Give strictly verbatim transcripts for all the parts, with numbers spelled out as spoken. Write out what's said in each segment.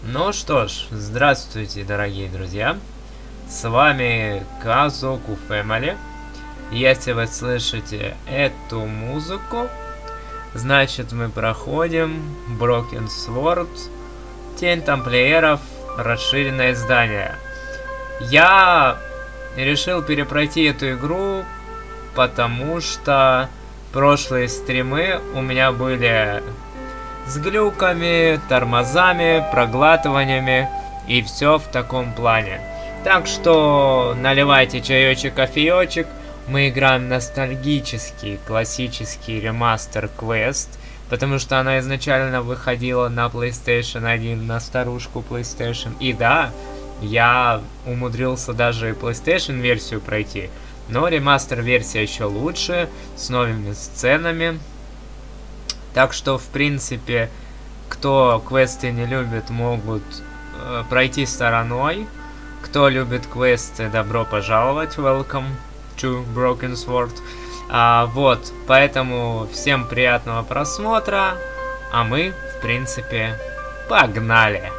Ну что ж, здравствуйте, дорогие друзья. С вами Казоку Family. Если вы слышите эту музыку, значит мы проходим Broken Sword, Тень Тамплиеров, расширенное издание. Я решил перепройти эту игру, потому что прошлые стримы у меня были с глюками, тормозами, проглатываниями и все в таком плане. Так что наливайте чаечек, кофеечек. Мы играем ностальгический, классический ремастер Quest, потому что она изначально выходила на PlayStation один, на старушку PlayStation. И да, я умудрился даже и PlayStation версию пройти, но ремастер версия еще лучше, с новыми сценами. Так что, в принципе, кто квесты не любит, могут э, пройти стороной. Кто любит квесты, добро пожаловать, welcome to Broken Sword. А, вот, поэтому всем приятного просмотра, а мы, в принципе, погнали!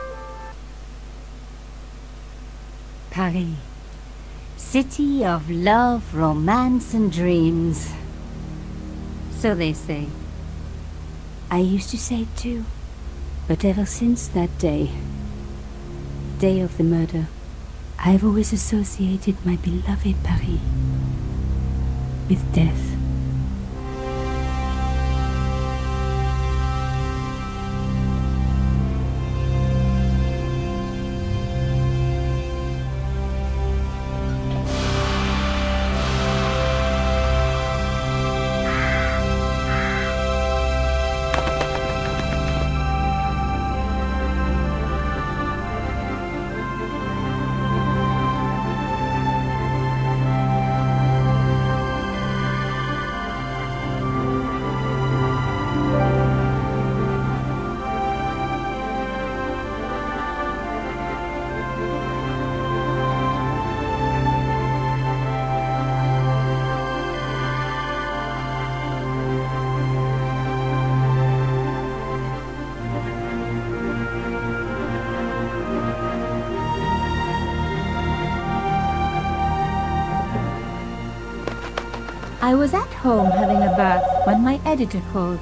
Paris, city of love, romance and dreams. So they say. I used to say it too, but ever since that day, day of the murder, I've always associated my beloved Paris with death. I was at home having a bath when my editor called.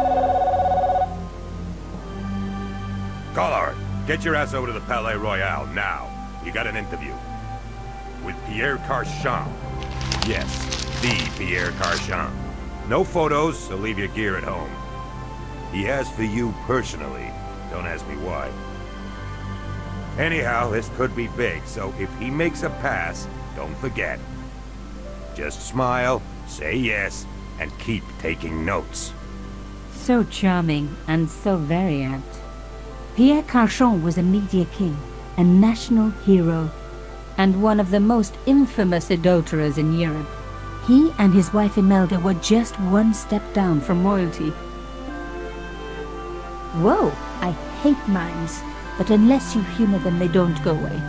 Collard, get your ass over to the Palais Royal now. You got an interview. With Pierre Carchon. Yes, the Pierre Carchon. No photos, so leave your gear at home. He asked for you personally. Don't ask me why. Anyhow, this could be big, so if he makes a pass, don't forget. Just smile, say yes, and keep taking notes. So charming and so very apt. Pierre Carchon was a media king, a national hero, and one of the most infamous adulterers in Europe. He and his wife Imelda were just one step down from royalty. Whoa, I hate mimes, but unless you humor them, they don't go away.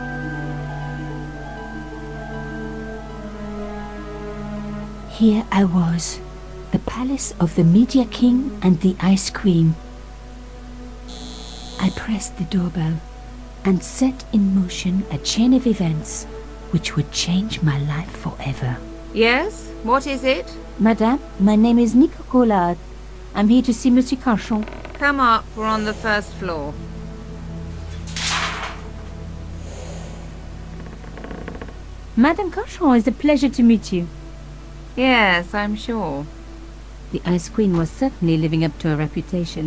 Here I was, the palace of the Media King and the Ice Queen. I pressed the doorbell and set in motion a chain of events which would change my life forever. Yes? What is it? Madame, my name is Nico Collard. I'm here to see Monsieur Carchon. Come up, we're on the first floor. Madame Carchon, it's a pleasure to meet you. Yes, I'm sure. The Ice Queen was certainly living up to her reputation.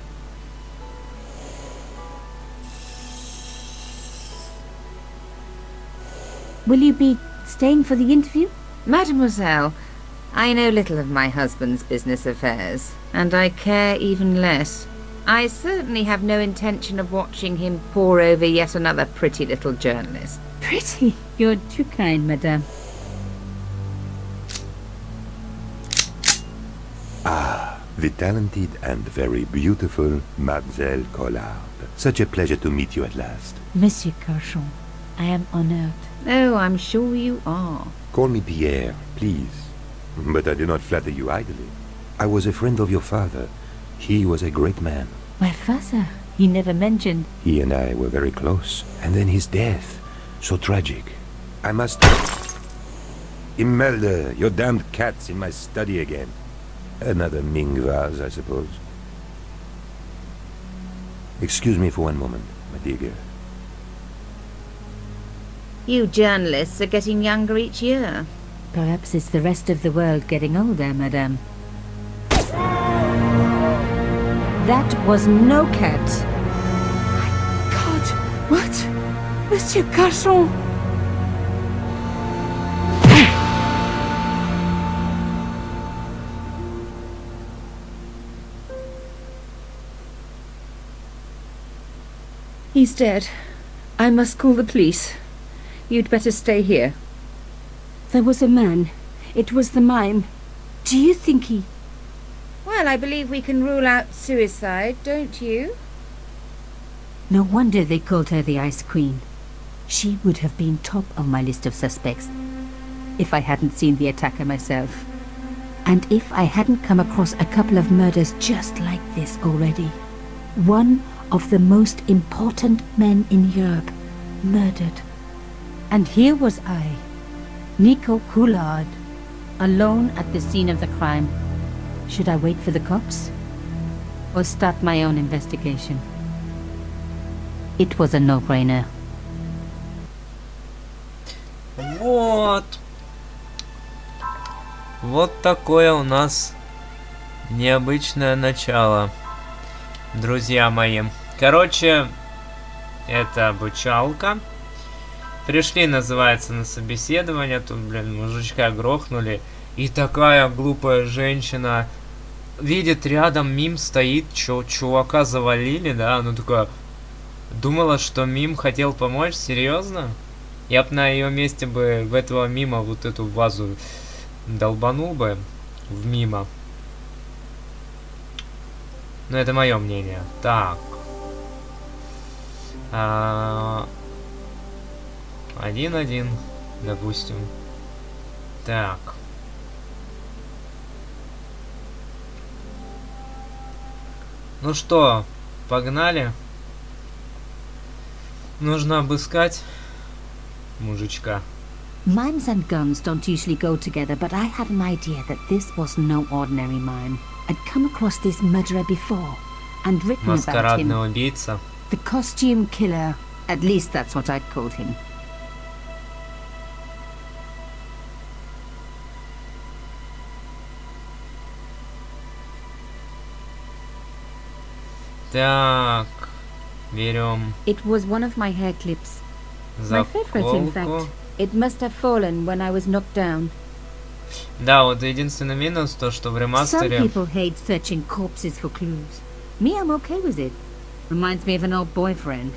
Will you be staying for the interview? Mademoiselle, I know little of my husband's business affairs, and I care even less. I certainly have no intention of watching him pore over yet another pretty little journalist. Pretty? You're too kind, madame. Ah, the talented and very beautiful Mademoiselle Collard. Such a pleasure to meet you at last. Monsieur Carchon, I am honored. Oh, I'm sure you are. Call me Pierre, please. But I do not flatter you idly. I was a friend of your father. He was a great man. My father? He never mentioned. He and I were very close. And then his death. So tragic. I must... Imelda, your damned cat's in my study again. Another Ming vase, I suppose. Excuse me for one moment, my dear girl. You journalists are getting younger each year. Perhaps it's the rest of the world getting older, madame. That was no cat. My God! What? Monsieur Garçon! He's dead. I must call the police. You'd better stay here. There was a man. It was the mime. Do you think he... Well, I believe we can rule out suicide, don't you? No wonder they called her the Ice Queen. She would have been top of my list of suspects if I hadn't seen the attacker myself. And if I hadn't come across a couple of murders just like this already. One of the most important men in Europe murdered. And here was I, Nico Coulard, alone at the scene of the crime. Should I wait for the cops? Or start my own investigation? It was a no-brainer. Вот. Вот такое у нас необычное начало, друзья мои. Короче, это обучалка. Пришли, называется, на собеседование. Тут, блин, мужичка грохнули. И такая глупая женщина видит, рядом Мим стоит, чё, чувака завалили, да? Она такая... Думала, что Мим хотел помочь? Серьезно? Я бы на ее месте бы в этого Мима вот эту вазу долбанул бы. В Мима. Но это мое мнение. Так. Один-один, допустим. Так. Ну что, погнали? Нужно обыскать мужичка. Mimes and guns don't usually go together, but I had an idea that this was no ordinary mime. I'd come across this murderer before, and written about him. Маскарадный убийца. The costume killer. At least that's what I'd called him. Так, берем It was one of my hair clips. My favorite, in fact. заколку. It must have fallen when I was knocked down. Да, вот единственный минус то, что в Some ремастере people hate searching corpses for clues. Me, I'm okay with it. Reminds me of an old boyfriend.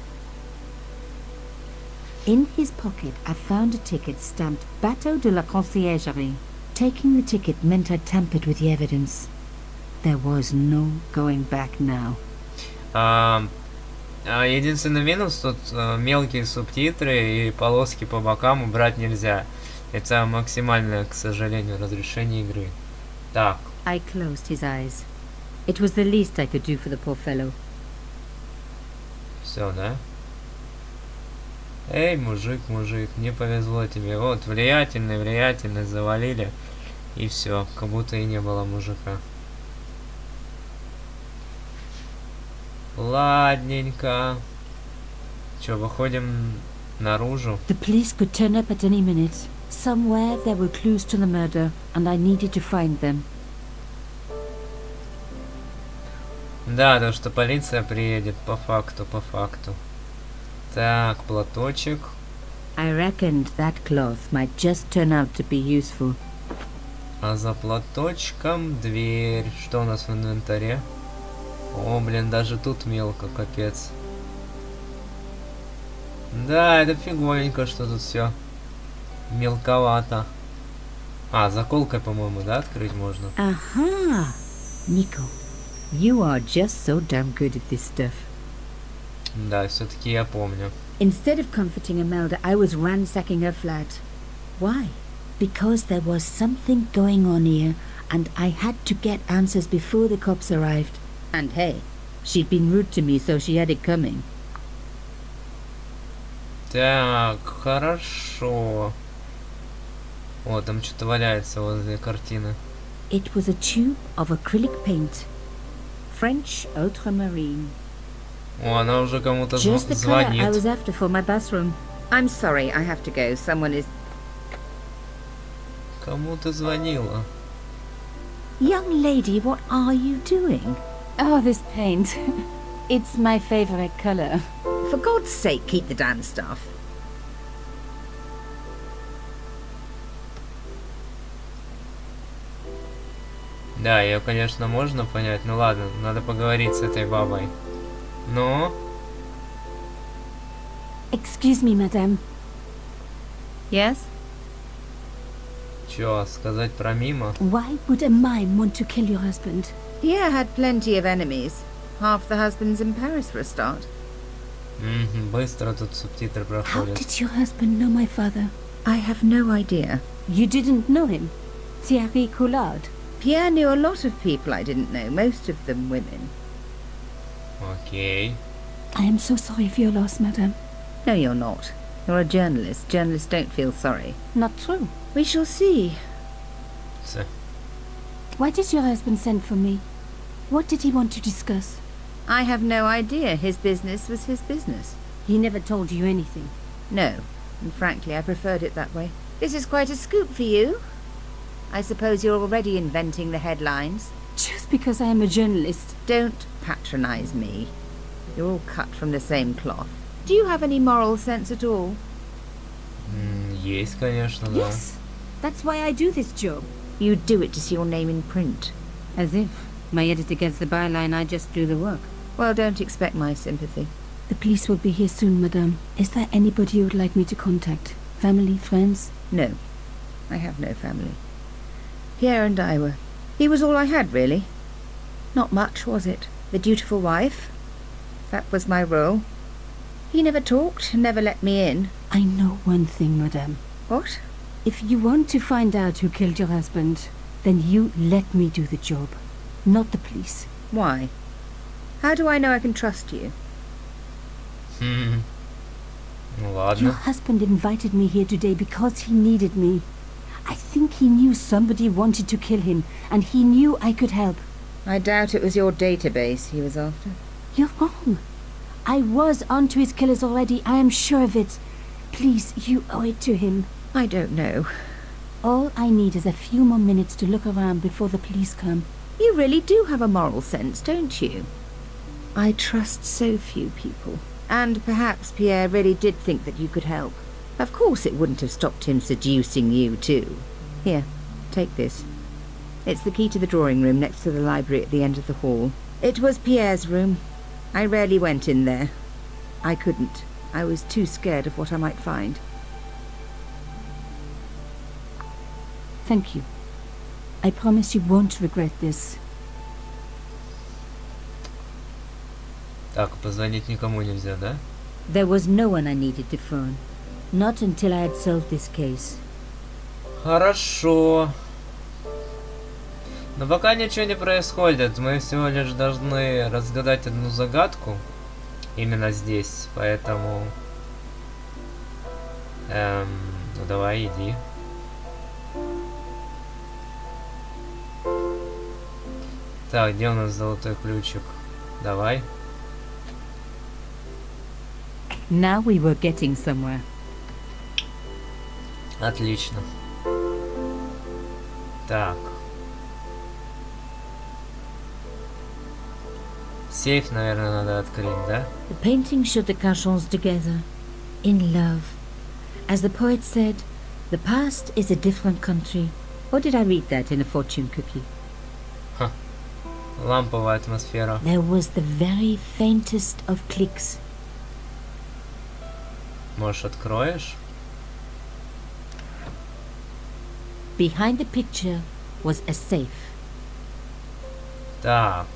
In his pocket, I found a ticket stamped Bateau de la Conciergerie. Taking the ticket meant I tampered with the evidence. There was no going back now. а, а, единственный минус тут а, мелкие субтитры и полоски по бокам убрать нельзя. Это максимальное, к сожалению, разрешение игры. Так. I closed his eyes. It was the least I could do for the poor fellow. Все, да? Эй, мужик, мужик, не повезло тебе. Вот, влиятельный, влиятельный, завалили. И все, как будто и не было мужика. Ладненько. Че, выходим наружу? The police could turn up at any minute. Somewhere there were clues to the murder, and I needed to find them. Да, то что полиция приедет, по факту, по факту. Так, платочек. I reckoned that cloth might just turn out to be useful. А за платочком дверь. Что у нас в инвентаре? О, блин, даже тут мелко, капец. Да, это фиговенько, что тут все мелковато. А, заколкой, по-моему, да, открыть можно? Aha! Nico, you are just so damn good at this stuff. Да, все-таки я помню. Instead of comforting Imelda, I was ransacking her flat. Why? Because there was something going on here, and I had to get answers before the cops arrived. And hey, She'd been rude to me, so she had it coming. Так, хорошо. О, там что-то валяется возле картины. It was a tube of acrylic paint. French ultramarine. О, она уже кому-то Just the color I звонит. was after for my bathroom. I'm sorry, I have to go. Someone is... Кому-то звонила. Young lady, what are you doing? Oh, this paint. It's my favorite color. For God's sake, keep the damn stuff. Да, ее, конечно, можно понять. Ну ладно, надо поговорить с этой бабой. Но... Excuse me, madame. Yes? Чё, сказать про мимо? Why would a mime want to kill your husband? Pierre had plenty of enemies. Half the husbands in Paris for a start. Мгм, быстро тут субтитры How проходят. did your husband know my father? I have no idea. You didn't know him? Thierry Collard? Pierre knew a lot of people I didn't know, most of them women. Окей. I am so sorry for your loss, madame. No, you're not. You're a journalist. Journalists don't feel sorry. Not true. We shall see. Ц. Why did your husband send for me? What did he want to discuss? I have no idea. His business was his business. He never told you anything. No, and frankly, I preferred it that way. This is quite a scoop for you. I suppose you're already inventing the headlines. Just because I am a journalist. Don't patronize me. You're all cut from the same cloth. Do you have any moral sense at all? М, Есть, конечно, да. Yes. That's why I do this job. You do it to see your name in print. As if my editor gets the byline, I just do the work. Well, don't expect my sympathy. The police will be here soon, madame. Is there anybody you would like me to contact? Family, friends? No, I have no family. Pierre and I were... He was all I had, really. Not much, was it? The dutiful wife. That was my role. He never talked, never let me in. I know one thing, madame. What? If you want to find out who killed your husband, then you let me do the job, not the police. Why? How do I know I can trust you? Хм. Ну Your ладно. husband invited me here today because he needed me. I think he knew somebody wanted to kill him, and he knew I could help. I doubt it was your database he was after. You're wrong. I was onto his killers already, I am sure of it. Please, you owe it to him. I don't know. All I need is a few more minutes to look around before the police come. You really do have a moral sense, don't you? I trust so few people. And perhaps Pierre really did think that you could help. Of course it wouldn't have stopped him seducing you too. Here, take this. It's the key to the drawing room next to the library at the end of the hall. It was Pierre's room. I rarely went in there. I couldn't. I was too scared of what I might find. Thank you. I promise you won't regret this. Так, позвонить никому нельзя, да? There was no one I needed to phone. Not until I had solved this case. Хорошо. Но пока ничего не происходит. Мы всего лишь должны разгадать одну загадку. Именно здесь. Поэтому... Эм... Ну давай, иди. Так, где у нас золотой ключик? Давай. Now we were getting somewhere. Отлично. Так. Сейф, наверное, надо открыть, да? The painting showed the Cachons together, in love. As the poet said, the past is a different country. Or did I read that in a fortune cookie? Ламповая атмосфера. There was the very faintest of clicks. Может, откроешь? Behind the picture was a safe. Так.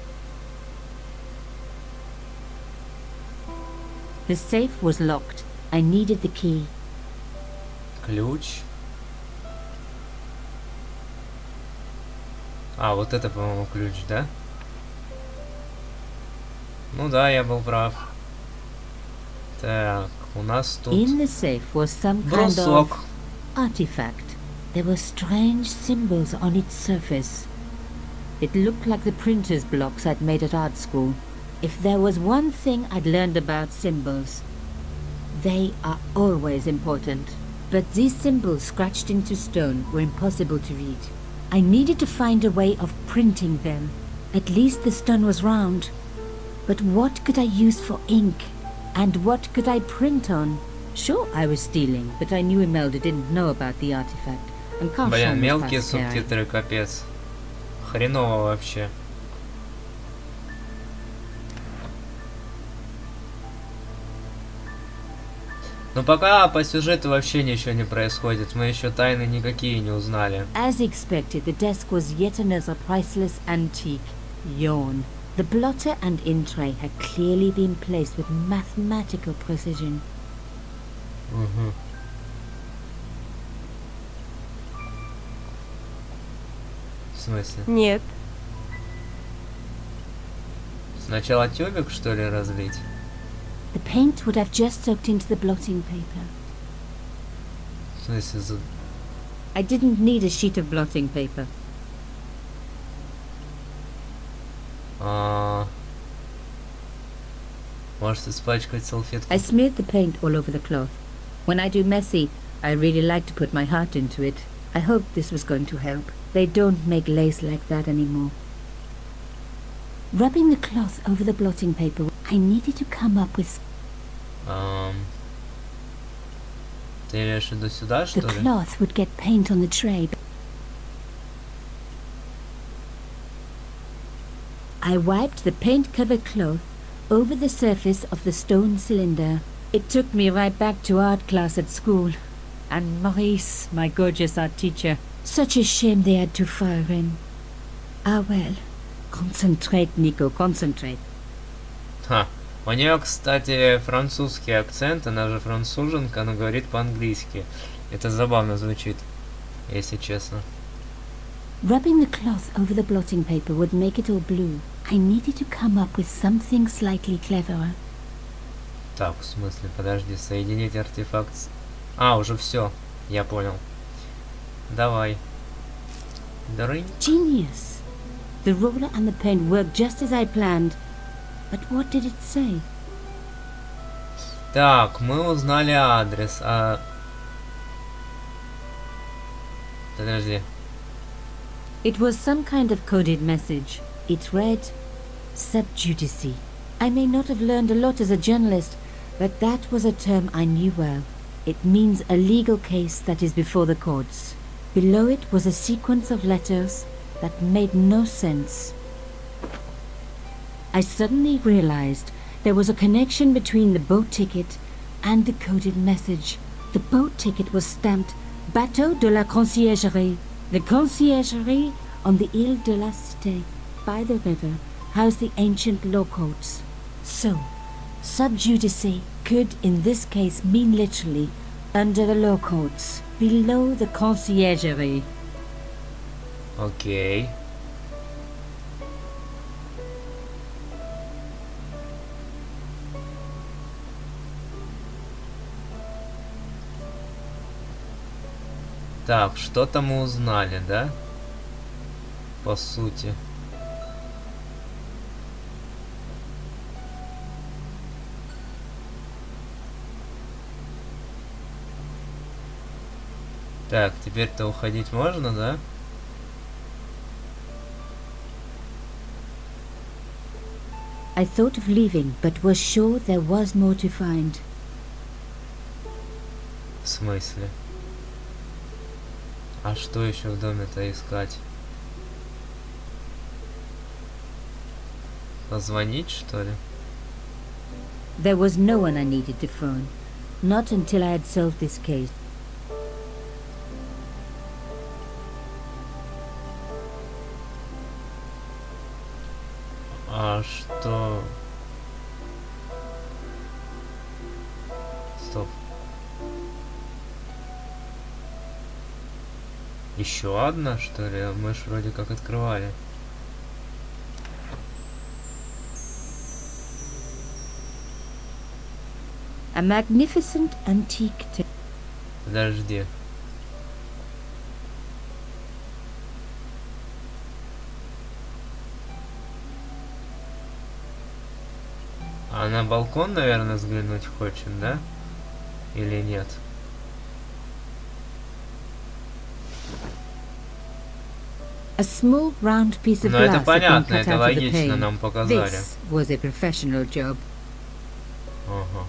The safe was locked. I needed the key. Ключ. А, вот это, по-моему, ключ, да? Ну да, я был прав. Так, у нас тут In the safe was some kind брусок. of artifact. There were strange symbols on its surface. It looked like the printer's blocks I'd made at art school. If there was one thing I'd learned about symbols, they are always important. But these symbols scratched into stone were impossible to read. I needed to find a way of printing them. At least the stone was round. But what could I use for ink? And what could I print on? Sure, I was stealing, but I knew Imelda didn't know about the artifact. And Carl Блин, Shan was мелкие past caring. субтитры, капец. Хреново вообще. Но пока по сюжету вообще ничего не происходит. Мы еще тайны никакие не узнали. As expected, the desk was yet another priceless antique. Yawn. The blotter and in tray had clearly been placed with mathematical precision. Угу. В смысле? Нет. Сначала тюбик, что ли, разлить? The paint would have just soaked into the blotting paper. В смысле, за... I didn't need a sheet of blotting paper. А... Может испачкать салфетку? I smeared the paint all over the cloth. When I do messy, I really like to put my heart into it. I hoped this was going to help. They don't make lace like that anymore. Rubbing the cloth over the blotting paper, I needed to come up with... Ам... Ты имеешь в виду сюда, что The ли? cloth would get paint on the tray. I wiped the paint-covered cloth over the surface of the stone cylinder. It took me right back to art class at school. And Maurice, my gorgeous art teacher. Such a shame they had to fire him. Ah well. Concentrate, Nico, concentrate. Ха. У нее, кстати, французский акцент, она же француженка, но говорит по-английски. Это забавно звучит, если честно. Rubbing the cloth over the blotting paper would make it all blue. I needed to come up with something slightly cleverer. Так, в смысле, подожди, соединить артефакт с... А, уже все, я понял. Давай. Дрынь. Genius! The roller and the paint worked just as I planned. But what did it say? Так, мы узнали адрес, а... Подожди. It was some kind of coded message. It read, sub judice. I may not have learned a lot as a journalist, but that was a term I knew well. It means a legal case that is before the courts. Below it was a sequence of letters that made no sense. I suddenly realized there was a connection between the boat ticket and the coded message. The boat ticket was stamped Bateau de la Conciergerie. The Conciergerie on the Ile de la Cité, by the river, housed the ancient law courts. So, sub judice could in this case mean literally under the law courts, below the Conciergerie. Окей. Так, что-то мы узнали, да? По сути. Так, теперь-то уходить можно, да? I thought of leaving, but was sure there was more to find. В смысле? А что еще в доме-то искать? Позвонить, что ли? There was no one I needed to phone. Not until I had solved this case. А что? Стоп. Еще одна, что ли? Мы ж вроде как открывали. A magnificent antique tale. Подожди. А на балкон, наверное, взглянуть хочет, да? Или нет? A small round piece of Ну это glass had been понятно, cut это out of the логично pane. нам показали. This was a professional job. Ага.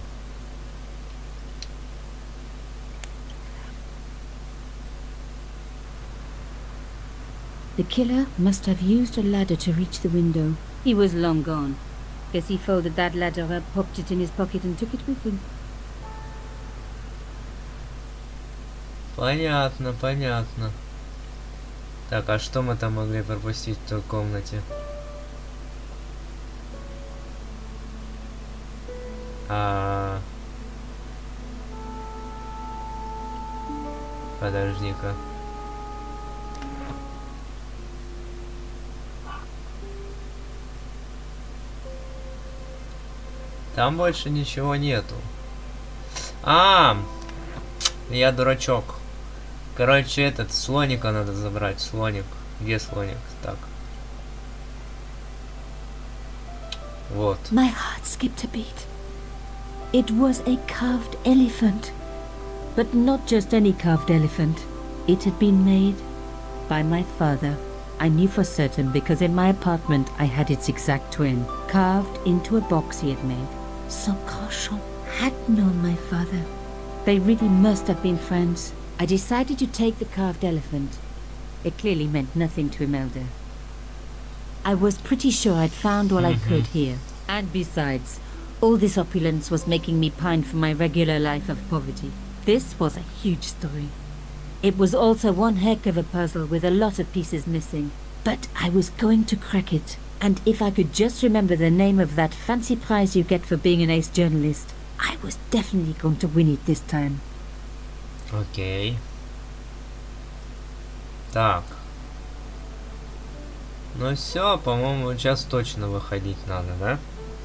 The killer must have used a ladder to reach the window. He was long gone. Guess he folded that ladder up, popped it in his pocket and took it with him. Понятно, понятно. Так, а что мы там могли пропустить в той комнате? А... Подожди-ка. Там больше ничего нету. А, я дурачок. Короче, этот, слоника надо забрать. Слоник. Где слоник? Так. Вот. My heart skipped a beat. It was a carved elephant. But not just any carved elephant. It had been made by my father. I knew for certain because in my apartment I had its exact twin, carved into a box he had made. So Carchon had known my father. They really must have been friends. I decided to take the carved elephant. It clearly meant nothing to Imelda. I was pretty sure I'd found all I could here. And besides, all this opulence was making me pine for my regular life of poverty. This was a huge story. It was also one heck of a puzzle with a lot of pieces missing. But I was going to crack it. And if I could just remember the name of that fancy prize you get for being an ace journalist, I was definitely going to win it this time. Окей. Так. Ну все, по-моему, сейчас точно выходить надо, да?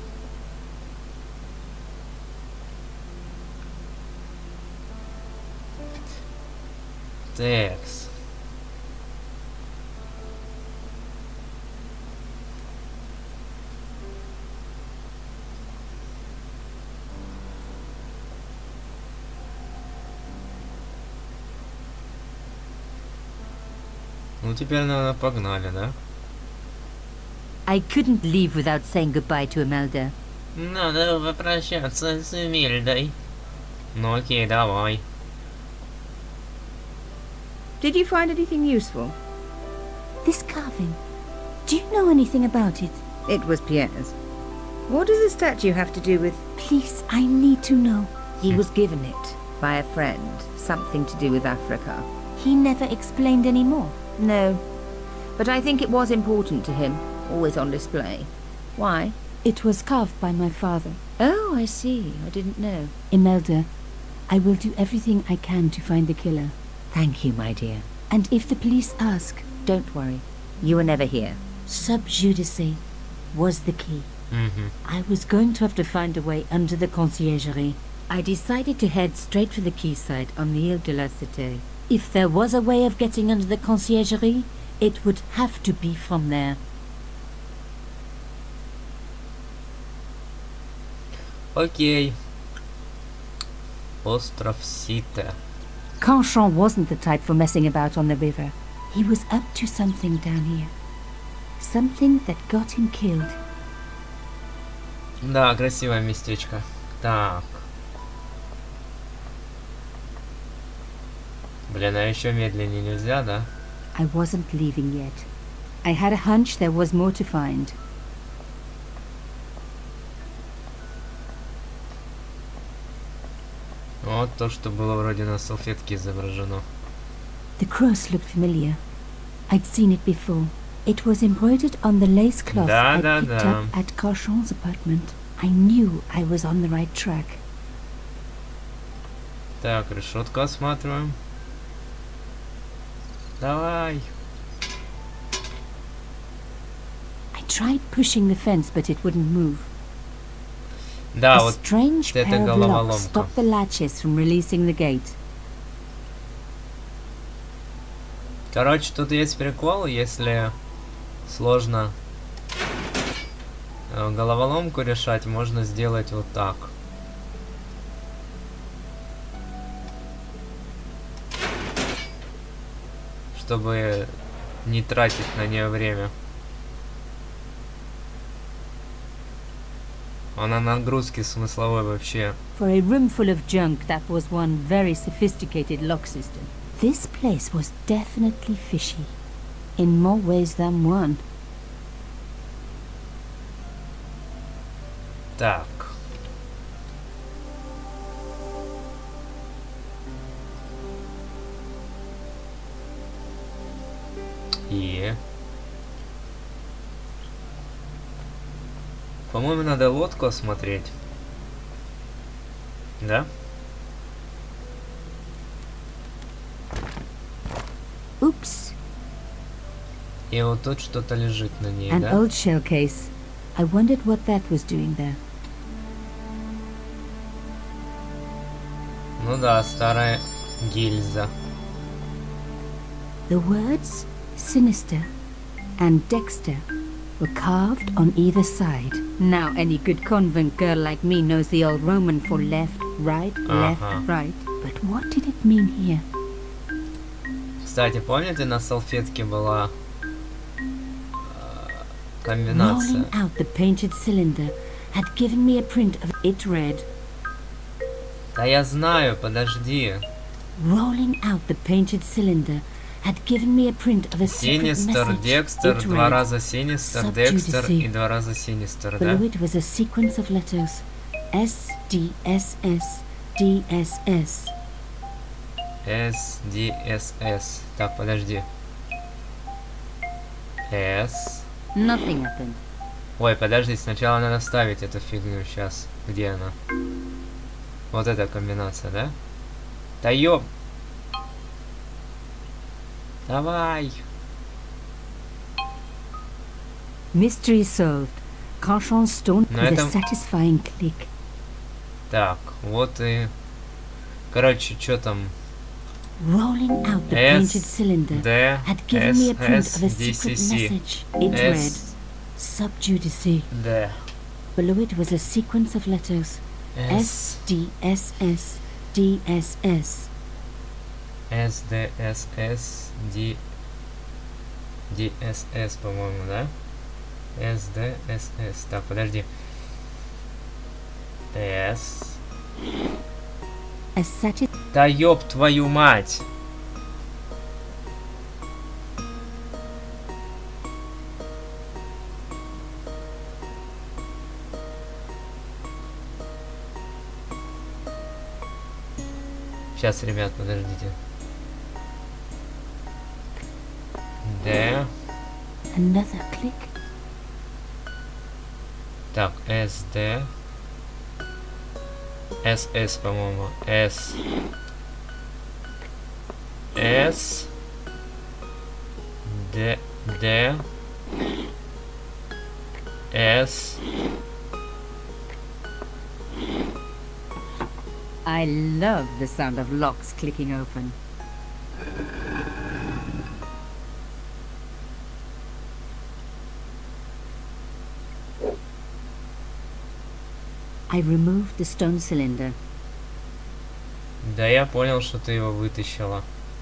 Текс. Ну теперь, наверное, погнали, да? I couldn't leave without saying goodbye to Imelda. Надо попрощаться с Эмильдой. Ну окей, давай. Did you find anything useful? This carving. Do you know anything about it? It was Pierre's. What does the statue have to do with... Please, I need to know. He was given it by a friend. Something to do with Africa. He never explained any more. No. But I think it was important to him. Always on display. Why? It was carved by my father. Oh, I see. I didn't know. Imelda, I will do everything I can to find the killer. Thank you, my dear. And if the police ask, Don't worry. You were never here. sub judice was the key. Угу. I was going to have to find a way under the conciergerie. I decided to head straight for the quayside on the Ile de la Cité. If there was a way of getting under the conciergerie, it would have to be from there. Окей. Остров Сите. Carchon wasn't the type for messing about on the river. He was up to something down here. Something that got him killed. Да, красивое местечко. Так. Блин, а еще медленнее нельзя, да? I wasn't leaving yet. I had a hunch there was more to find. Вот то, что было вроде на салфетке изображено. The cross looked familiar. I'd seen it before. It was embroidered on the lace cloth Da, I'd da, picked da. up at Carchon's apartment. I knew I was on the right track. Так, решетку осматриваем. Давай. I tried pushing the fence, but it wouldn't move. Да, A вот strange это pair of locks головоломка. stopped the latches from releasing the gate. Короче, тут есть прикол, если сложно э, головоломку решать, можно сделать вот так. Чтобы не тратить на нее время. Она нагрузки смысловой вообще. For a room full of junk, that was one very sophisticated lock system. This place was definitely fishy, in more ways than one. Так. И... По-моему, надо лодку осмотреть. Да? Oops, И вот тут что-то лежит на ней, an да? old shell case. I wondered what that was doing there. Ну да, старая гильза. The words sinister and Dexter were carved on either side. Now any good convent girl like me knows the old Roman for left, right, left, Uh-huh. right. But what did it mean here? Кстати, помните, на салфетке была э, комбинация? Rolling out the painted cylinder had given me a print of it read. Да я знаю, подожди. Rolling out the painted cylinder had given me a print of a secret Синистер, message. Декстер, It два read, раза Синистер, Subjudice. Декстер и два раза Синистер, да? Below it was a sequence of letters. S, D, S, S, D, S, S. S, D, S, S. Так, подожди. S. Nothing happened. Ой, подожди, сначала надо вставить эту фигню сейчас. Где она? Вот эта комбинация, да? Да ёп! Давай! Mystery solved. Carchon stone Но with это- a satisfying click. Так, вот и... Короче, что там? Rolling out the S, painted cylinder D, had given me a print S, of a S, D, secret C, C. message. It read, S, Subjudice. D, Below it was a sequence of letters. S, S, D, S, S, D, S, S. S, D, S, S, D, D, S, S, по-моему, да? S, D, S, S. Так, подожди. S. A satis- Да ёб твою мать! Сейчас, ребят, подождите. D. Another click. Так, S, D. S, S, по-моему. S. S. D, D. S. I love the sound of locks clicking open. I removed the stone cylinder. Да я понял, что ты его вытащила.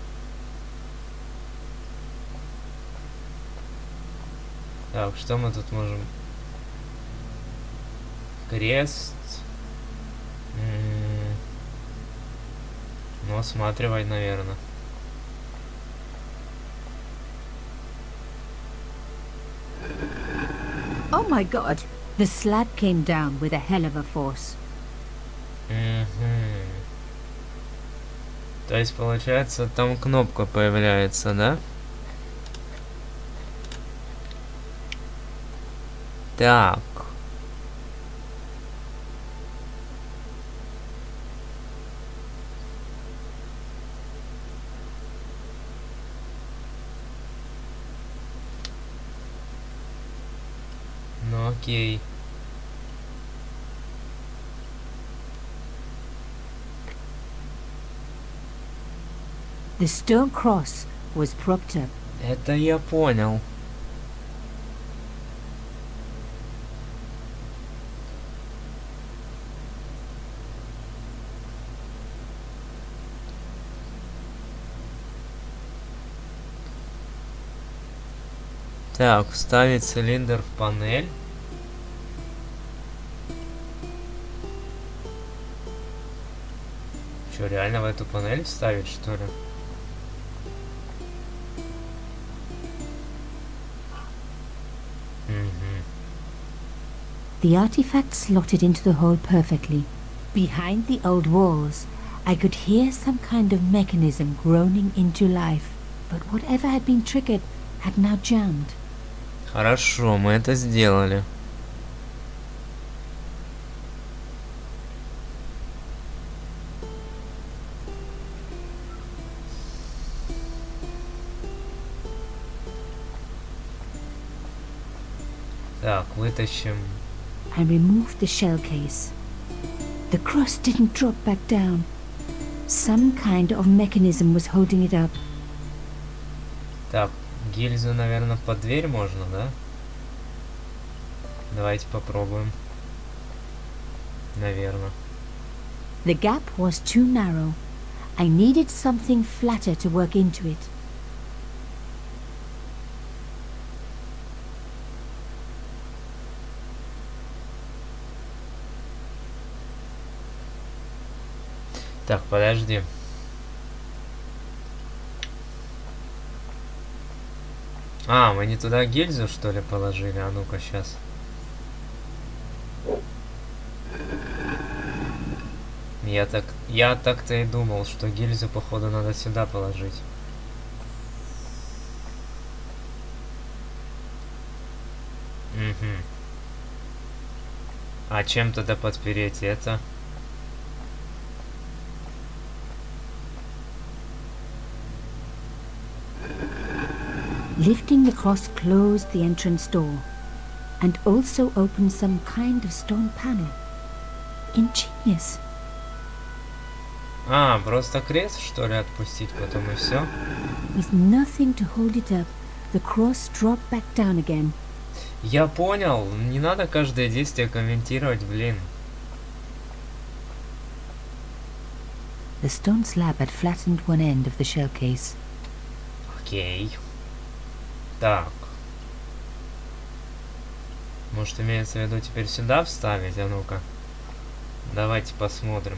Так, что мы тут можем? Крест. М, Ну, осматривай, наверное. Oh my god! The slab came down with a hell of a force. Мгм. То есть, получается, там кнопка появляется, да? Так. Ну окей. The stone cross was propped up. Это я понял. Так, вставить цилиндр в панель. Что, реально в эту панель вставить, что ли? Угу. The artifact slotted into the hole perfectly. Behind the old walls, I could hear some kind of mechanism groaning into life, but whatever had been triggered had now jammed. Хорошо, мы это сделали. Так, вытащим. I removed the shell case. The cross didn't drop back down. Some kind of mechanism was holding it up. Так, гильзу, наверное, под дверь можно, да? Давайте попробуем. Наверное. The gap was too narrow. I needed something flatter to work into it. Так, подожди. А, мы не туда гильзу, что ли, положили? А ну-ка, сейчас. Я так... Я так-то и думал, что гильзу, походу, надо сюда положить. Угу. А чем тогда подпереть это? Lifting the cross closed the entrance door, and also opened some kind of stone panel. Ingenious. А, просто крест, что ли, отпустить потом и все? With nothing to hold it up, the cross dropped back down again. Я понял, не надо каждое действие комментировать, блин. The stone slab had flattened one end of the shell case. Окей. Так. Может, имеется в виду теперь сюда вставить? А ну-ка. Давайте посмотрим.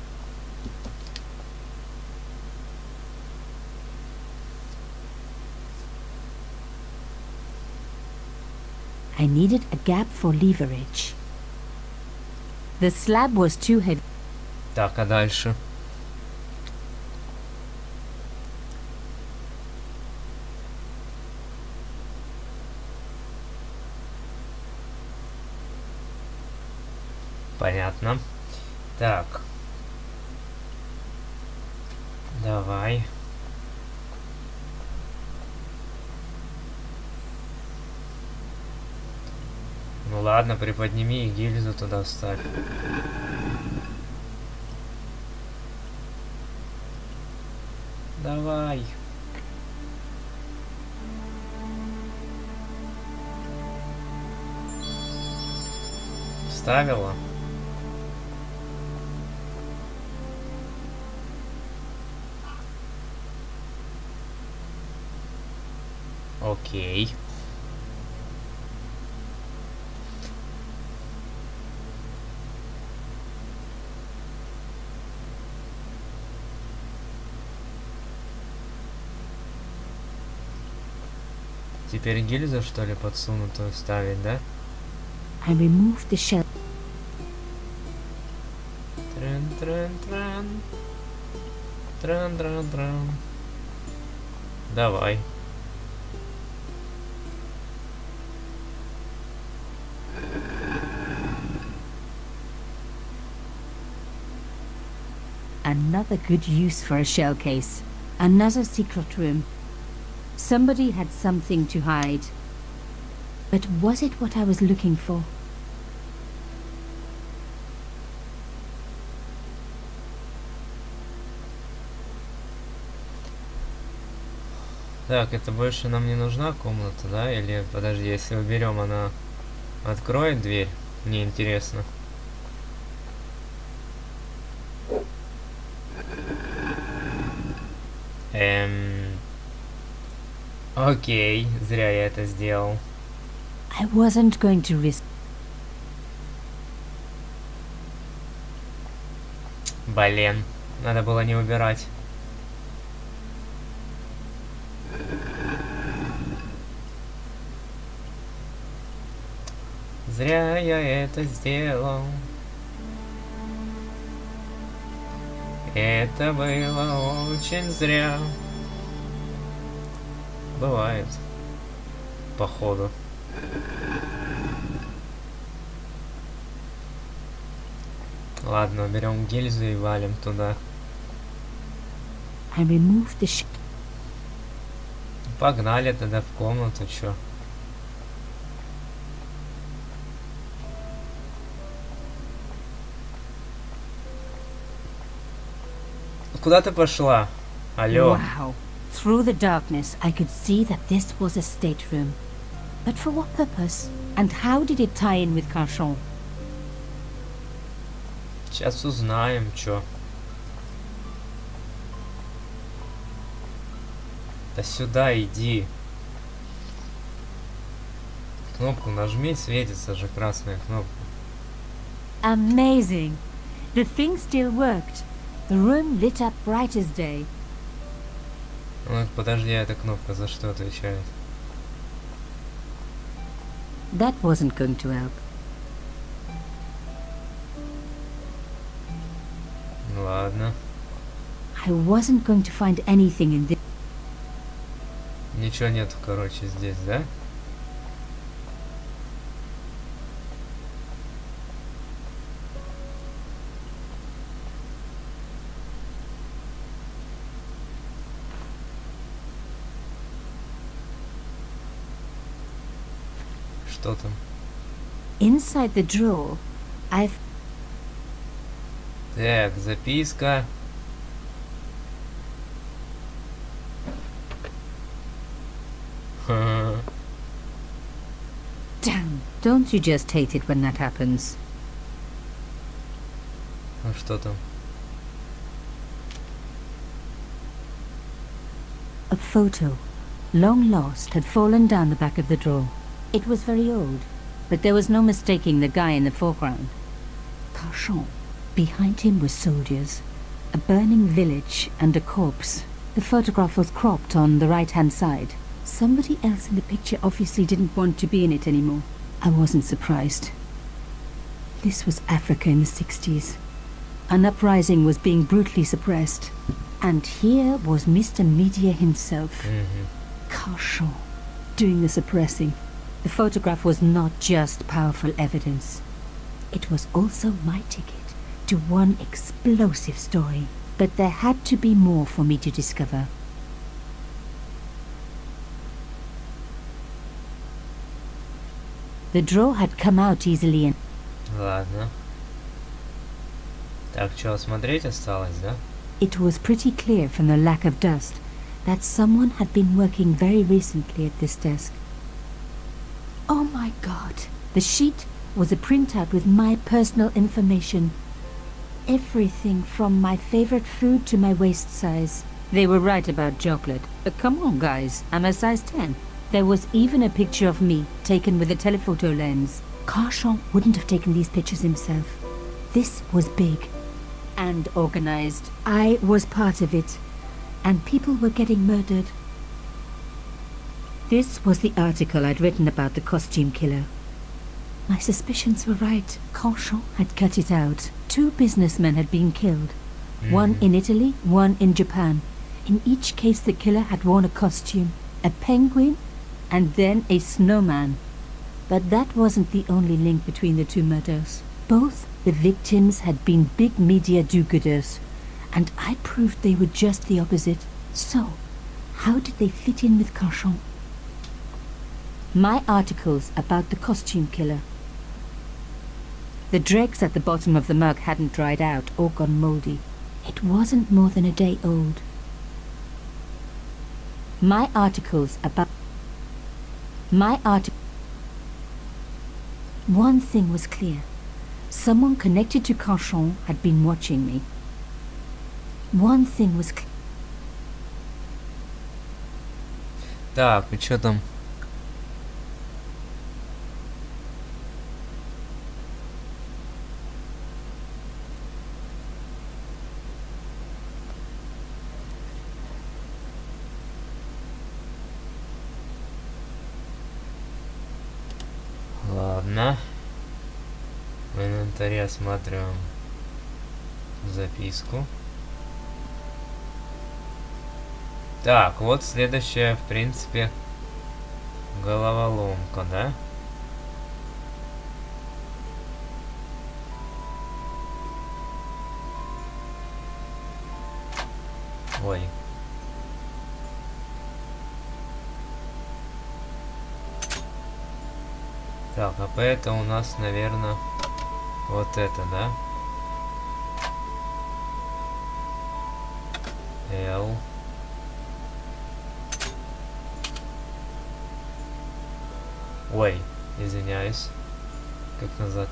I needed a gap for leverage. The slab was too heavy. Так, а дальше? Понятно. Так. Давай. Ну ладно, приподними и гильзу туда вставь. Давай. Вставила. Окей. Теперь гильзу, что ли, подсунутую ставить, да? I removed the shell. Трен-трен-трен. Трен-трен-трен. Давай. Another good use for a shell case. Another secret room. Somebody had something to hide. But was it what I was looking for? Так, это больше нам не нужна комната, да? Или, подожди, если уберем, она откроет дверь? Мне интересно. Эм... Окей, зря я это сделал. I wasn't going to risk. Блин, надо было не убирать. Зря я это сделал. Это было очень зря. Бывает. Походу. Ладно, берем гильзу и валим туда. I removed the sh- Погнали тогда в комнату, чё? Куда ты пошла? Алло. Wow. Through the darkness, I could see that this was a stateroom. But for what purpose? And how did it tie in with Carchon? Сейчас узнаем, чё. Да сюда иди. Кнопку нажми, светится же красная кнопка. Amazing. The thing still worked. The room lit up bright as day. Ну, подожди, эта кнопка за что отвечает? That wasn't going to help. Ладно. I wasn't going to find anything in this. Ничего нету, короче, здесь, да? Что там? Inside the drawer, I've... Так, записка. Ха. Damn, don't you just hate it when that happens? А что там? A photo, long lost, had fallen down the back of the drawer. It was very old, but there was no mistaking the guy in the foreground. Carchon. Behind him were soldiers, a burning village and a corpse. The photograph was cropped on the right-hand side. Somebody else in the picture obviously didn't want to be in it anymore. I wasn't surprised. This was Africa in the sixties. An uprising was being brutally suppressed. And here was Mister Media himself. Mm-hmm. Carchon, doing the suppressing. The photograph was not just powerful evidence. It was also my ticket to one explosive story. But there had to be more for me to discover. The drawer had come out easily and... Ладно. Так, что, смотреть осталось, да? It was pretty clear from the lack of dust that someone had been working very recently at this desk. Oh my god! The sheet was a printout with my personal information. Everything from my favorite food to my waist size. They were right about chocolate. But come on, guys, I'm a size ten. There was even a picture of me, taken with a telephoto lens. Carchon wouldn't have taken these pictures himself. This was big and organized. I was part of it, and people were getting murdered. This was the article I'd written about the costume killer. My suspicions were right. Carchon had cut it out. Two businessmen had been killed. Mm-hmm. One in Italy, one in Japan. In each case the killer had worn a costume. A penguin, and then a snowman. But that wasn't the only link between the two murders. Both the victims had been big media do-gooders, and I proved they were just the opposite. So, how did they fit in with Carchon? My articles about the costume killer. The dregs at the bottom of the mug hadn't dried out or gone mouldy. It wasn't more than a day old. My articles about... My article... One thing was clear. Someone connected to Cauchon had been watching me. One thing was clear. Так, и чё там? Ладно. В инвентаре осматриваем записку. Так, вот следующая, в принципе, головоломка, да? Ой. Так, а П это у нас, наверное, вот это, да? Л. Ой, извиняюсь. Как назад?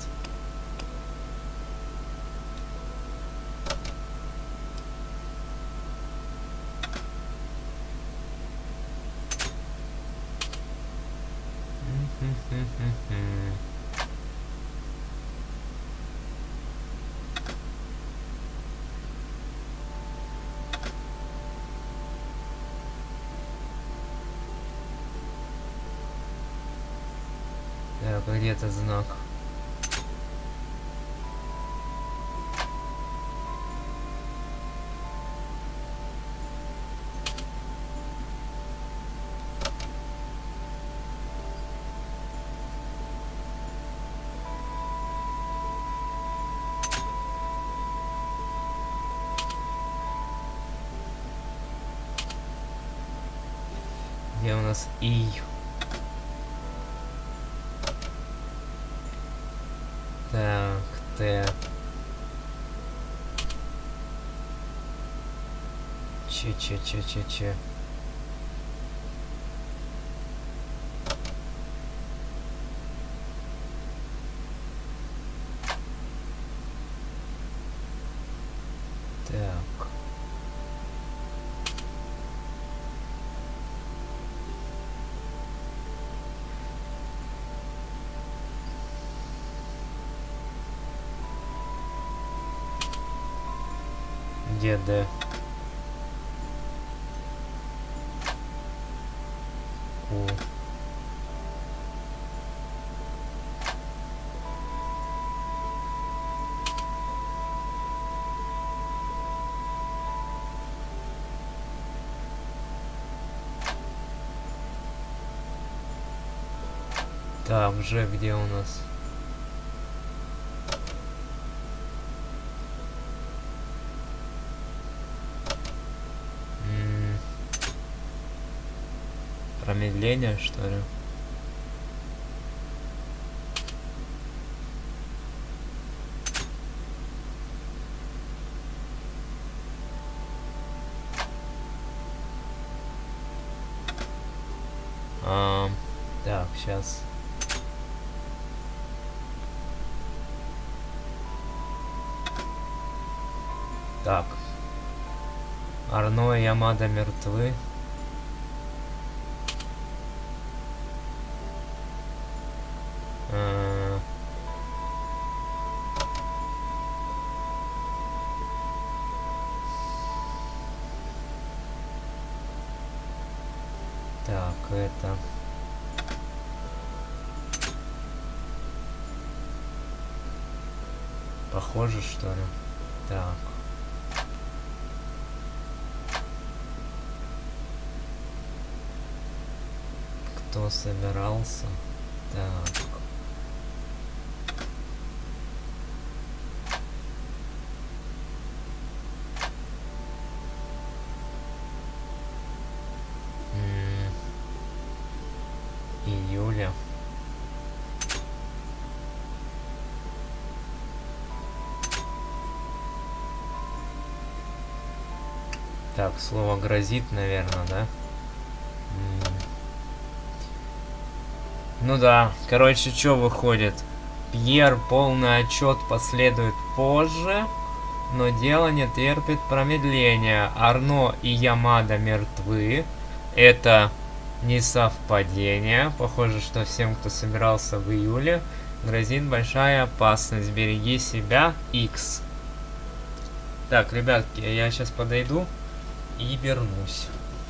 Так, где этот знак? Где у нас И? Так, Т. Че, че, че, че, че. Так. Где Д? У. Так, Ж где у нас? Промедление, что ли? А, так, сейчас. Так. Арно и Ямада мертвы. А... Так, это... Похоже, что ли? Так. Кто собирался? Так. М-м. Июля. Так, слово грозит, наверное, да? Ну да, короче, что выходит? Пьер полный отчет последует позже, но дело не терпит промедления. Арно и Ямада мертвы. Это не совпадение. Похоже, что всем, кто собирался в июле, грозит большая опасность. Береги себя, Икс. Так, ребятки, я сейчас подойду и вернусь.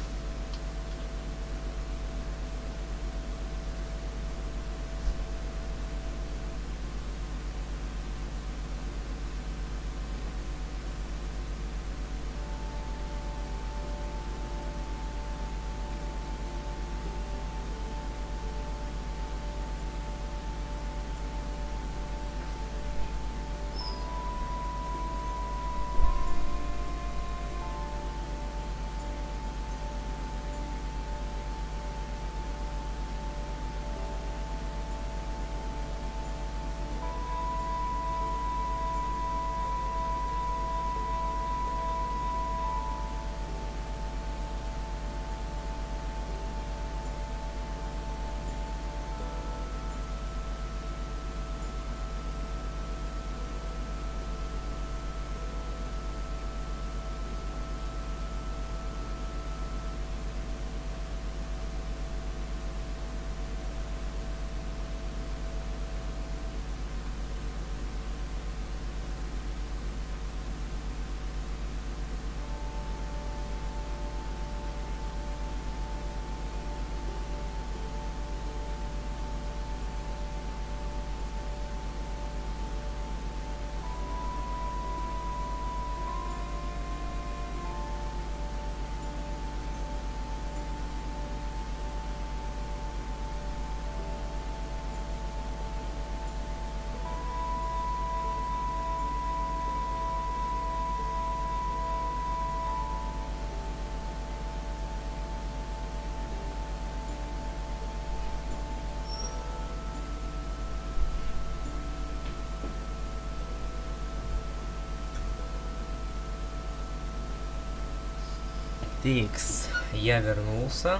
Тикс, я вернулся.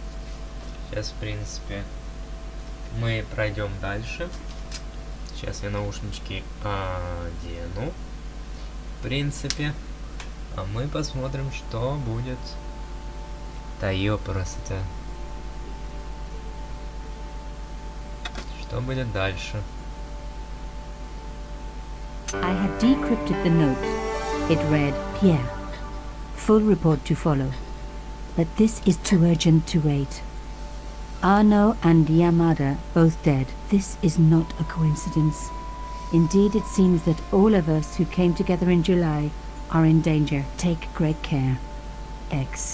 Сейчас, в принципе, мы пройдем дальше. Сейчас я наушнички одену. В принципе. А мы посмотрим, что будет. Да ёпрст-то. Что будет дальше? I had decrypted the note. It read, Pierre. Full report to follow. But this is too urgent to wait. Arno and Yamada both dead. This is not a coincidence. Indeed, it seems that all of us who came together in July are in danger. Take great care. X.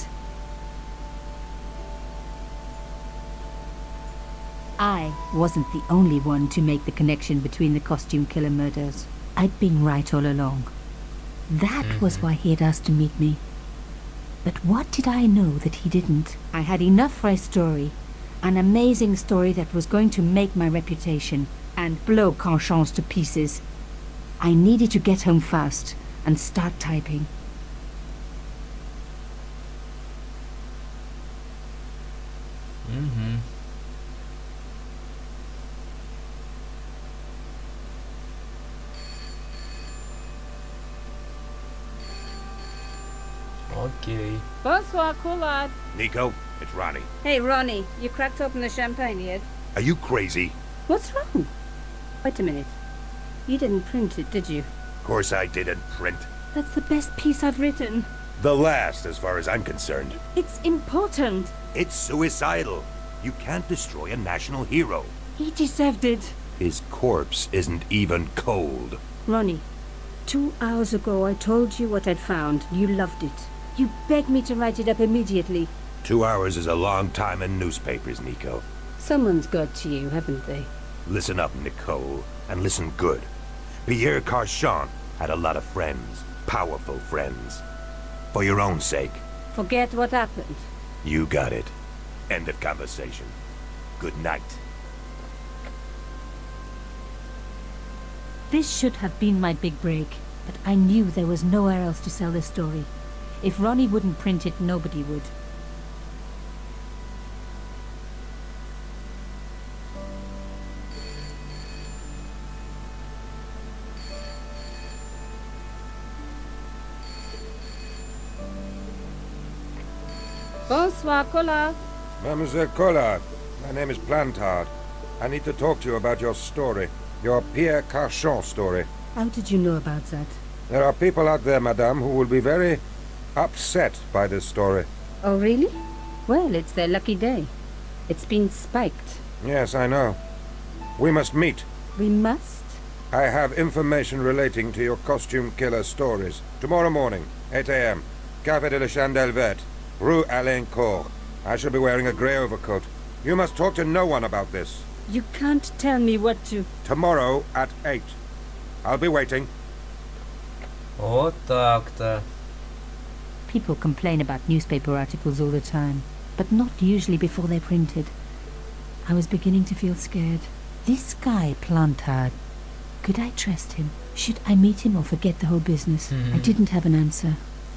I wasn't the only one to make the connection between the costume killer murders. I'd been right all along. That mm-hmm. was why he had asked to meet me. But what did I know that he didn't? I had enough for a story. An amazing story that was going to make my reputation and blow Conchance to pieces. I needed to get home fast and start typing. Mm-hmm. Okay. Bonsoir, Collard. Nico, it's Ronnie. Hey, Ronnie, you cracked open the champagne yet? Are you crazy? What's wrong? Wait a minute. You didn't print it, did you? Of course I didn't print. That's the best piece I've written. The last, as far as I'm concerned. It's important. It's suicidal. You can't destroy a national hero. He deserved it. His corpse isn't even cold. Ronnie, two hours ago I told you what I'd found. You loved it. You begged me to write it up immediately. Two hours is a long time in newspapers, Nico. Someone's got to you, haven't they? Listen up, Nicole, and listen good. Pierre Carchon had a lot of friends. Powerful friends. For your own sake. Forget what happened. You got it. End of conversation. Good night. This should have been my big break, but I knew there was nowhere else to sell this story. If Ronnie wouldn't print it, nobody would. Bonsoir, Collard. Mademoiselle Collard, my name is Plantard. I need to talk to you about your story. Your Pierre Carchon story. How did you know about that? There are people out there, madame, who will be very upset by this story. Oh, really? Well, it's their lucky day. It's been spiked. Yes, I know. We must meet. We must? I have information relating to your costume killer stories. Tomorrow morning, eight A M Café de la Chandelle Verte, Rue Alain Court. I shall be wearing a grey overcoat. You must talk to no one about this. You can't tell me what to... Tomorrow at eight. I'll be waiting. Вот так-то. People complain about newspaper articles all the time, but not usually before they're printed. I was beginning to feel scared. This guy, Plantard, could I trust him? Should I meet him or forget the whole business? Mm-hmm. I didn't have an answer.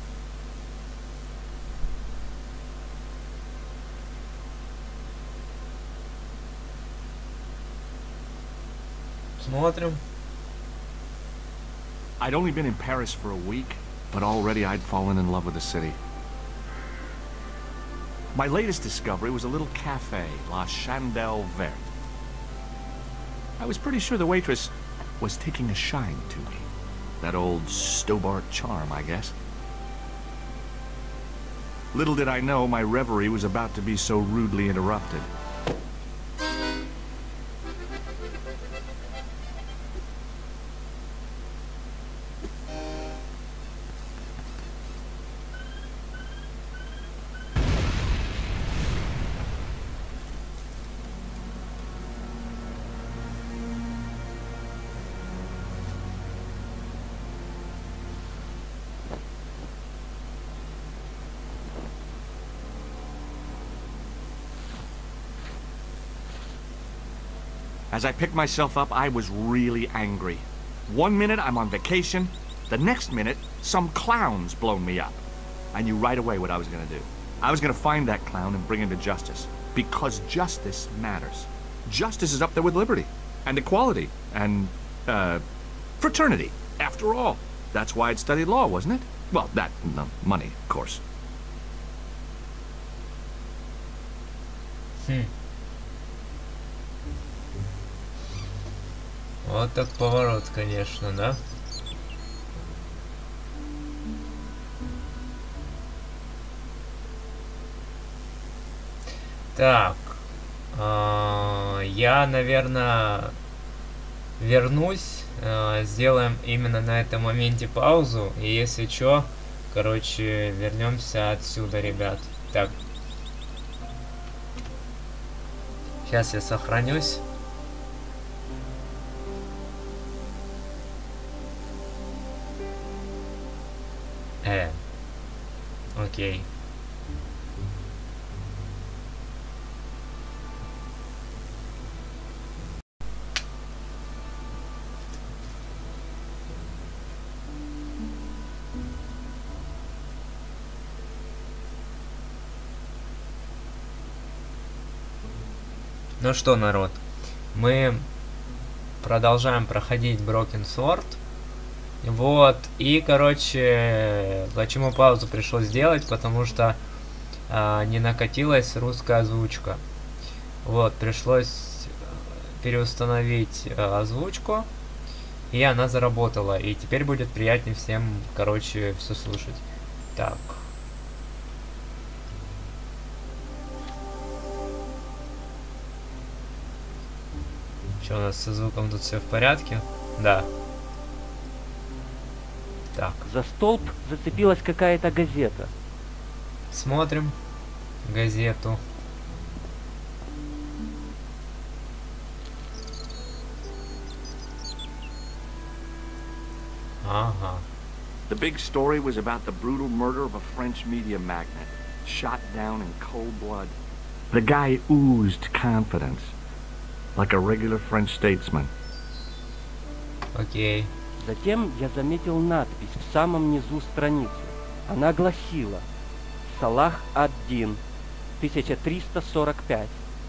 Смотрим. I'd only been in Paris for a week, but already I'd fallen in love with the city. My latest discovery was a little cafe, La Chandelle Verte. I was pretty sure the waitress was taking a shine to me. That old Stobart charm, I guess. Little did I know my reverie was about to be so rudely interrupted. As I picked myself up, I was really angry. One minute I'm on vacation, the next minute some clown's blown me up. I knew right away what I was gonna do. I was gonna find that clown and bring him to justice. Because justice matters. Justice is up there with liberty, and equality, and, uh, fraternity. After all, that's why I'd studied law, wasn't it? Well, that and the money, of course. Хм. Вот так поворот, конечно, да? Так, э, я, наверное, вернусь, э, сделаем именно на этом моменте паузу, и если чё, короче, вернемся отсюда, ребят. Так, сейчас я сохранюсь. Э, окей. Ну что, народ, мы продолжаем проходить Broken Sword. Вот, и, короче, почему паузу пришлось сделать, потому что а, не накатилась русская озвучка. Вот, пришлось переустановить а, озвучку, и она заработала. И теперь будет приятнее всем, короче, все слушать. Так. Что у нас со звуком тут все в порядке? Да. Так. За столб зацепилась какая-то газета. Смотрим газету. Ага. The big story was about the brutal murder of a French media magnate, shot down in cold blood. The guy oozed confidence, like a regular French statesman. Окей. Затем я заметил надпись в самом низу страницы. Она гласила: Салах ад-Дин, тысяча триста сорок пять.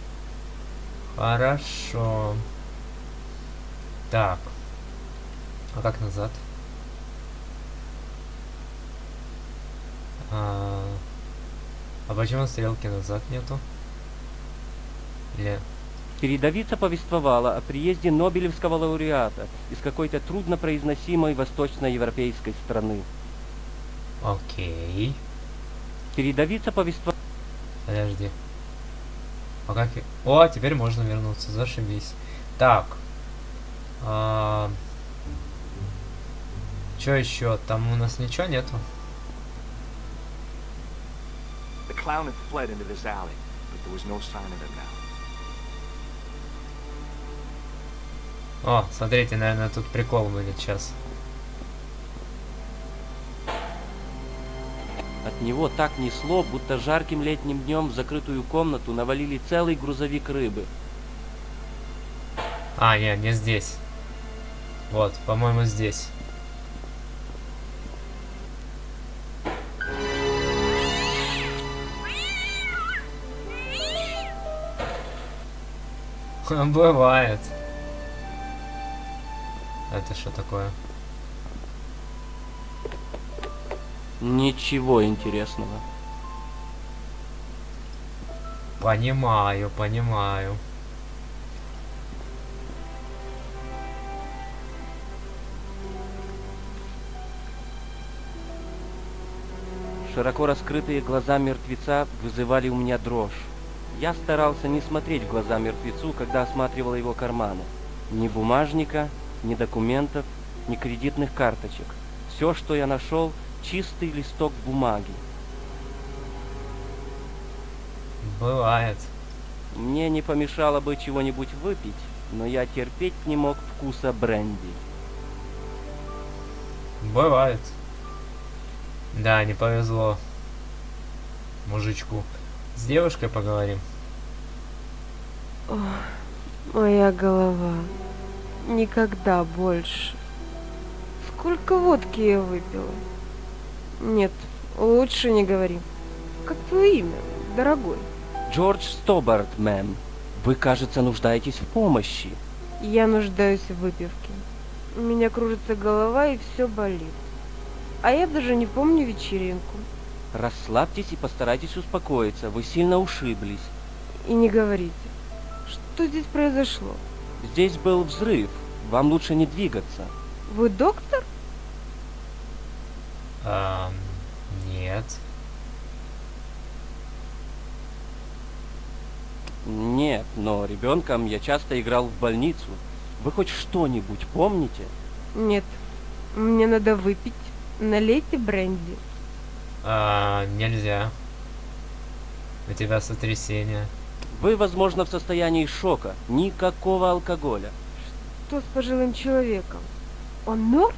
Хорошо. Так. А как назад? А, А почему стрелки назад нету? Или... Передовица повествовала о приезде Нобелевского лауреата из какой-то труднопроизносимой восточноевропейской страны. Окей. Передовица повествовала... Подожди. А как... я- О, теперь можно вернуться, зашибись. Так. А... Чё еще? Там у нас ничего нету? The clown had fled into this alley, but there was no sign of him now. О, смотрите, наверное, тут прикол будет сейчас. От него так несло, будто жарким летним днем в закрытую комнату навалили целый грузовик рыбы. А, не, не здесь. Вот, по-моему, здесь. Бывает. Это что такое? Ничего интересного. Понимаю, понимаю. Широко раскрытые глаза мертвеца вызывали у меня дрожь. Я старался не смотреть в глаза мертвецу, когда осматривал его карманы. Ни бумажника, ни документов, ни кредитных карточек. Все, что я нашел, чистый листок бумаги. Бывает. Мне не помешало бы чего-нибудь выпить, но я терпеть не мог вкуса бренди. Бывает. Да, не повезло мужичку. С девушкой поговорим. Ох, моя голова. Никогда больше. Сколько водки я выпила? Нет, лучше не говори. Как твое имя, дорогой? Джордж Стобарт, мэм. Вы, кажется, нуждаетесь в помощи. Я нуждаюсь в выпивке. У меня кружится голова и все болит. А я даже не помню вечеринку. Расслабьтесь и постарайтесь успокоиться. Вы сильно ушиблись. И не говорите. Что здесь произошло? Здесь был взрыв. Вам лучше не двигаться. Вы доктор? Ам, нет. Нет, но ребенком я часто играл в больницу. Вы хоть что-нибудь помните? Нет. Мне надо выпить. Налейте бренди. А, нельзя. У тебя сотрясение. Вы, возможно, в состоянии шока. Никакого алкоголя. Что с пожилым человеком? Он мертв?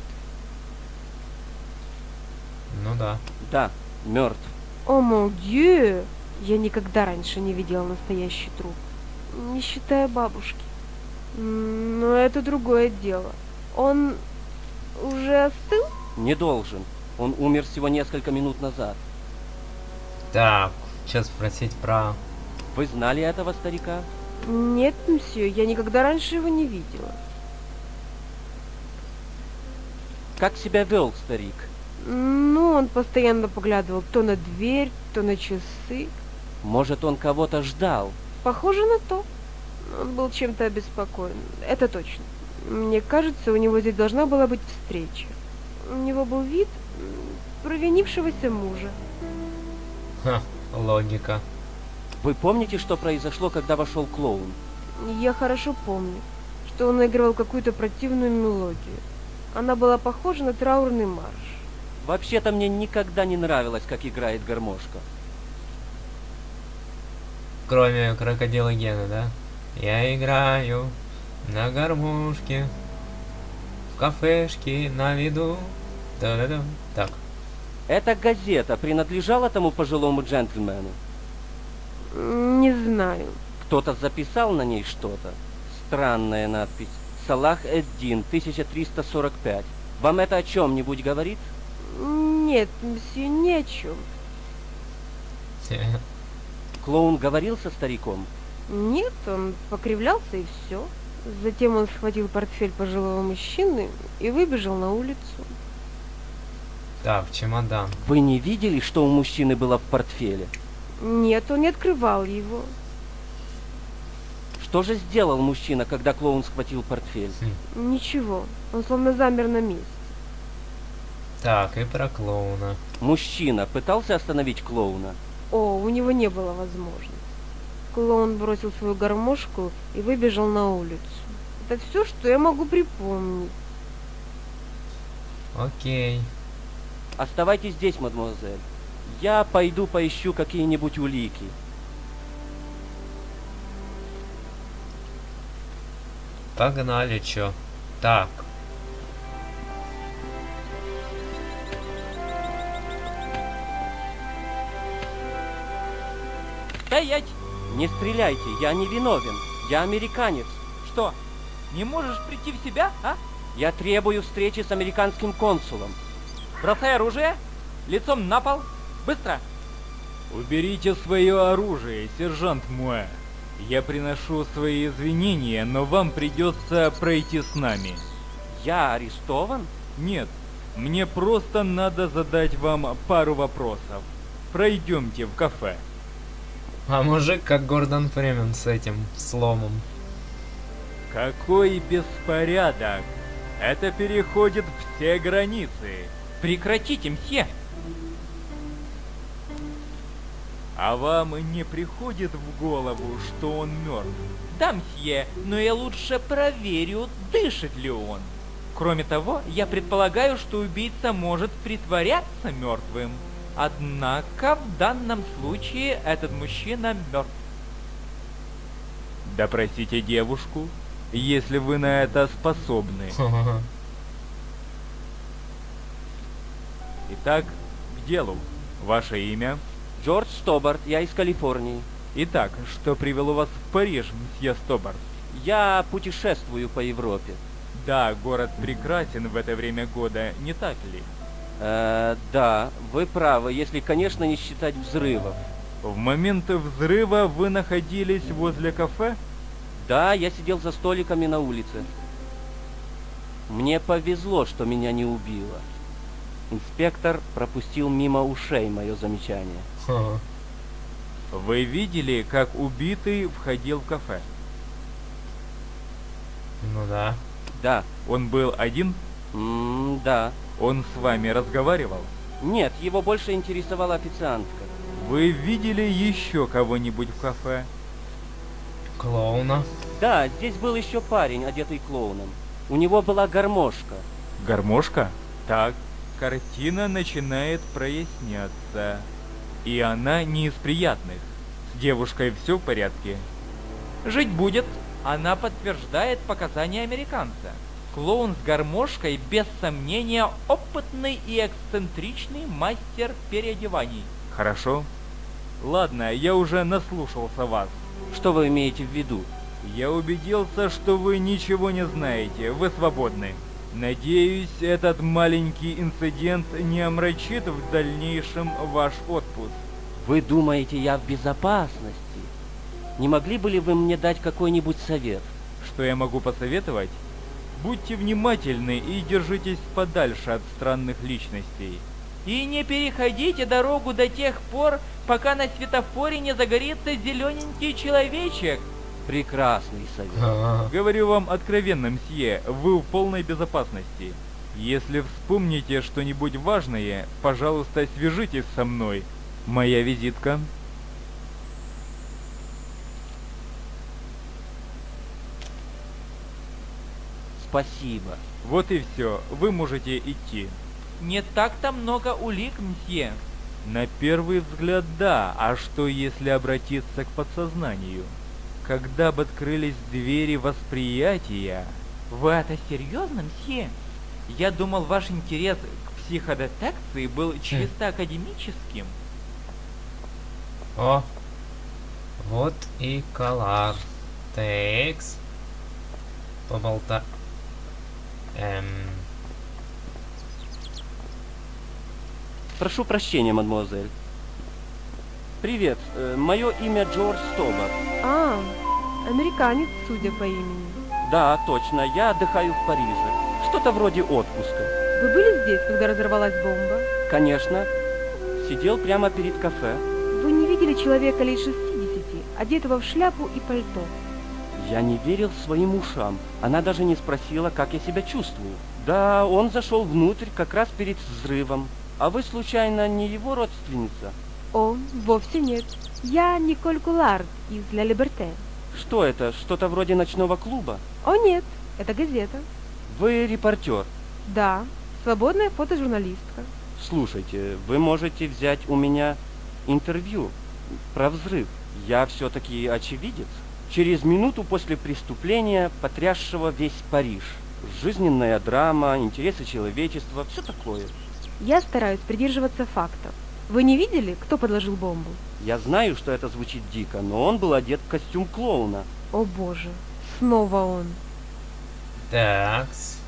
Ну да. Да, мертв. О, мон дью! Я никогда раньше не видела настоящий труп. Не считая бабушки. М, Но это другое дело. Он уже остыл? Не должен. Он умер всего несколько минут назад. Так, сейчас спросить про... Вы знали этого старика? Нет, мсье, я никогда раньше его не видела. Как себя вел старик? Ну, он постоянно поглядывал то на дверь, то на часы. Может, он кого-то ждал? Похоже на то. Он был чем-то обеспокоен. Это точно. Мне кажется, у него здесь должна была быть встреча. У него был вид м, провинившегося мужа. Ха, логика. Вы помните, что произошло, когда вошел клоун? Я хорошо помню, что он играл какую-то противную мелодию. Она была похожа на траурный марш. Вообще-то мне никогда не нравилось, как играет гармошка. Кроме крокодила Гена, да? Я играю на гармошке, в кафешке на виду. Да-да-да. Так. Эта газета принадлежала тому пожилому джентльмену? Не знаю. Кто-то записал на ней что-то? Странная надпись. Салах эд-Дин, тысяча триста сорок пять. Вам это о чем-нибудь говорит? Нет, мсье, ни о чем. Клоун говорил со стариком? Нет, он покривлялся и все. Затем он схватил портфель пожилого мужчины и выбежал на улицу. Так, чемодан. Вы не видели, что у мужчины было в портфеле? Нет, он не открывал его. Что же сделал мужчина, когда клоун схватил портфель? Ничего, он словно замер на месте. Так, и про клоуна. Мужчина пытался остановить клоуна? О, у него не было возможности. Клоун бросил свою гармошку и выбежал на улицу. Это все, что я могу припомнить. Окей. Оставайтесь здесь, мадемуазель. Я пойду поищу какие-нибудь улики. Погнали, чё. Так. Стоять! Не стреляйте, я не виновен. Я американец. Что, не можешь прийти в себя, а? Я требую встречи с американским консулом. Бросай оружие, лицом на пол, быстро! Уберите свое оружие, сержант Муэ. Я приношу свои извинения, но вам придется пройти с нами. Я арестован? Нет, мне просто надо задать вам пару вопросов. Пройдемте в кафе. А мужик как Гордон Фримен с этим сломом. Какой беспорядок! Это переходит все границы. Прекратите, мсье! А вам не приходит в голову, что он мертв? Да, мсье, но я лучше проверю, дышит ли он. Кроме того, я предполагаю, что убийца может притворяться мертвым. Однако в данном случае этот мужчина мертв. Допросите девушку, если вы на это способны. Итак, к делу. Ваше имя? Джордж Стобарт, я из Калифорнии. Итак, что привело вас в Париж, мсье Стобарт? Я путешествую по Европе. Да, город прекрасен в это время года, не так ли? Э, да, вы правы, если, конечно, не считать взрывов. В момент взрыва вы находились возле кафе? Да, я сидел за столиками на улице. Мне повезло, что меня не убило. Инспектор пропустил мимо ушей мое замечание. Ха. Вы видели, как убитый входил в кафе? Ну да. Да. Он был один? М, да. Он с вами разговаривал? Нет, его больше интересовала официантка. Вы видели еще кого-нибудь в кафе? Клоуна. Да, здесь был еще парень, одетый клоуном. У него была гармошка. Гармошка? Так, картина начинает проясняться. И она не из приятных. С девушкой все в порядке? Жить будет. Она подтверждает показания американца. Клоун с гармошкой, без сомнения, опытный и эксцентричный мастер переодеваний. Хорошо. Ладно, я уже наслушался вас. Что вы имеете в виду? Я убедился, что вы ничего не знаете. Вы свободны. Надеюсь, этот маленький инцидент не омрачит в дальнейшем ваш отпуск. Вы думаете, я в безопасности? Не могли бы ли вы мне дать какой-нибудь совет? Что я могу посоветовать? Будьте внимательны и держитесь подальше от странных личностей. И не переходите дорогу до тех пор, пока на светофоре не загорится зелененький человечек. Прекрасный совет. Ага. Говорю вам откровенно, мсье, вы в полной безопасности. Если вспомните что-нибудь важное, пожалуйста, свяжитесь со мной. Моя визитка. Спасибо. Вот и все, вы можете идти. Не так-то много улик, мсье. На первый взгляд, да, а что если обратиться к подсознанию? Когда бы открылись двери восприятия... Вы это серьезно, мсье? Я думал, ваш интерес к психодетекции был чисто академическим. О, вот и колар. Текс. Поболта... Эм... Прошу прощения, мадемуазель. Привет, э, мое имя Джордж Стобарт. А, американец, судя по имени. Да, точно, я отдыхаю в Париже. Что-то вроде отпуска. Вы были здесь, когда разорвалась бомба? Конечно. Сидел прямо перед кафе. Вы не видели человека лет шестидесяти, одетого в шляпу и пальто. Я не верил своим ушам. Она даже не спросила, как я себя чувствую. Да, он зашел внутрь как раз перед взрывом. А вы, случайно, не его родственница? О, вовсе нет. Я Николь Кулард из Ля Либерте. Что это? Что-то вроде ночного клуба? О нет, это газета. Вы репортер? Да, свободная фотожурналистка. Слушайте, вы можете взять у меня интервью про взрыв. Я все-таки очевидец. Через минуту после преступления, потрясшего весь Париж. Жизненная драма, интересы человечества, все такое. Я стараюсь придерживаться фактов. Вы не видели, кто подложил бомбу? Я знаю, что это звучит дико, но он был одет в костюм клоуна. О боже, снова он. Такс.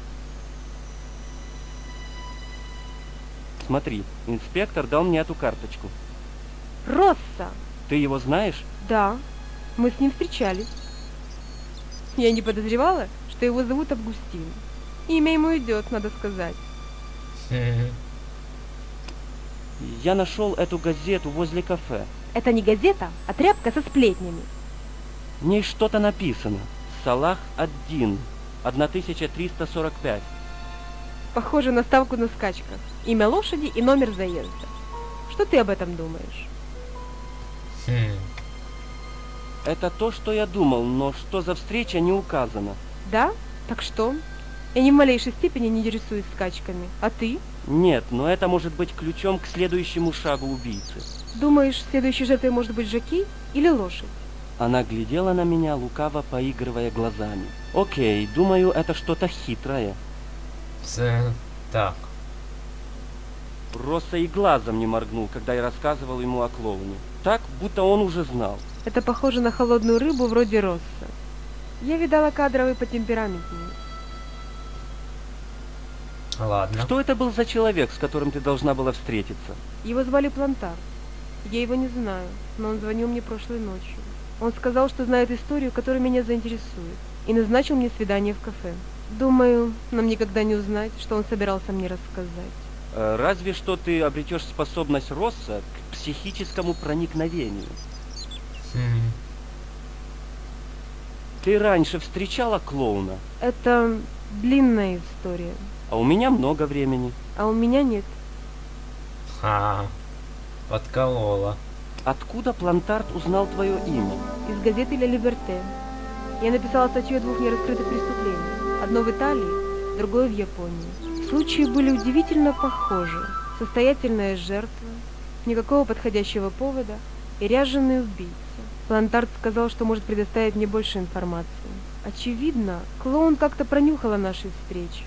Смотри, инспектор дал мне эту карточку. Росса! Ты его знаешь? Да, мы с ним встречались. Я не подозревала, что его зовут Августин. Имя ему идет, надо сказать. Я нашел эту газету возле кафе. Это не газета, а тряпка со сплетнями. В ней что-то написано. Салах один, тысяча триста сорок пять. Похоже на ставку на скачках. Имя лошади и номер заезда. Что ты об этом думаешь? Хм. Это то, что я думал, но что за встреча не указано. Да? Так что? Я ни в малейшей степени не интересуюсь скачками. А ты? Нет, но это может быть ключом к следующему шагу убийцы. Думаешь, следующей жертвой может быть жокей или лошадь? Она глядела на меня, лукаво поигрывая глазами. Окей, думаю, это что-то хитрое. Це так. Росса и глазом не моргнул, когда я рассказывал ему о клоуне. Так, будто он уже знал. Это похоже на холодную рыбу вроде Росса. Я видала кадровый потемпераментнее. Ладно. Что это был за человек, с которым ты должна была встретиться? Его звали Плантар. Я его не знаю, но он звонил мне прошлой ночью. Он сказал, что знает историю, которая меня заинтересует, и назначил мне свидание в кафе. Думаю, нам никогда не узнать, что он собирался мне рассказать. Э, разве что ты обретешь способность Росса к психическому проникновению. Хм. Ты раньше встречала клоуна? Это длинная история. А у меня много времени. А у меня нет. Ха. Подколола. Откуда Плантарт узнал твое имя? Из газеты «Ля Либерте». Я написала статью о двух нераскрытых преступлениях. Одно в Италии, другое в Японии. Случаи были удивительно похожи. Состоятельная жертва, никакого подходящего повода и ряженый убийца. Плантарт сказал, что может предоставить мне больше информации. Очевидно, клоун как-то пронюхал о нашей встрече.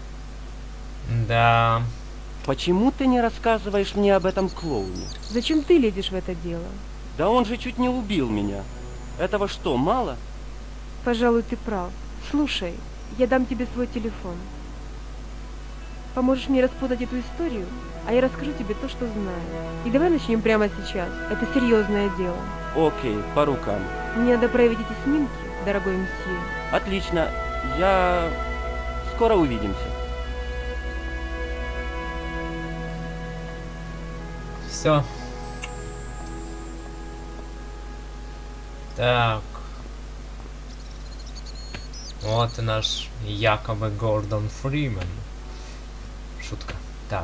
Да. Почему ты не рассказываешь мне об этом клоуне? Зачем ты лезешь в это дело? Да он же чуть не убил меня. Этого что, мало? Пожалуй, ты прав. Слушай, я дам тебе свой телефон. Поможешь мне распутать эту историю, а я расскажу тебе то, что знаю. И давай начнем прямо сейчас. Это серьезное дело. Окей, по рукам. Мне надо проявить эти снимки, дорогой мсье. Отлично. Я... Скоро увидимся. Все. Так. Вот и наш якобы Гордон Фримен. Шутка. Так.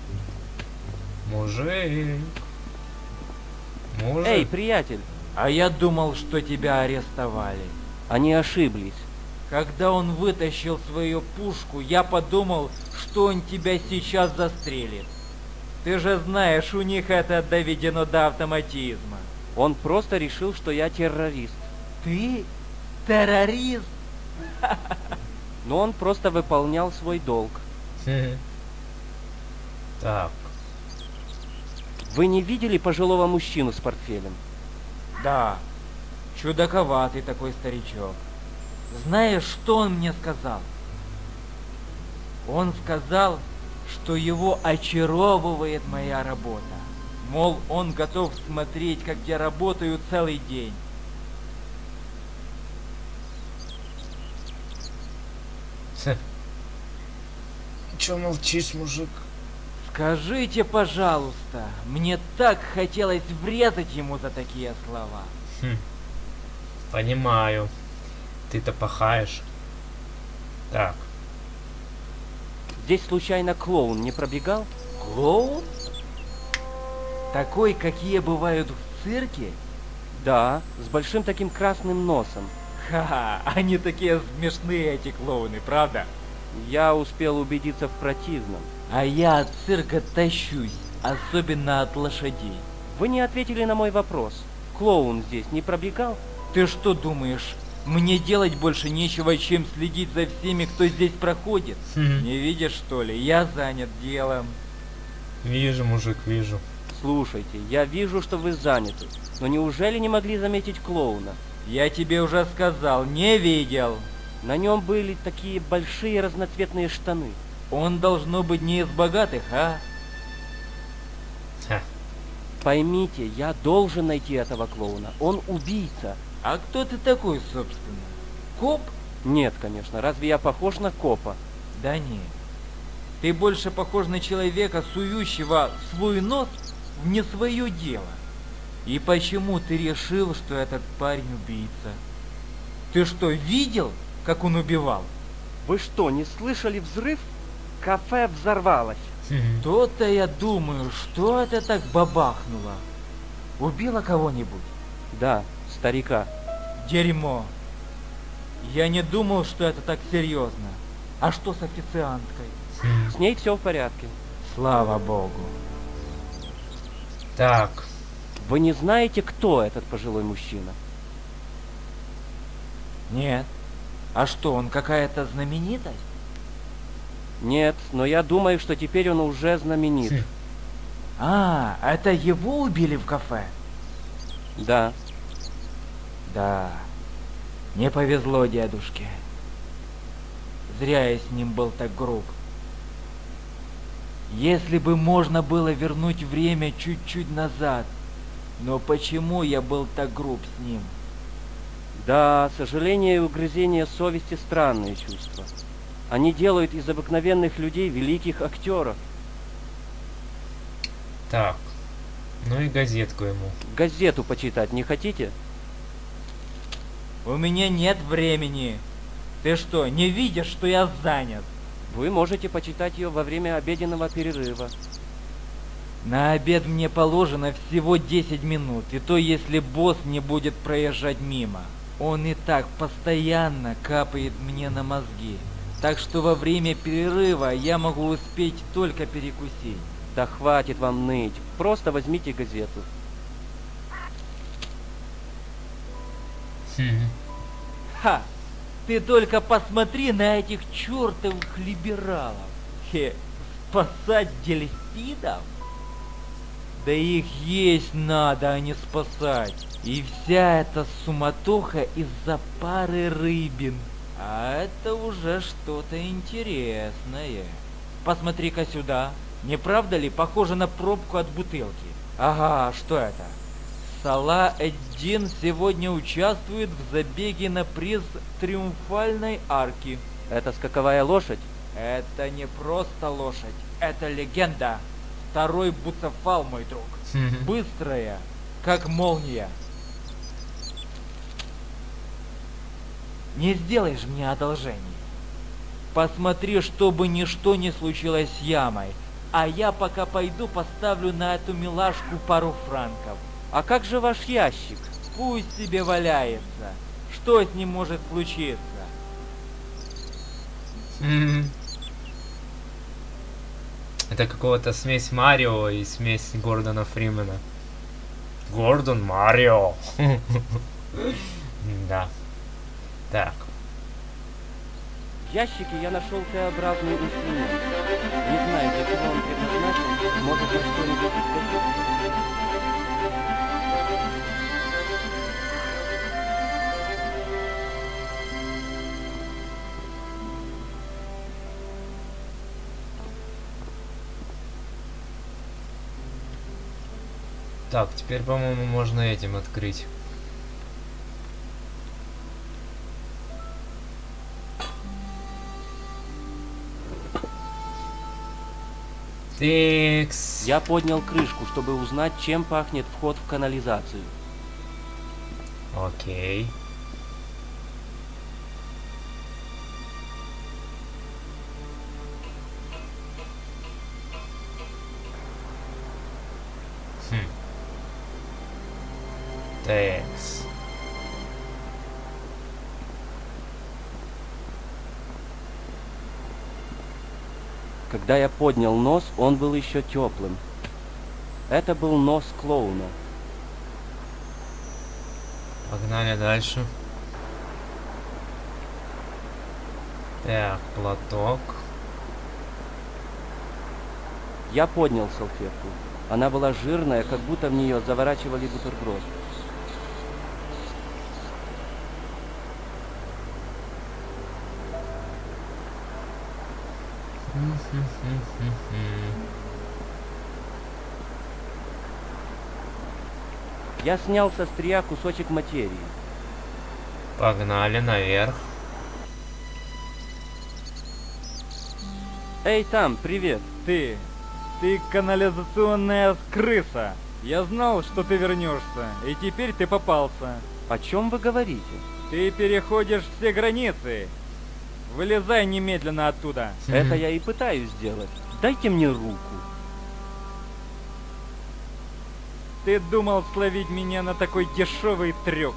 Мужик. Мужик. Эй, приятель. А я думал, что тебя арестовали. Они ошиблись. Когда он вытащил свою пушку, я подумал, что он тебя сейчас застрелит. Ты же знаешь, у них это доведено до автоматизма. Он просто решил, что я террорист. Ты? Террорист? Но он просто выполнял свой долг. Так. Вы не видели пожилого мужчину с портфелем? Да. Чудаковатый такой старичок. Знаешь, что он мне сказал? Он сказал, что его очаровывает моя работа. Мол, он готов смотреть, как я работаю целый день. Чё молчишь, мужик? Скажите, пожалуйста, мне так хотелось врезать ему за такие слова. Хм. Понимаю. Ты-то пахаешь. Так. Здесь случайно клоун не пробегал? Клоун? Такой, какие бывают в цирке? Да, с большим таким красным носом. Ха-ха, они такие смешные, эти клоуны, правда? Я успел убедиться в противном. А я от цирка тащусь, особенно от лошадей. Вы не ответили на мой вопрос. Клоун здесь не пробегал? Ты что думаешь, мне делать больше нечего, чем следить за всеми, кто здесь проходит? Не видишь, что ли? Я занят делом. Вижу, мужик, вижу. Слушайте, я вижу, что вы заняты. Но неужели не могли заметить клоуна? Я тебе уже сказал, не видел. На нем были такие большие разноцветные штаны. Он должно быть не из богатых, а? Ха. Поймите, я должен найти этого клоуна. Он убийца. А кто ты такой, собственно? Коп? Нет, конечно. Разве я похож на копа? Да нет. Ты больше похож на человека, сующего свой нос в не свое дело. И почему ты решил, что этот парень убийца? Ты что, видел, как он убивал? Вы что, не слышали взрыв? Кафе взорвалось. То-то я думаю, что это так бабахнуло. Убило кого-нибудь? Да, старика. Дерьмо. Я не думал, что это так серьезно. А что с официанткой? С ней все в порядке. Слава богу. Так. Вы не знаете, кто этот пожилой мужчина? Нет. А что, он какая-то знаменитость? Нет, но я думаю, что теперь он уже знаменит. Хм. А, это его убили в кафе? Да. Да. Не повезло дедушке. Зря я с ним был так груб. Если бы можно было вернуть время чуть-чуть назад. Но почему я был так груб с ним? Да, сожаление и угрызение совести — странные чувства. Они делают из обыкновенных людей великих актеров. Так. Ну и газетку ему. Газету почитать не хотите? У меня нет времени. Ты что, не видишь, что я занят? Вы можете почитать ее во время обеденного перерыва. На обед мне положено всего десять минут, и то если босс не будет проезжать мимо. Он и так постоянно капает мне на мозги. Так что во время перерыва я могу успеть только перекусить. Да хватит вам ныть. Просто возьмите газету. Хм. Ха! Ты только посмотри на этих чертовых либералов. Хе, спасать дельфинов? Да их есть надо, а не спасать. И вся эта суматоха из-за пары рыбин. А это уже что-то интересное. Посмотри-ка сюда. Не правда ли похоже на пробку от бутылки? Ага, что это? Сала-Эд-Дин сегодня участвует в забеге на приз Триумфальной арки. Это скаковая лошадь? Это не просто лошадь, это легенда. Второй Буцефал, мой друг. Быстрая, как молния. Не сделаешь мне одолжение? Посмотри, чтобы ничто не случилось с ямой. А я пока пойду поставлю на эту милашку пару франков. А как же ваш ящик? Пусть себе валяется. Что с ним может случиться? Это какого-то смесь Марио и смесь Гордона Фримена. Гордон Марио. Да. Так. В ящике я нашел Т-образный инструмент. Не знаю, для чего он предназначен. Может быть, что-нибудь изгодится. Так, теперь, по-моему, можно этим открыть. Тикс. Я поднял крышку, чтобы узнать, чем пахнет вход в канализацию. Окей. Хм. Текс. Когда я поднял нос, он был еще теплым. Это был нос клоуна. Погнали дальше. Так, платок. Я поднял салфетку. Она была жирная, как будто в нее заворачивали бутерброд. Я снял со стрия кусочек материи. Погнали наверх. Эй, там, привет. Ты, ты канализационная крыса. Я знал, что ты вернешься, и теперь ты попался. О чем вы говорите? Ты переходишь все границы. Вылезай немедленно оттуда. Это я и пытаюсь сделать. Дайте мне руку. Ты думал словить меня на такой дешевый трюк?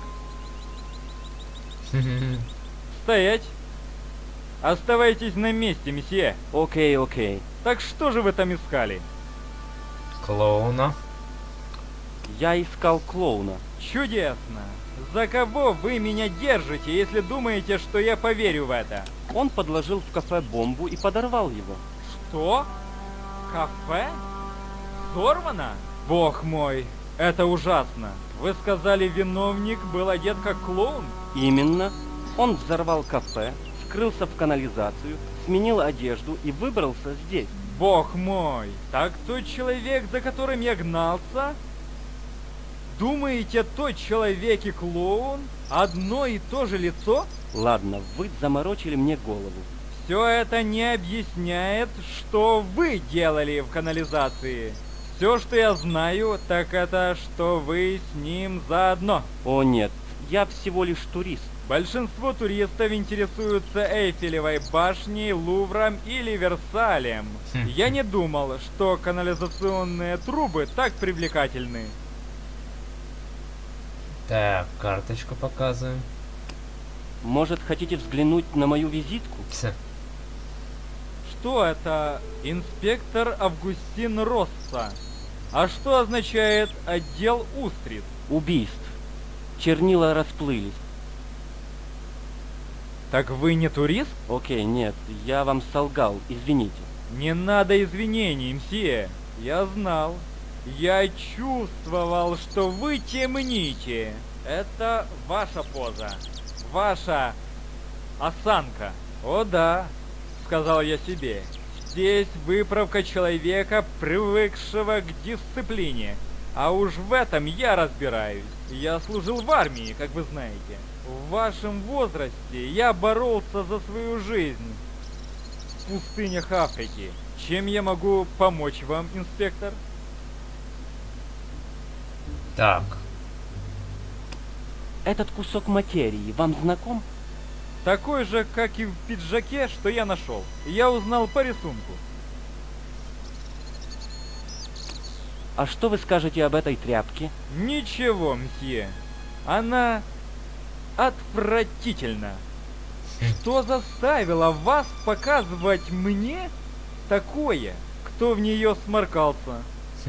Стоять! Оставайтесь на месте, месье. Окей, окей. Так что же вы там искали? Клоуна. Я искал клоуна. Чудесно. За кого вы меня держите, если думаете, что я поверю в это? Он подложил в кафе бомбу и подорвал его. Что? Кафе? Взорвано? Бог мой, это ужасно. Вы сказали, виновник был одет как клоун? Именно. Он взорвал кафе, скрылся в канализацию, сменил одежду и выбрался здесь. Бог мой, так тот человек, за которым я гнался? Думаете, тот человек и клоун одно и то же лицо? Ладно, вы заморочили мне голову. Все это не объясняет, что вы делали в канализации. Все, что я знаю, так это, что вы с ним заодно. О нет, я всего лишь турист. Большинство туристов интересуются Эйфелевой башней, Лувром или Версалем. Я не думал, что канализационные трубы так привлекательны. Так, карточку показываем. Может, хотите взглянуть на мою визитку? Что это? Инспектор Августин Росса. А что означает отдел устриц? Убийств. Чернила расплылись. Так вы не турист? Окей, нет, я вам солгал, извините. Не надо извинений, мсье. Я знал. Я чувствовал, что вы темните. Это ваша поза. Ваша осанка. О да, сказал я себе. Здесь выправка человека, привыкшего к дисциплине. А уж в этом я разбираюсь. Я служил в армии, как вы знаете. В вашем возрасте я боролся за свою жизнь в пустынях Африки. Чем я могу помочь вам, инспектор? Так. Этот кусок материи вам знаком? Такой же, как и в пиджаке, что я нашел. Я узнал по рисунку. А что вы скажете об этой тряпке? Ничего, мсье. Она отвратительна. Что заставило вас показывать мне такое? Кто в нее сморкался?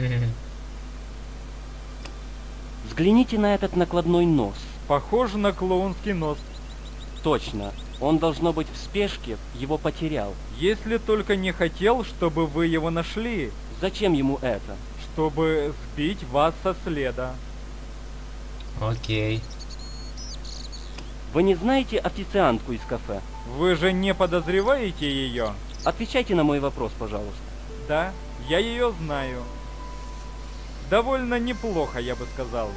Взгляните на этот накладной нос. Похож на клоунский нос. Точно. Он, должно быть, в спешке его потерял. Если только не хотел, чтобы вы его нашли. Зачем ему это? Чтобы сбить вас со следа. Окей. Вы не знаете официантку из кафе? Вы же не подозреваете ее? Отвечайте на мой вопрос, пожалуйста. Да, я ее знаю. Довольно неплохо, я бы сказал.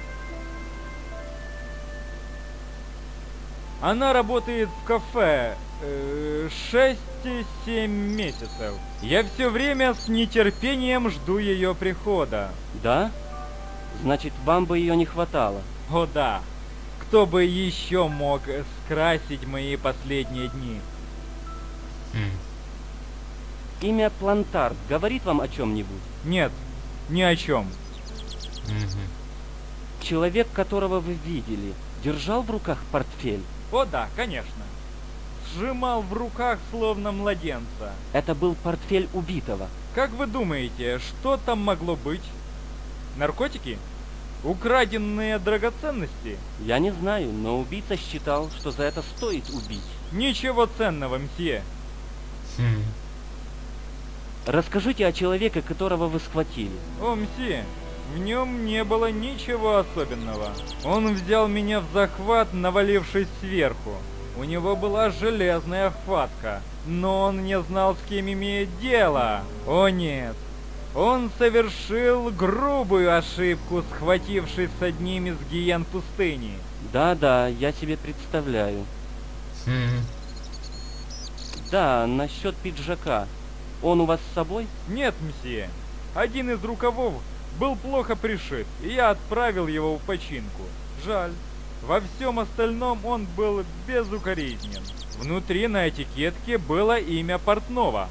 Она работает в кафе шесть-семь месяцев. Я все время с нетерпением жду ее прихода. Да? Значит, вам бы ее не хватало. О да. Кто бы еще мог скрасить мои последние дни? Хм. Имя Плантард говорит вам о чем-нибудь? Нет, ни о чем. Мгм. Человек, которого вы видели, держал в руках портфель? О да, конечно. Сжимал в руках словно младенца. Это был портфель убитого. Как вы думаете, что там могло быть? Наркотики? Украденные драгоценности? Я не знаю, но убийца считал, что за это стоит убить. Ничего ценного, мсье. Хм. Расскажите о человеке, которого вы схватили. О, мсье, в нем не было ничего особенного. Он взял меня в захват, навалившись сверху. У него была железная хватка, но он не знал, с кем имеет дело. О нет, он совершил грубую ошибку, схватившись с одним из гиен пустыни. Да-да, я себе представляю. Хм. Да, насчет пиджака. Он у вас с собой? Нет, мсье. Один из рукавов был плохо пришит, и я отправил его в починку. Жаль. Во всем остальном он был безукоризнен. Внутри на этикетке было имя портного.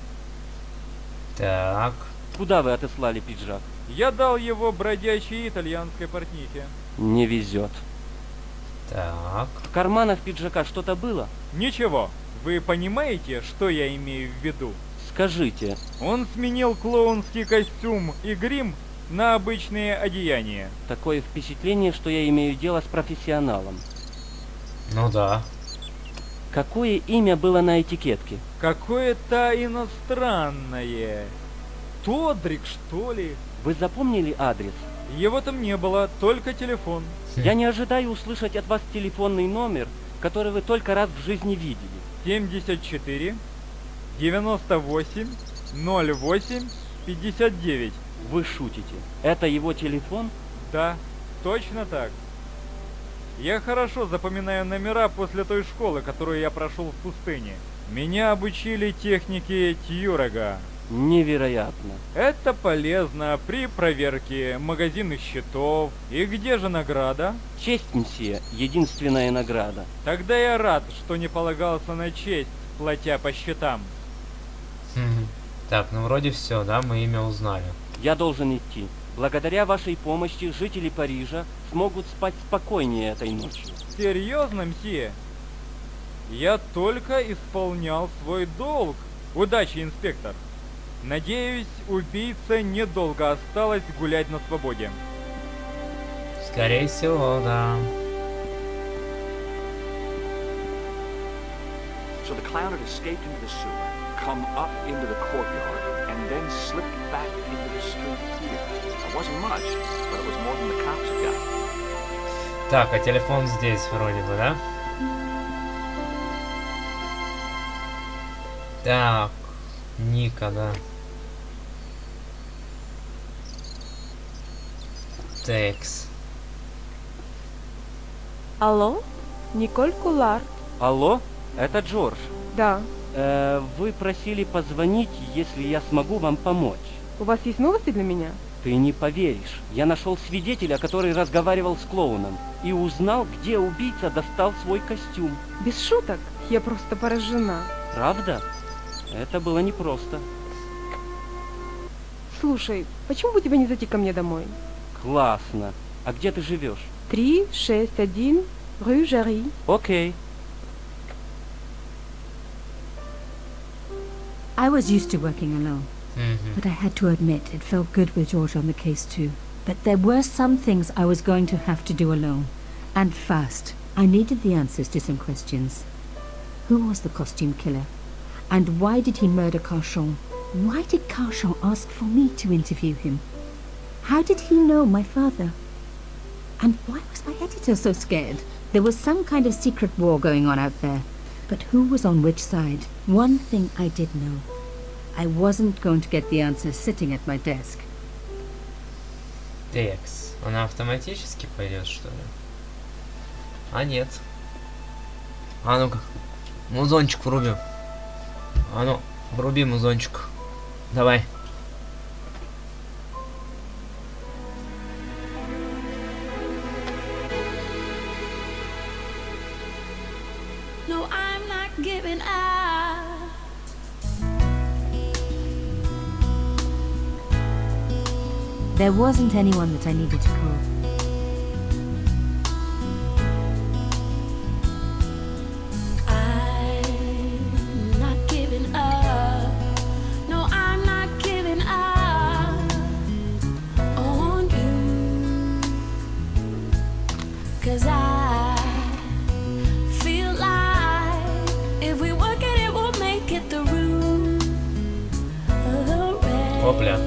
Так. Куда вы отослали пиджак? Я дал его бродячей итальянской портнихе. Не везет. Так. В карманах пиджака что-то было? Ничего. Вы понимаете, что я имею в виду? Скажите. Он сменил клоунский костюм и грим на обычные одеяния. Такое впечатление, что я имею дело с профессионалом. Ну да. Какое имя было на этикетке? Какое-то иностранное. Тодрик, что ли? Вы запомнили адрес? Его там не было, только телефон. Я не ожидаю услышать от вас телефонный номер, который вы только раз в жизни видели. семьдесят четыре девяносто восемь ноль восемь пятьдесят девять. Вы шутите. Это его телефон? Да, точно так. Я хорошо запоминаю номера после той школы, которую я прошел в пустыне. Меня обучили технике Тьюрага. Невероятно. Это полезно при проверке магазинных счетов. И где же награда? Честь, мсье, единственная награда. Тогда я рад, что не полагался на честь, платя по счетам. Хм. Так, ну вроде все, да, мы имя узнали. Я должен идти. Благодаря вашей помощи жители Парижа смогут спать спокойнее этой ночью. Серьезно, мсье? Я только исполнял свой долг. Удачи, инспектор. Надеюсь, убийца недолго осталось гулять на свободе. Скорее всего, да. So the clown had escaped into the sewer, come up into the courtyard, and then slipped back into the street here. It wasn't much, but it was more than the cops had got. Так, а телефон здесь вроде бы, да? Так, Ника, да. Текс. Алло? Николь Кулар? Алло? Это Джордж. Да. Э, вы просили позвонить, если я смогу вам помочь. У вас есть новости для меня? Ты не поверишь. Я нашел свидетеля, который разговаривал с клоуном, и узнал, где убийца достал свой костюм. Без шуток? Я просто поражена. Правда? Это было непросто. Слушай, почему бы тебе не зайти ко мне домой? Классно. А где ты живешь? три шесть один Rue Jarry. Окей. I was used to working alone, Мгм. but I had to admit it felt good with George on the case too. But there were some things I was going to have to do alone, and fast. I needed the answers to some questions. Who was the costume killer? And why did he murder Carchon? Why did Carchon ask for me to interview him? How did he know my father? And why was my editor so scared? There was some kind of secret war going on out there. But who was on which side? One thing I did know. I wasn't going to get the answers sitting at my desk. Текс. Она автоматически пойдет, что ли? А нет. А ну-ка. Музончик врубим. А ну, вруби музончик. Давай. No, I'm not giving up. There wasn't anyone that I needed to call. I'm not giving up. No, I'm not giving up on you. 'Cause I feel like if we work it, it will make it through the rain. Опля.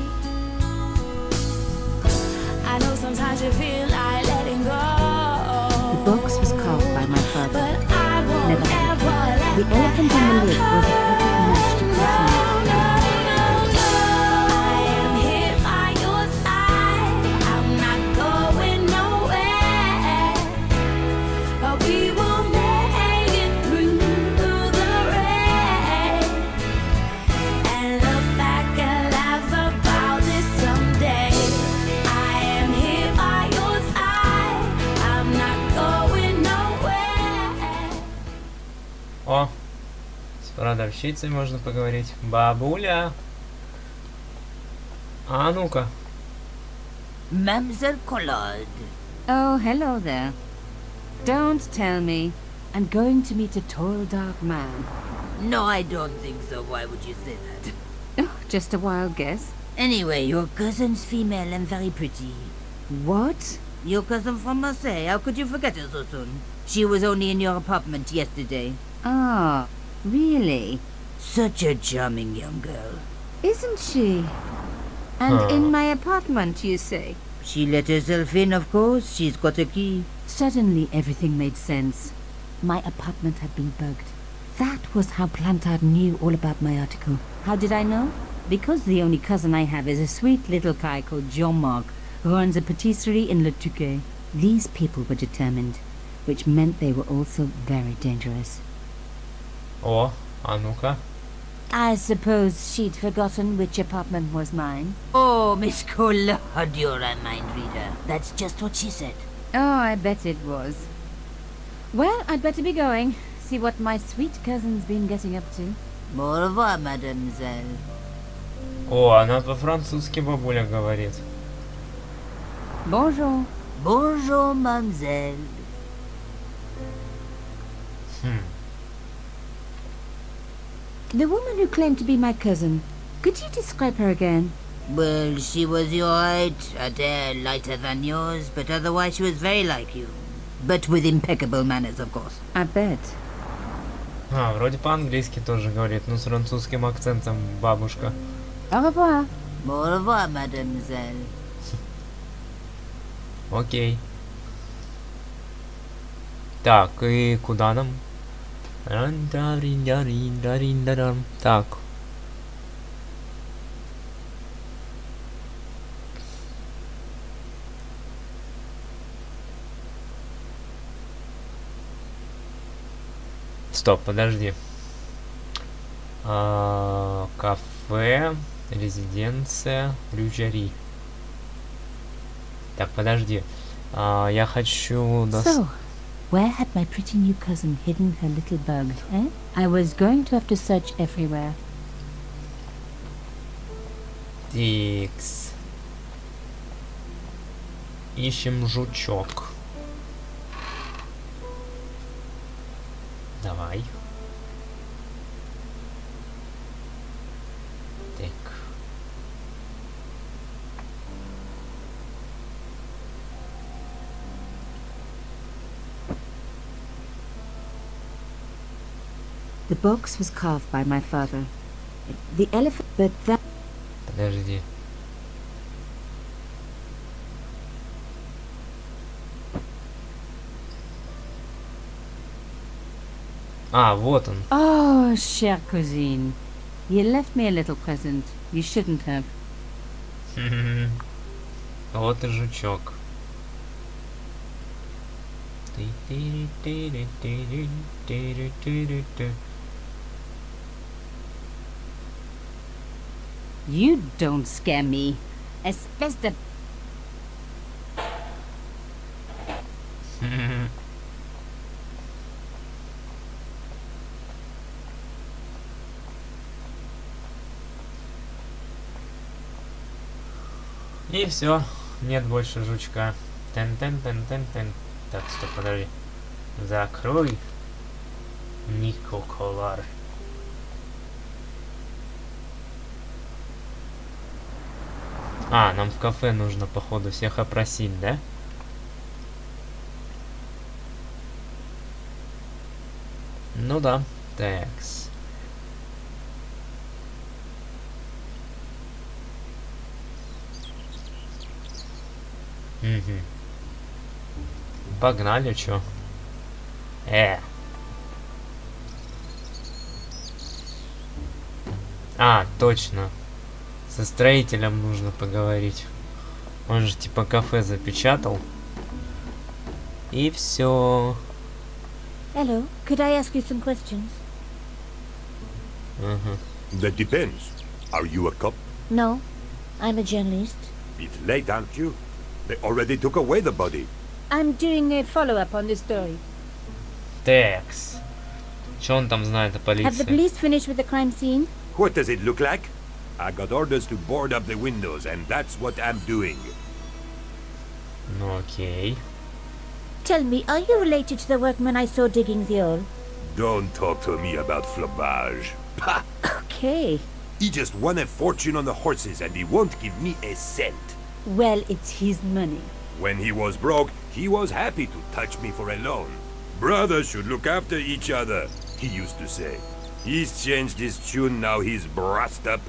I know sometimes you feel like letting go. The box was carved by my father. But I won't Never had. ever let The elephant in the lid was a perfect match to no, Cousin. no, no, no. I am here by your side. I'm not going nowhere. But we will make it through the rain. And look back and laugh about this someday. I am here by your side. I'm not going nowhere. О, с продавщицей можно поговорить. Бабуля. А ну-ка. Mademoiselle Collard. Oh, hello there. Don't tell me. I'm going to meet a tall, dark man. No, I don't think so. Why would you say that? Oh, just a wild guess. Anyway, your cousin's female and very pretty. What? Your cousin from Marseille. How could you forget her so soon? She was only in your apartment yesterday. Ah, really? Such a charming young girl. Isn't she? And Huh. in my apartment, you say? She let herself in, of course. She's got a key. Suddenly, everything made sense. My apartment had been bugged. That was how Plantard knew all about my article. How did I know? Because the only cousin I have is a sweet little guy called Jean-Marc, who runs a patisserie in Le Touquet. These people were determined, which meant they were also very dangerous. О, а ну-ка. I suppose she'd forgotten which apartment was mine. Oh, Miss Collard, you're a mind reader. That's just what she said. Oh, I bet it was. Well, I'd better be going. See what my sweet cousin's been getting up to. Au revoir, mademoiselle. О, она по-французски бабуля говорит. Bonjour. Bonjour, mademoiselle. Хм. The woman who claimed to be my cousin. Could you describe her again? Well, she was your height, a hair lighter than yours, but otherwise she was very like you. But with impeccable manners, of course. I bet. А, вроде по-английски тоже говорит, но с французским акцентом бабушка. Au revoir. Au revoir, mademoiselle. Окей. Так, и куда нам? Так. Стоп, подожди. А, кафе, резиденция, Рюжери. Так, подожди. А, я хочу... So, where had my pretty new cousin hidden her little bug, eh? I was going to have to search everywhere. Тикс. Ищем жучок. Давай. Так. The box was carved by my father. The elephant, but that... Подожди. А, вот он. Oh, chère cousine. You left me a little present. You shouldn't have. Вот и жучок. You don't scare me. Especially. И все, нет больше жучка. Тен-тен-тен-тен-тен. Так, стоп, подожди. Закрой. Нико Колар. А, нам в кафе нужно, походу, всех опросить, да? Ну да. Такс. Угу. Погнали, чё? Э. А, точно. Со строителем нужно поговорить. Он же типа кафе запечатал. И все. Hello, could I ask you some questions? Uh-huh. That depends. Are you a cop? No, I'm a journalist. It's late, aren't you? They already took away the body. I'm doing a follow-up on this story. Текс. Что он там знает о Have the полиции? police finished with the crime scene? What does it look like? I got orders to board up the windows, and that's what I'm doing. Ну окей. Tell me, are you related to the workman I saw digging the ore? Don't talk to me about Flobage. Pah! Okay. He just won a fortune on the horses, and he won't give me a cent. Well, it's his money. When he was broke, he was happy to touch me for a loan. Brothers should look after each other, he used to say. He's changed his tune, now he's brassed up.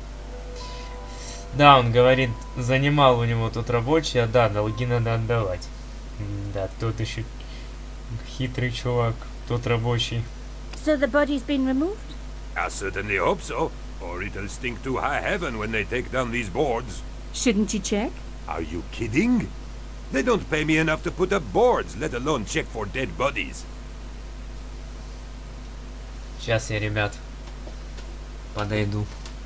Да, он говорит, занимал у него тут рабочий, а да, долги надо отдавать. Да, тот еще хитрый чувак, тот рабочий. So the body's been removed? I certainly hope so, or it'll stink to high heaven when they take down these boards. Shouldn't you check? Are you kidding? They don't pay me enough to put up boards, let alone check for dead bodies. Сейчас я, ребят, подойду.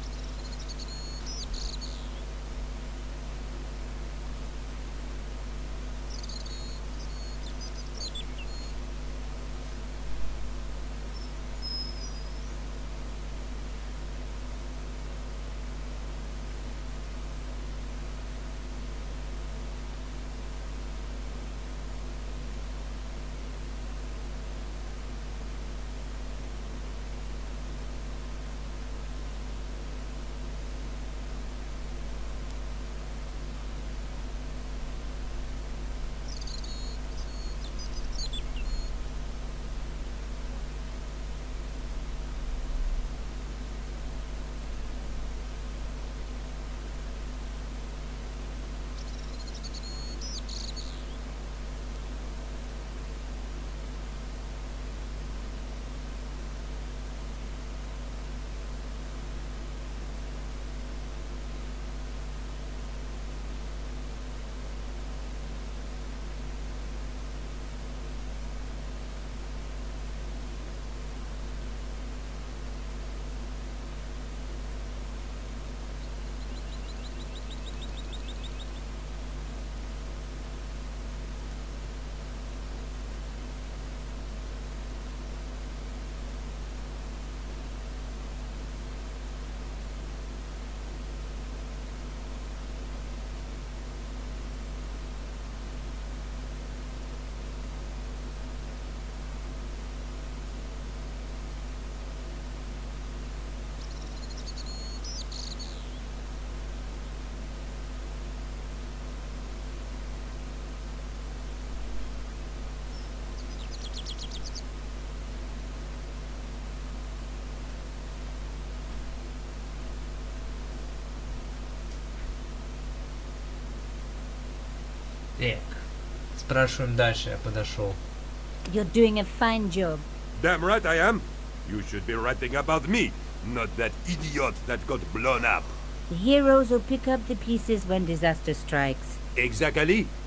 Так, спрашиваем дальше, я подошел. You're doing a fine job. Damn right I am. You should be writing about me, not that idiot that got blown up. The heroes who pick up the pieces when disaster strikes. Exactly.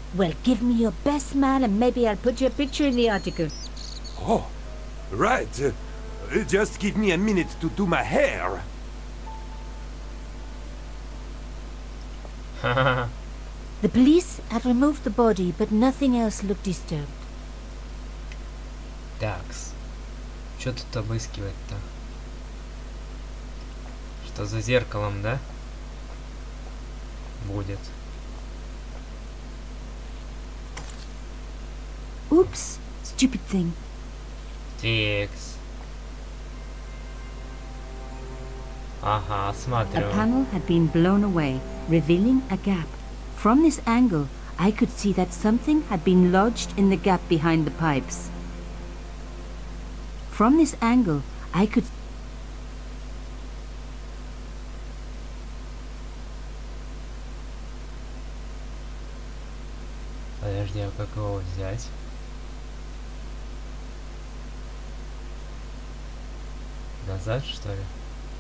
Well, give me your best smile and maybe I'll put your picture in the article. Oh, right. Uh, just give me a minute to do my hair. The police have removed the body, but nothing else looked disturbed. Такс. Что тут обыскивать-то? Что за зеркалом, да? Будет. Oops, stupid thing. Текс. Ага, A осматриваю. panel had been blown away, revealing a gap. From this angle, I could see that something had been lodged in the gap behind the pipes. From this angle, I could... Подожди, а как его взять? Назад, что ли?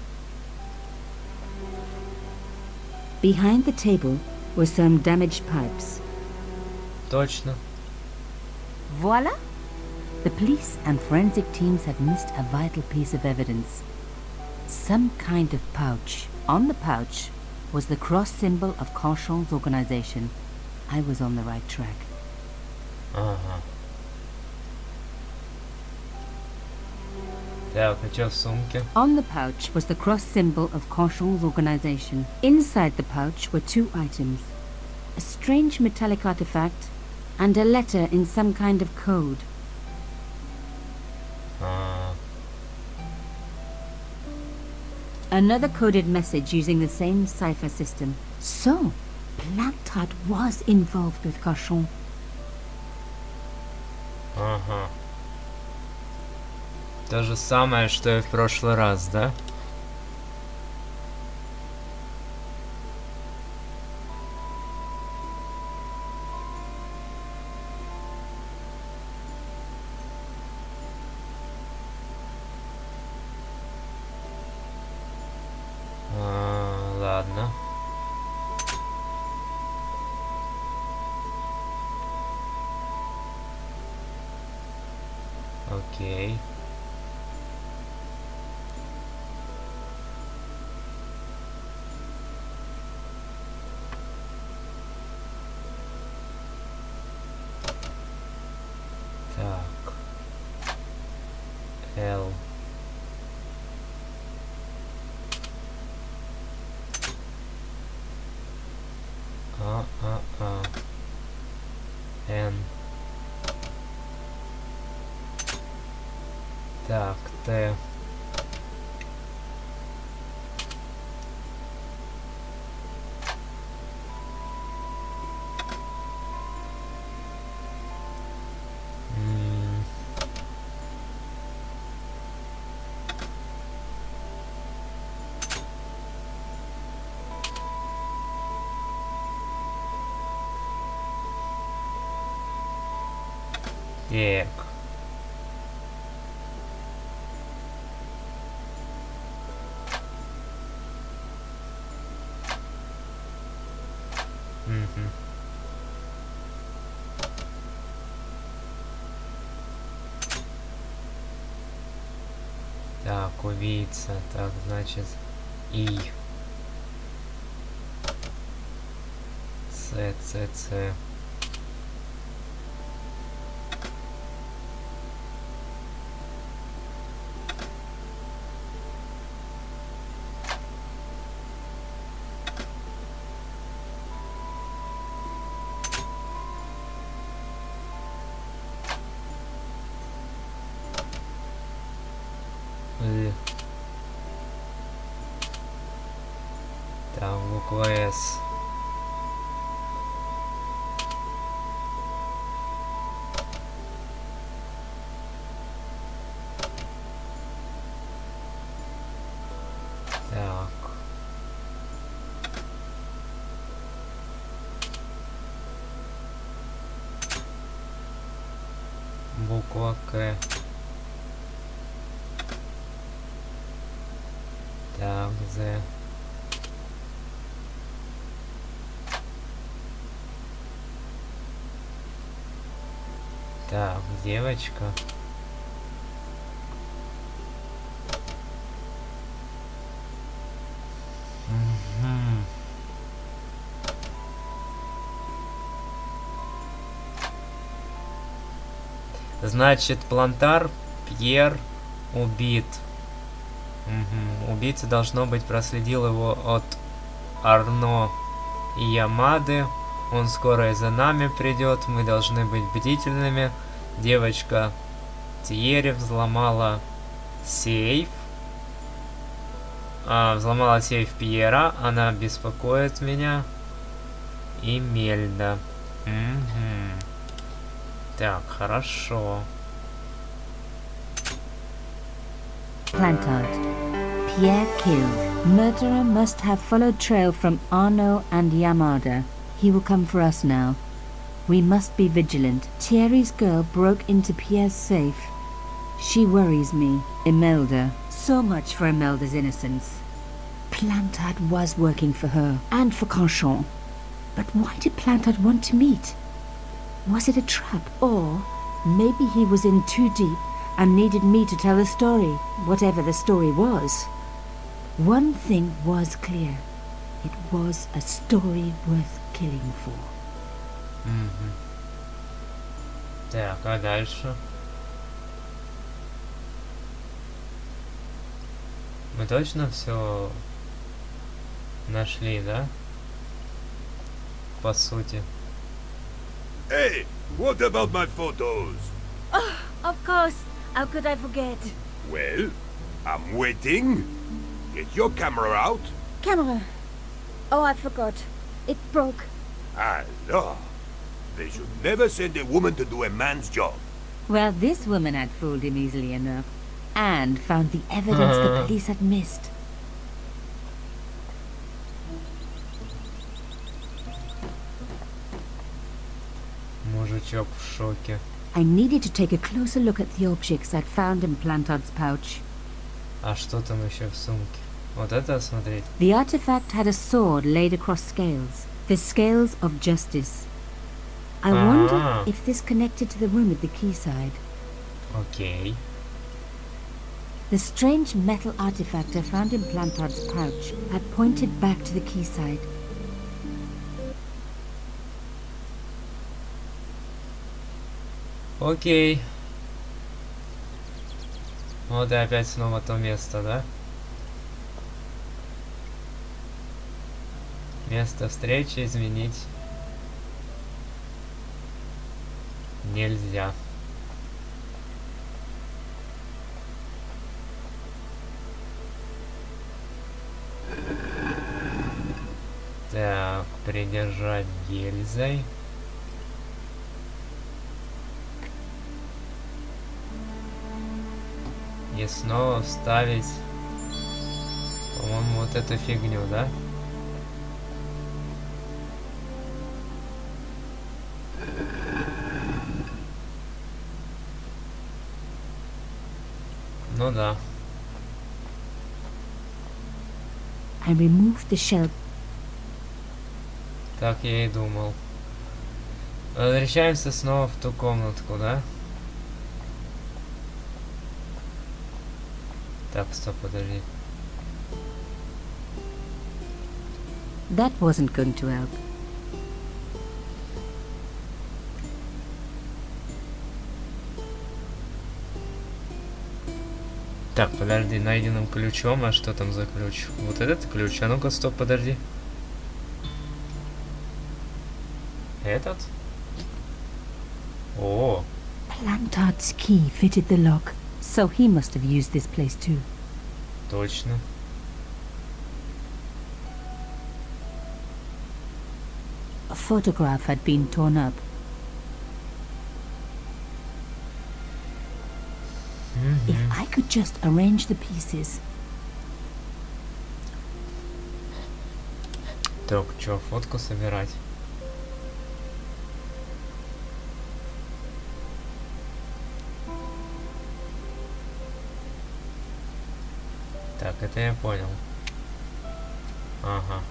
Behind the table were some damaged pipes. Точно. Voila! The police and forensic teams had missed a vital piece of evidence. Some kind of pouch. On the pouch was the cross symbol of Carchon's organization. I was on the right track. Ага. Так, а что в сумке? On the pouch was the cross symbol of Carchon's organization. Inside the pouch were two items. A strange metallic artifact and a letter in some kind of code. А, Another coded message using the same cipher system. So, Plantat was involved with Carchon. ага. То же самое, что и в прошлый раз, да? А, ладно. Окей. Так. L. А, а, а. N. Так, Т. М. Так. Мгм. Так, убийца. Так, значит, И. С, С, С. Л. Там буква С. Так. Буква К. Так, З. Так, девочка. Мгм. Значит, Плантар Пьер убит. Мгм. Убийца, должно быть, проследил его от Арно и Ямады. Он скоро и за нами придет. Мы должны быть бдительными. Девочка Тьерри взломала сейф. А, взломала сейф Пьера. Она беспокоит меня. И Мельда. Мгм. Так, хорошо. Plantard. Pierre killed. Murderer must have followed trail from Arno and Yamada. He will come for us now. We must be vigilant. Thierry's girl broke into Pierre's safe. She worries me. Imelda. So much for Imelda's innocence. Plantard was working for her and for Canchon. But why did Plantard want to meet? Was it a trap? Or maybe he was in too deep and needed me to tell the story, whatever the story was. One thing was clear. It was a story worth killing for. Мгм. Так, а дальше? Мы точно все нашли, да? По сути. Hey, what about my photos? Oh, of course. How could I forget? Well, I'm waiting. Get your camera out. Camera. Oh, I forgot. It broke. Alors, they should never send a woman to do a man's job. Well, this woman had fooled him easily enough. And found the evidence the police had missed. Мужичок в шоке. I needed to take a closer look at the objects I'd found in Plantard's pouch. А что там еще в сумке? Вот это смотреть. The artifact had a sword laid across scales. The scales of justice. I Ah. wonder if this connected to the room at the quayside. Окей. The strange metal artifact I found in Plantard's pouch had pointed back to the quayside. Окей. Вот и опять снова то место, да? Место встречи изменить нельзя. Так, придержать гильзой. И снова вставить, по-моему, вот эту фигню, да? Ну да. I removed the shell. Так я и думал. Возвращаемся снова в ту комнатку, да? Так, стоп, подожди. That wasn't going to help. Так, подожди, найденным ключом, а что там за ключ? Вот этот ключ, а ну-ка, стоп, подожди. Этот? О, Plantard's key fitted the lock, so he must have used this place too. точно. A photograph had been torn up. If I could just arrange the pieces. Так, чё, фотку собирать? Так, это я понял. Ага.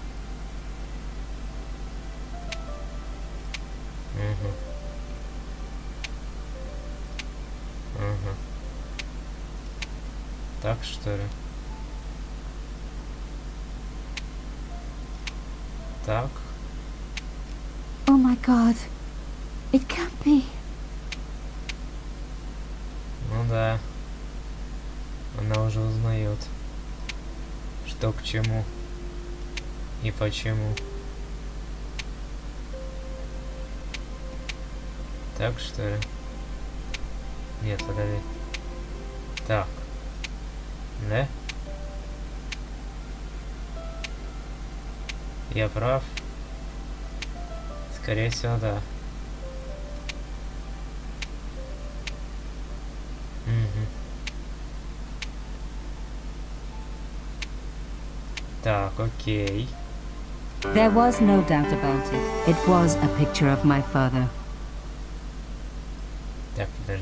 Угу. Так, что ли? Так. Oh my god. It can't be. Ну да. Она уже узнает, что к чему и почему. Так, что ли? Нет, подожди. Так. Да? Я прав? Скорее всего, да. Угу. Так, окей. There was no doubt about it. It was a picture of my father. Так, подожди.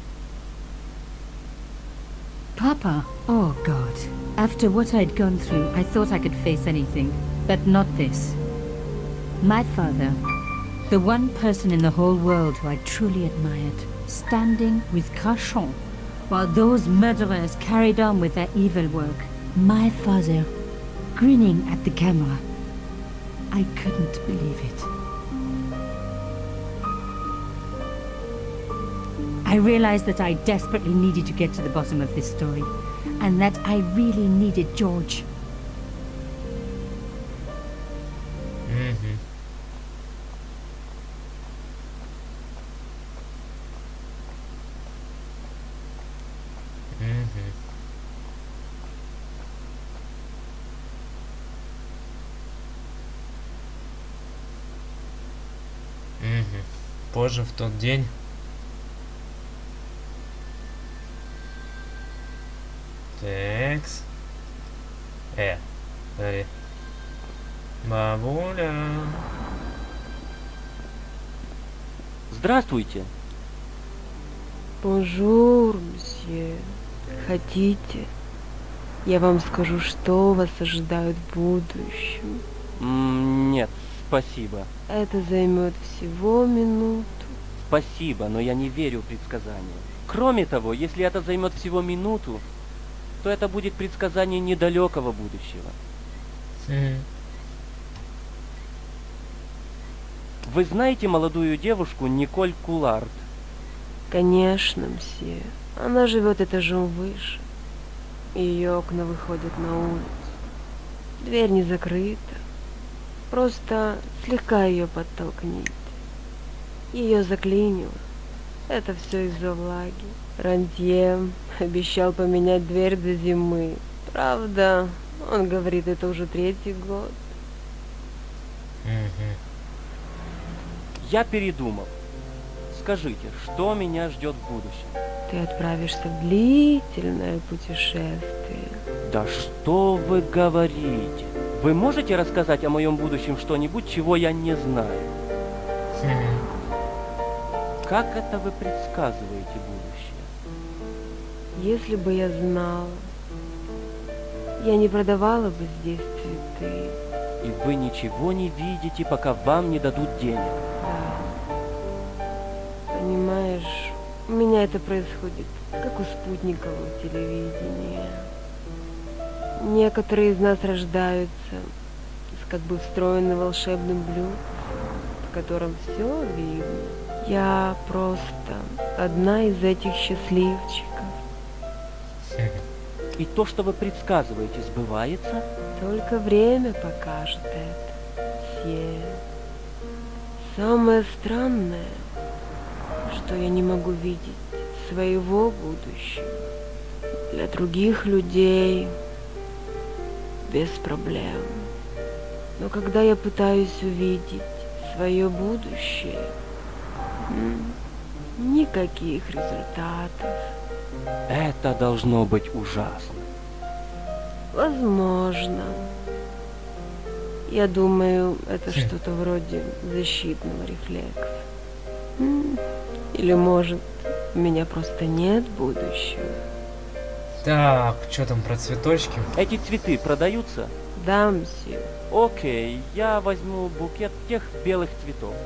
Papa! Oh, God. After what I'd gone through, I thought I could face anything. But not this. My father, the one person in the whole world who I truly admired, standing with Cachon, while those murderers carried on with their evil work. My father, grinning at the camera. I couldn't believe it. I realized that I desperately needed to get to the bottom of this story, and that I really needed George. Mm-hmm. Mm-hmm. Mm-hmm. Позже в тот день Текс. Э, смотри. Бабуля. Здравствуйте. Бонжур, мсье. Хотите? Я вам скажу, что вас ожидает в будущем. М, нет, спасибо. Это займет всего минуту. Спасибо, но я не верю в предсказания. Кроме того, если это займет всего минуту, то это будет предсказание недалекого будущего. Mm. Вы знаете молодую девушку Николь Кулард? Конечно, мсье. Она живет этажом выше. Ее окна выходят на улицу. Дверь не закрыта. Просто слегка ее подтолкните. Ее заклинило. Это все из-за влаги. Рантье обещал поменять дверь до зимы. Правда, он говорит, это уже третий год. Mm-hmm. Я передумал. Скажите, что меня ждет в будущем? Ты отправишься в длительное путешествие. Да что вы говорите? Вы можете рассказать о моем будущем что-нибудь, чего я не знаю? Mm-hmm. Как это вы предсказываете будущее? Если бы я знала, я не продавала бы здесь цветы. И вы ничего не видите, пока вам не дадут денег. Да. Понимаешь, у меня это происходит, как у спутникового телевидения. Некоторые из нас рождаются с как бы встроенным волшебным блюдом, в котором все видно. Я просто одна из этих счастливчиков. И то, что вы предсказываете, сбывается? Только время покажет это, мсье. Самое странное, что я не могу видеть своего будущего. Для других людей без проблем. Но когда я пытаюсь увидеть свое будущее, никаких результатов. Это должно быть ужасно. Возможно. Я думаю, это что-то вроде защитного рефлекса. Или, может, у меня просто нет будущего. Так, что там про цветочки? Эти цветы продаются? Да, мсье. Окей, я возьму букет тех белых цветов.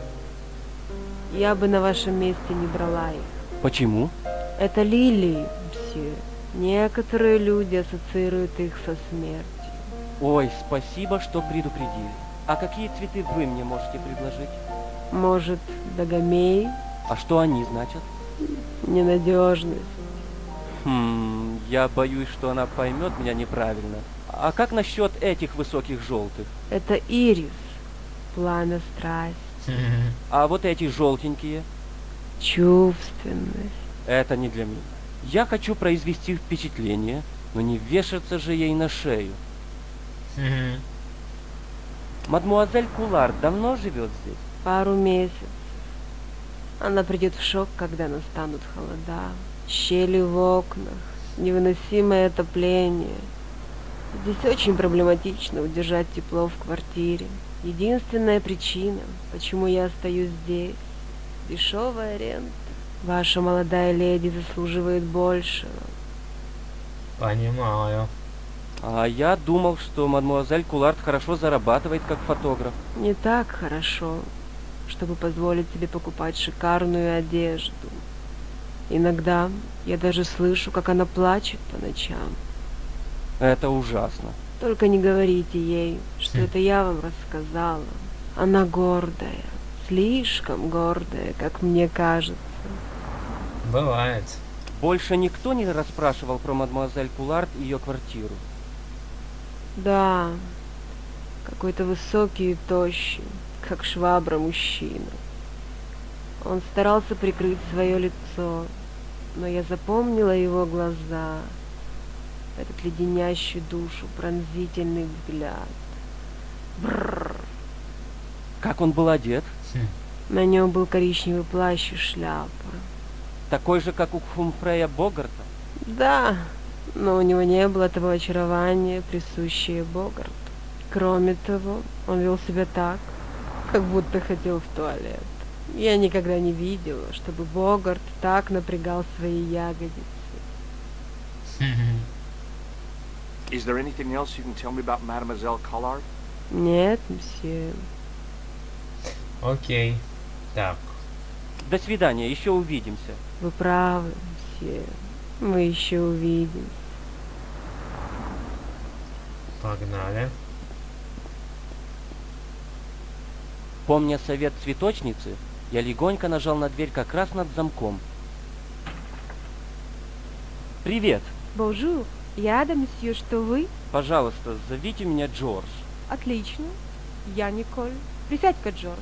Я бы на вашем месте не брала их. Почему? Это лилии, мсье. Некоторые люди ассоциируют их со смертью. Ой, спасибо, что предупредили. А какие цветы вы мне можете предложить? Может, догомей? А что они значат? Ненадежность. Хм, я боюсь, что она поймет меня неправильно. А как насчет этих высоких желтых? Это ирис. Пламя страсти. А вот эти желтенькие? Чувственность. Это не для меня. Я хочу произвести впечатление, но не вешаться же ей на шею. Мадмуазель Кулар давно живет здесь? Пару месяцев. Она придет в шок, когда настанут холода. Щели в окнах, невыносимое отопление. Здесь очень проблематично удержать тепло в квартире. Единственная причина, почему я остаюсь здесь – дешевая аренда. Ваша молодая леди заслуживает большего. Понимаю. А я думал, что мадмуазель Кулард хорошо зарабатывает как фотограф. Не так хорошо, чтобы позволить себе покупать шикарную одежду. Иногда я даже слышу, как она плачет по ночам. Это ужасно. Только не говорите ей, что Хм. это я вам рассказала. Она гордая, слишком гордая, как мне кажется. Бывает. Больше никто не расспрашивал про мадмуазель Кулард и ее квартиру? Да, какой-то высокий и тощий, как швабра мужчина. Он старался прикрыть свое лицо, но я запомнила его глаза, этот леденящий душу пронзительный взгляд. Бррр. Как он был одет? На нем был коричневый плащ и шляпа. Такой же, как у Хумфрея Богарта? Да, но у него не было того очарования, присущее Богарту. Кроме того, он вел себя так, как будто хотел в туалет. Я никогда не видела, чтобы Богарт так напрягал свои ягодицы. Is there anything else you can tell me about Mademoiselle Collard? Нет, мсье. Окей. Так. До свидания, еще увидимся. Вы правы, мсье. Мы еще увидим. Погнали. Помня совет цветочницы, я легонько нажал на дверь как раз над замком. Привет. Бонжур. Я рада, мсье, что вы... Пожалуйста, зовите меня Джордж. Отлично. Я Николь. Присядь-ка, Джордж.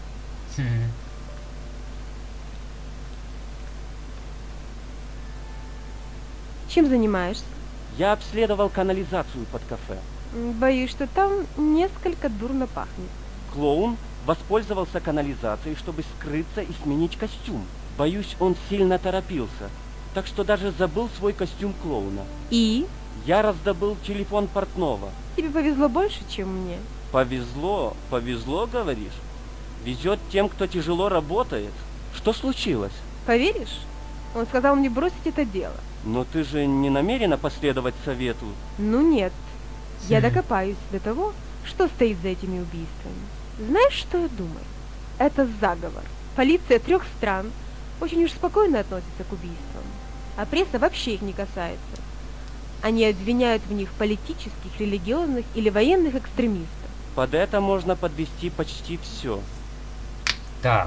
Чем занимаешься? Я обследовал канализацию под кафе. М, Боюсь, что там несколько дурно пахнет. Клоун воспользовался канализацией, чтобы скрыться и сменить костюм. Боюсь, он сильно торопился, так что даже забыл свой костюм клоуна. И? Я раздобыл телефон портного. Тебе повезло больше, чем мне. Повезло, повезло, говоришь? Везет тем, кто тяжело работает. Что случилось? Поверишь? Он сказал мне бросить это дело. Но ты же не намерена последовать совету? Ну нет. Я Хм. докопаюсь до того, что стоит за этими убийствами. Знаешь, что я думаю? Это заговор. Полиция трех стран очень уж спокойно относится к убийствам, а пресса вообще их не касается. Они обвиняют в них политических, религиозных или военных экстремистов. Под это можно подвести почти все. Так.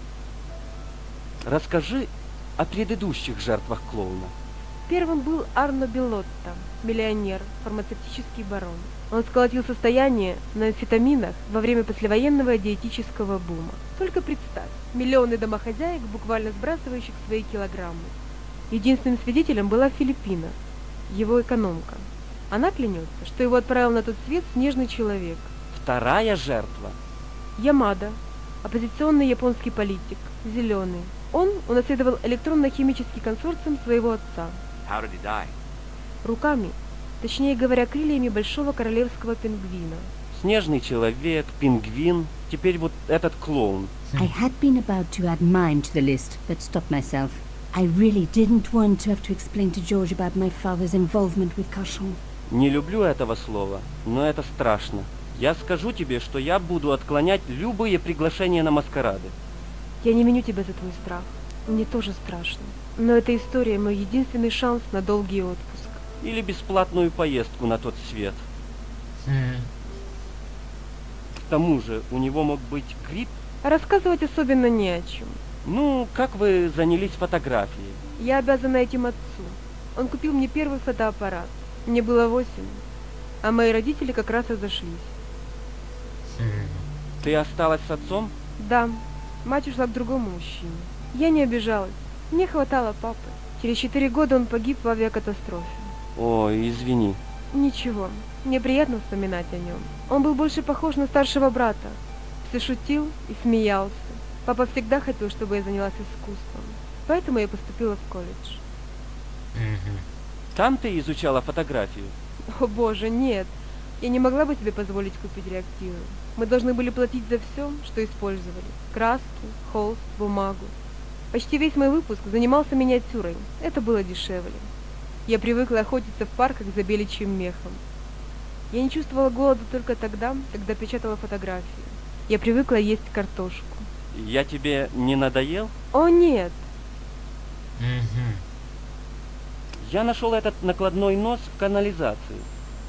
Расскажи о предыдущих жертвах клоуна. Первым был Арно Белотто, миллионер, фармацевтический барон. Он сколотил состояние на амфетаминах во время послевоенного диетического бума. Только представь, миллионы домохозяек, буквально сбрасывающих свои килограммы. Единственным свидетелем была Филиппина, его экономка. Она клянется, что его отправил на тот свет снежный человек. Вторая жертва. Ямада, оппозиционный японский политик, зеленый. Он унаследовал электронно-химический консорциум своего отца. How did he die? Руками, точнее говоря, крыльями большого королевского пингвина. Снежный человек, пингвин, теперь вот этот клоун. I had been about to add mine to the list, but stopped myself. I really didn't want to have to explain to George about my father's involvement with Cauchon. Не люблю этого слова, но это страшно. Я скажу тебе, что я буду отклонять любые приглашения на маскарады. Я не виню тебя за твой страх. Мне тоже страшно. Но эта история мой единственный шанс на долгий отпуск. Или бесплатную поездку на тот свет. Хм. К тому же, у него мог быть грипп. А рассказывать особенно не о чем. Ну, как вы занялись фотографией? Я обязана этим отцу. Он купил мне первый фотоаппарат. Мне было восемь, а мои родители как раз разошлись. Хм. Ты осталась с отцом? Да, мать ушла к другому мужчине. Я не обижалась. Мне хватало папы. Через четыре года он погиб в авиакатастрофе. Ой, извини. Ничего, мне приятно вспоминать о нем. Он был больше похож на старшего брата. Все шутил и смеялся. Папа всегда хотел, чтобы я занялась искусством. Поэтому я поступила в колледж. Мгм. Там ты изучала фотографию? О боже, нет. Я не могла бы себе позволить купить реактивы. Мы должны были платить за все, что использовали. Краски, холст, бумагу. Почти весь мой выпуск занимался миниатюрой. Это было дешевле. Я привыкла охотиться в парках за беличьим мехом. Я не чувствовала голода только тогда, когда печатала фотографии. Я привыкла есть картошку. Я тебе не надоел? О нет! Мгм. Я нашел этот накладной нос в канализации.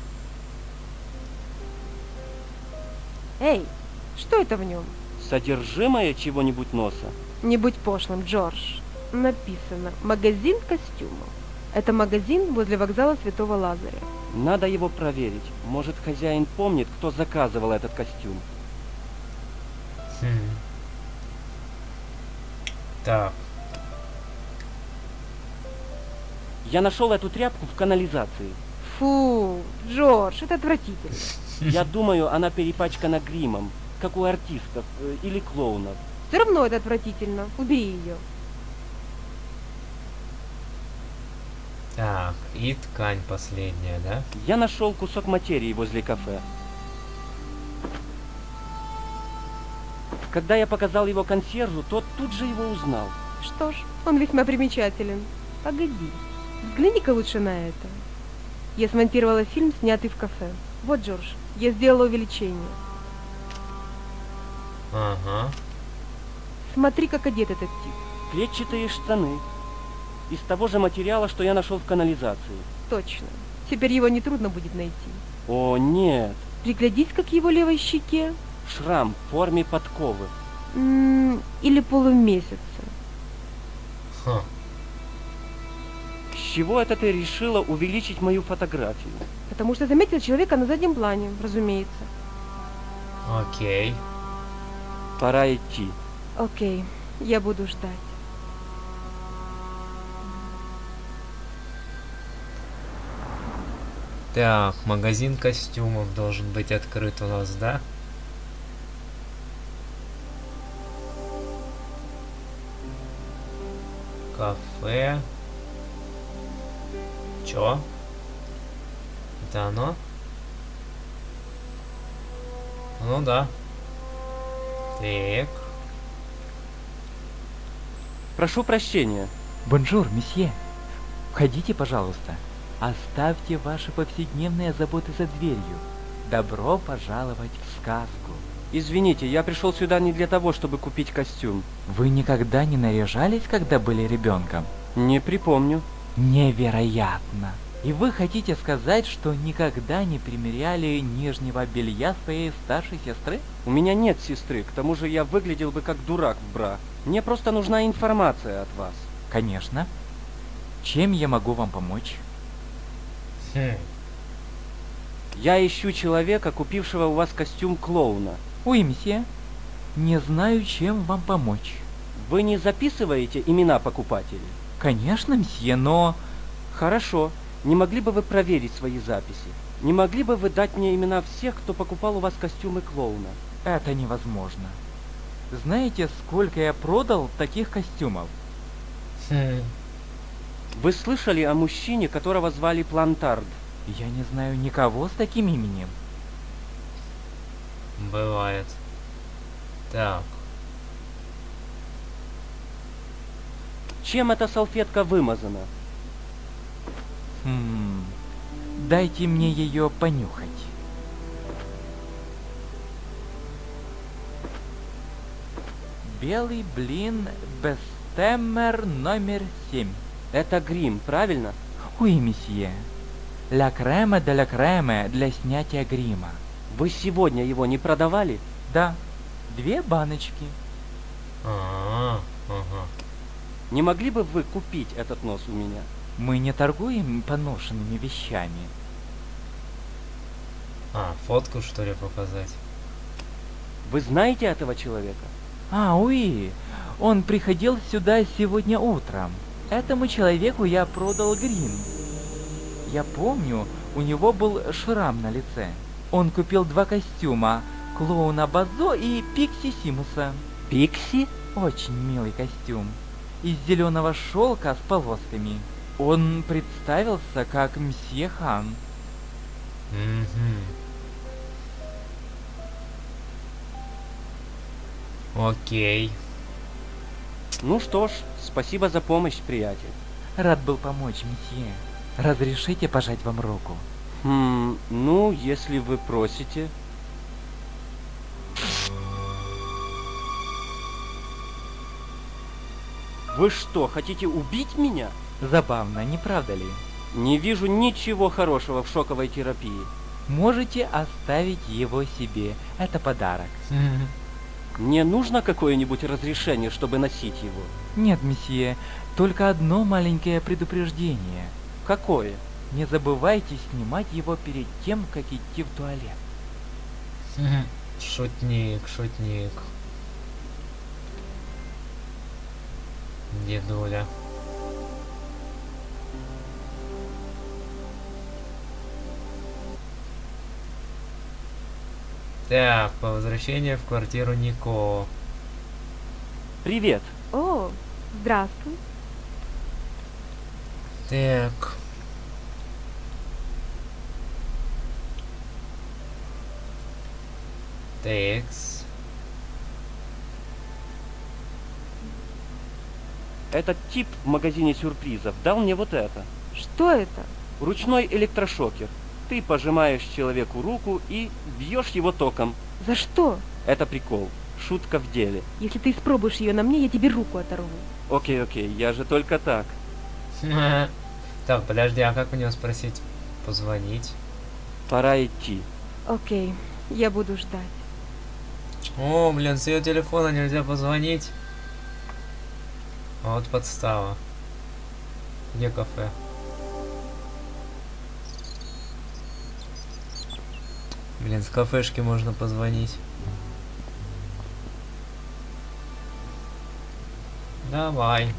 Эй, что это в нем? Содержимое чего-нибудь носа? Не будь пошлым, Джордж. Написано «Магазин костюмов». Это магазин возле вокзала Святого Лазаря. Надо его проверить. Может, хозяин помнит, кто заказывал этот костюм. Хм. Так. Я нашел эту тряпку в канализации. Фу, Джордж, это отвратительно. Я думаю, она перепачкана гримом, как у артистов э, или клоунов. Все равно это отвратительно. Убери ее. Так, и ткань последняя, да? Я нашел кусок материи возле кафе. Когда я показал его консьержу, тот тут же его узнал. Что ж, он весьма примечателен. Погоди, взгляни-ка лучше на это. Я смонтировала фильм, снятый в кафе. Вот, Джордж, я сделала увеличение. Ага. Смотри, как одет этот тип. Клетчатые штаны. Из того же материала, что я нашел в канализации. Точно. Теперь его нетрудно будет найти. О, нет. Приглядись, как его левой щеке. Шрам в форме подковы. М, Или полумесяца. Ха. С чего это ты решила увеличить мою фотографию? Потому что заметил человека на заднем плане, разумеется. Окей. Пора идти. Окей, я буду ждать. Так, магазин костюмов должен быть открыт у нас, да? Кафе. Чё? Это оно? Ну да. Так. Прошу прощения. Бонжур, месье. Входите, пожалуйста. Оставьте ваши повседневные заботы за дверью. Добро пожаловать в сказку. Извините, я пришел сюда не для того, чтобы купить костюм. Вы никогда не наряжались, когда были ребенком? Не припомню. Невероятно. И вы хотите сказать, что никогда не примеряли нижнего белья своей старшей сестры? У меня нет сестры, к тому же я выглядел бы как дурак в бра. Мне просто нужна информация от вас. Конечно. Чем я могу вам помочь? Хм. Я ищу человека, купившего у вас костюм клоуна. Ой, месье, не знаю, чем вам помочь. Вы не записываете имена покупателей? Конечно, месье, но... Хорошо. Не могли бы вы проверить свои записи? Не могли бы вы дать мне имена всех, кто покупал у вас костюмы клоуна? Это невозможно. Знаете, сколько я продал таких костюмов? Хм. Вы слышали о мужчине, которого звали Плантард? Я не знаю никого с таким именем. Бывает. Так. Чем эта салфетка вымазана? Хм, дайте мне ее понюхать. Белый блин без Теммер номер семь. Это грим, правильно? Уи, месье. Ля крема де ля креме для снятия грима. Вы сегодня его не продавали? Да, две баночки. А, ага. Не могли бы вы купить этот нос у меня? Мы не торгуем поношенными вещами. А, фотку что ли показать? Вы знаете этого человека? А, уи, он приходил сюда сегодня утром. Этому человеку я продал грим. Я помню, у него был шрам на лице. Он купил два костюма, клоуна Базо и Пикси Симуса. Пикси? Очень милый костюм. Из зеленого шелка с полосками. Он представился как мсье Хан. Угу. Окей. Ну что ж, спасибо за помощь, приятель. Рад был помочь, месье. Разрешите пожать вам руку? Хм, ну, если вы просите. Вы что, хотите убить меня? Забавно, не правда ли? Не вижу ничего хорошего в шоковой терапии. Можете оставить его себе. Это подарок. Мне нужно какое-нибудь разрешение, чтобы носить его? Нет, месье, только одно маленькое предупреждение. Какое? Не забывайте снимать его перед тем, как идти в туалет. Шутник, шутник. Дедуля. Так, по возвращении в квартиру Нико. Привет. О, здравствуй. Так. Текс. Этот тип в магазине сюрпризов дал мне вот это. Что это? Ручной электрошокер. Ты пожимаешь человеку руку и бьешь его током. За что? Это прикол. Шутка в деле. Если ты испробуешь ее на мне, я тебе руку оторву. Окей, окей, я же только так. Так, подожди, а как у него спросить? Позвонить? Пора идти. Окей, я буду ждать. О, блин, с ее телефона нельзя позвонить. Вот подстава. Где кафе? Блин, с кафешки можно позвонить. Давай.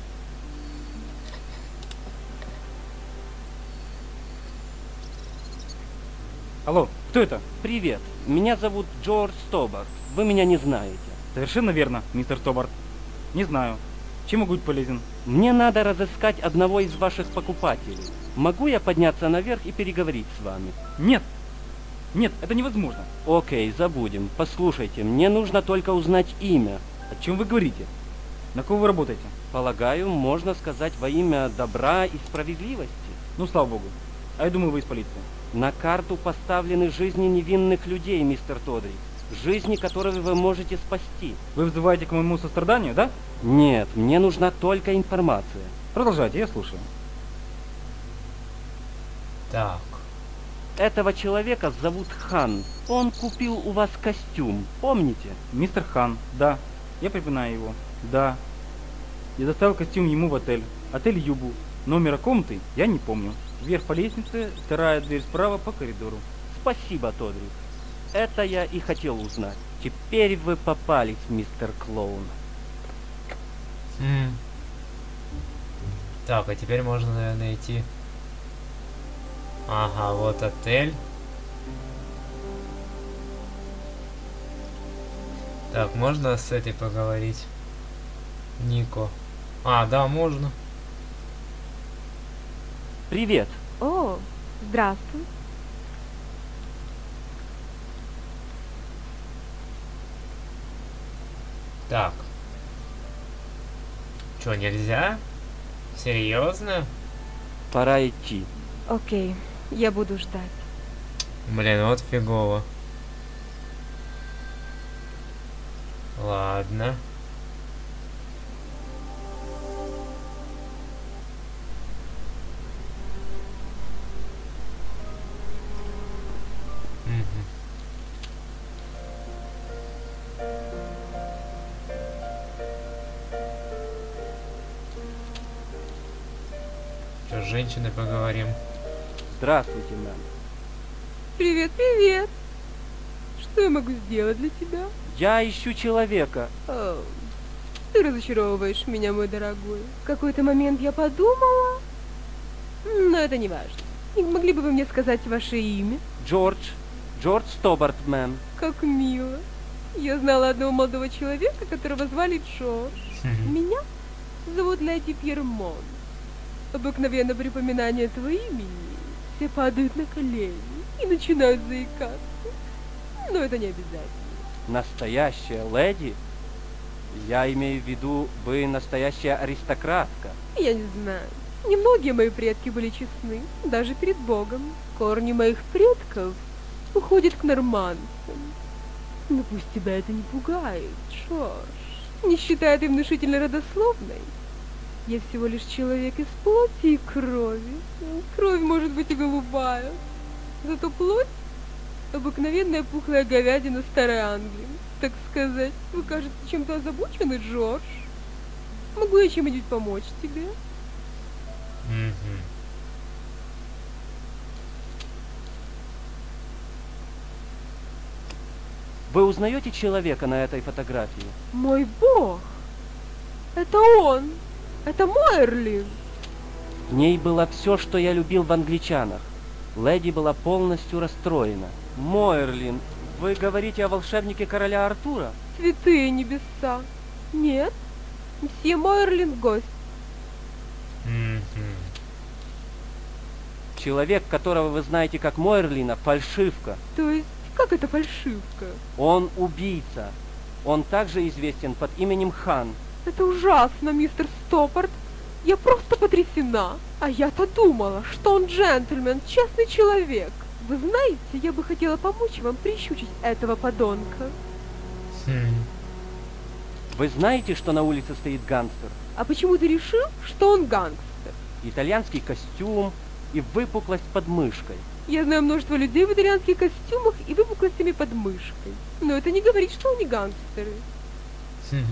Алло, кто это? Привет, меня зовут Джордж Стобарт. Вы меня не знаете. Совершенно верно, мистер Стобарт. Не знаю. Чем могу быть полезен? Мне надо разыскать одного из ваших покупателей. Могу я подняться наверх и переговорить с вами? Нет. Нет, это невозможно. Окей, забудем. Послушайте, мне нужно только узнать имя. О чем вы говорите? На кого вы работаете? Полагаю, можно сказать во имя добра и справедливости. Ну, слава богу. А я думаю, вы из полиции. На карту поставлены жизни невинных людей, мистер Тодри. Жизни, которые вы можете спасти. Вы взываете к моему состраданию, да? Нет, мне нужна только информация. Продолжайте, я слушаю. Так. Этого человека зовут Хан. Он купил у вас костюм, помните? Мистер Хан, да. Я припоминаю его. Да. Я доставил костюм ему в отель. Отель Юбу. Номера комнаты я не помню. Вверх по лестнице, вторая дверь справа по коридору. Спасибо, Тодри. Это я и хотел узнать. Теперь вы попались, мистер Клоун. М. Так, а теперь можно, наверное, найти. Ага, вот отель. Так, можно с этой поговорить? Нико. А, да, можно. Привет. О, здравствуй. Так. Чё, нельзя? Серьезно? Пора идти. Окей, я буду ждать. Блин, вот фигово. Ладно. С женщиной поговорим. Здравствуйте, мэм. Привет, привет. Что я могу сделать для тебя? Я ищу человека. О, ты разочаровываешь меня, мой дорогой. В какой-то момент я подумала, но это не важно. Не могли бы вы мне сказать ваше имя? Джордж. Джордж Стобарт, мэм. Как мило. Я знала одного молодого человека, которого звали Джордж. Меня зовут Леди Пьермон. Обыкновенно при упоминании этого имени все падают на колени и начинают заикаться. Но это не обязательно. Настоящая леди? Я имею в виду, вы настоящая аристократка. Я не знаю. Немногие мои предки были честны, даже перед Богом. Корни моих предков уходят к норманцам. Но пусть тебя это не пугает, Джордж. Не считая ты внушительно родословной, я всего лишь человек из плоти и крови. Кровь может быть и голубая, зато плоть — обыкновенная пухлая говядина старой Англии. Так сказать, вы, кажется, чем-то озабочены, Джордж. Могу я чем-нибудь помочь тебе? Мгм. Вы узнаете человека на этой фотографии? Мой бог! Это он! Это Мойрлин! В ней было все, что я любил в англичанах. Леди была полностью расстроена. Мойрлин, вы говорите о волшебнике короля Артура? Святые небеса! Нет, мсье Мойрлин гость. Мгм. Человек, которого вы знаете как Мойрлина, фальшивка. То есть, как это фальшивка? Он убийца. Он также известен под именем Хан. Это ужасно, мистер Стоппард. Я просто потрясена. А я-то думала, что он джентльмен, честный человек. Вы знаете, я бы хотела помочь вам прищучить этого подонка. Хм. Вы знаете, что на улице стоит гангстер? А почему ты решил, что он гангстер? Итальянский костюм и выпуклость под мышкой. Я знаю множество людей в итальянских костюмах и выпуклостями под мышкой. Но это не говорит, что они гангстеры. Мгм.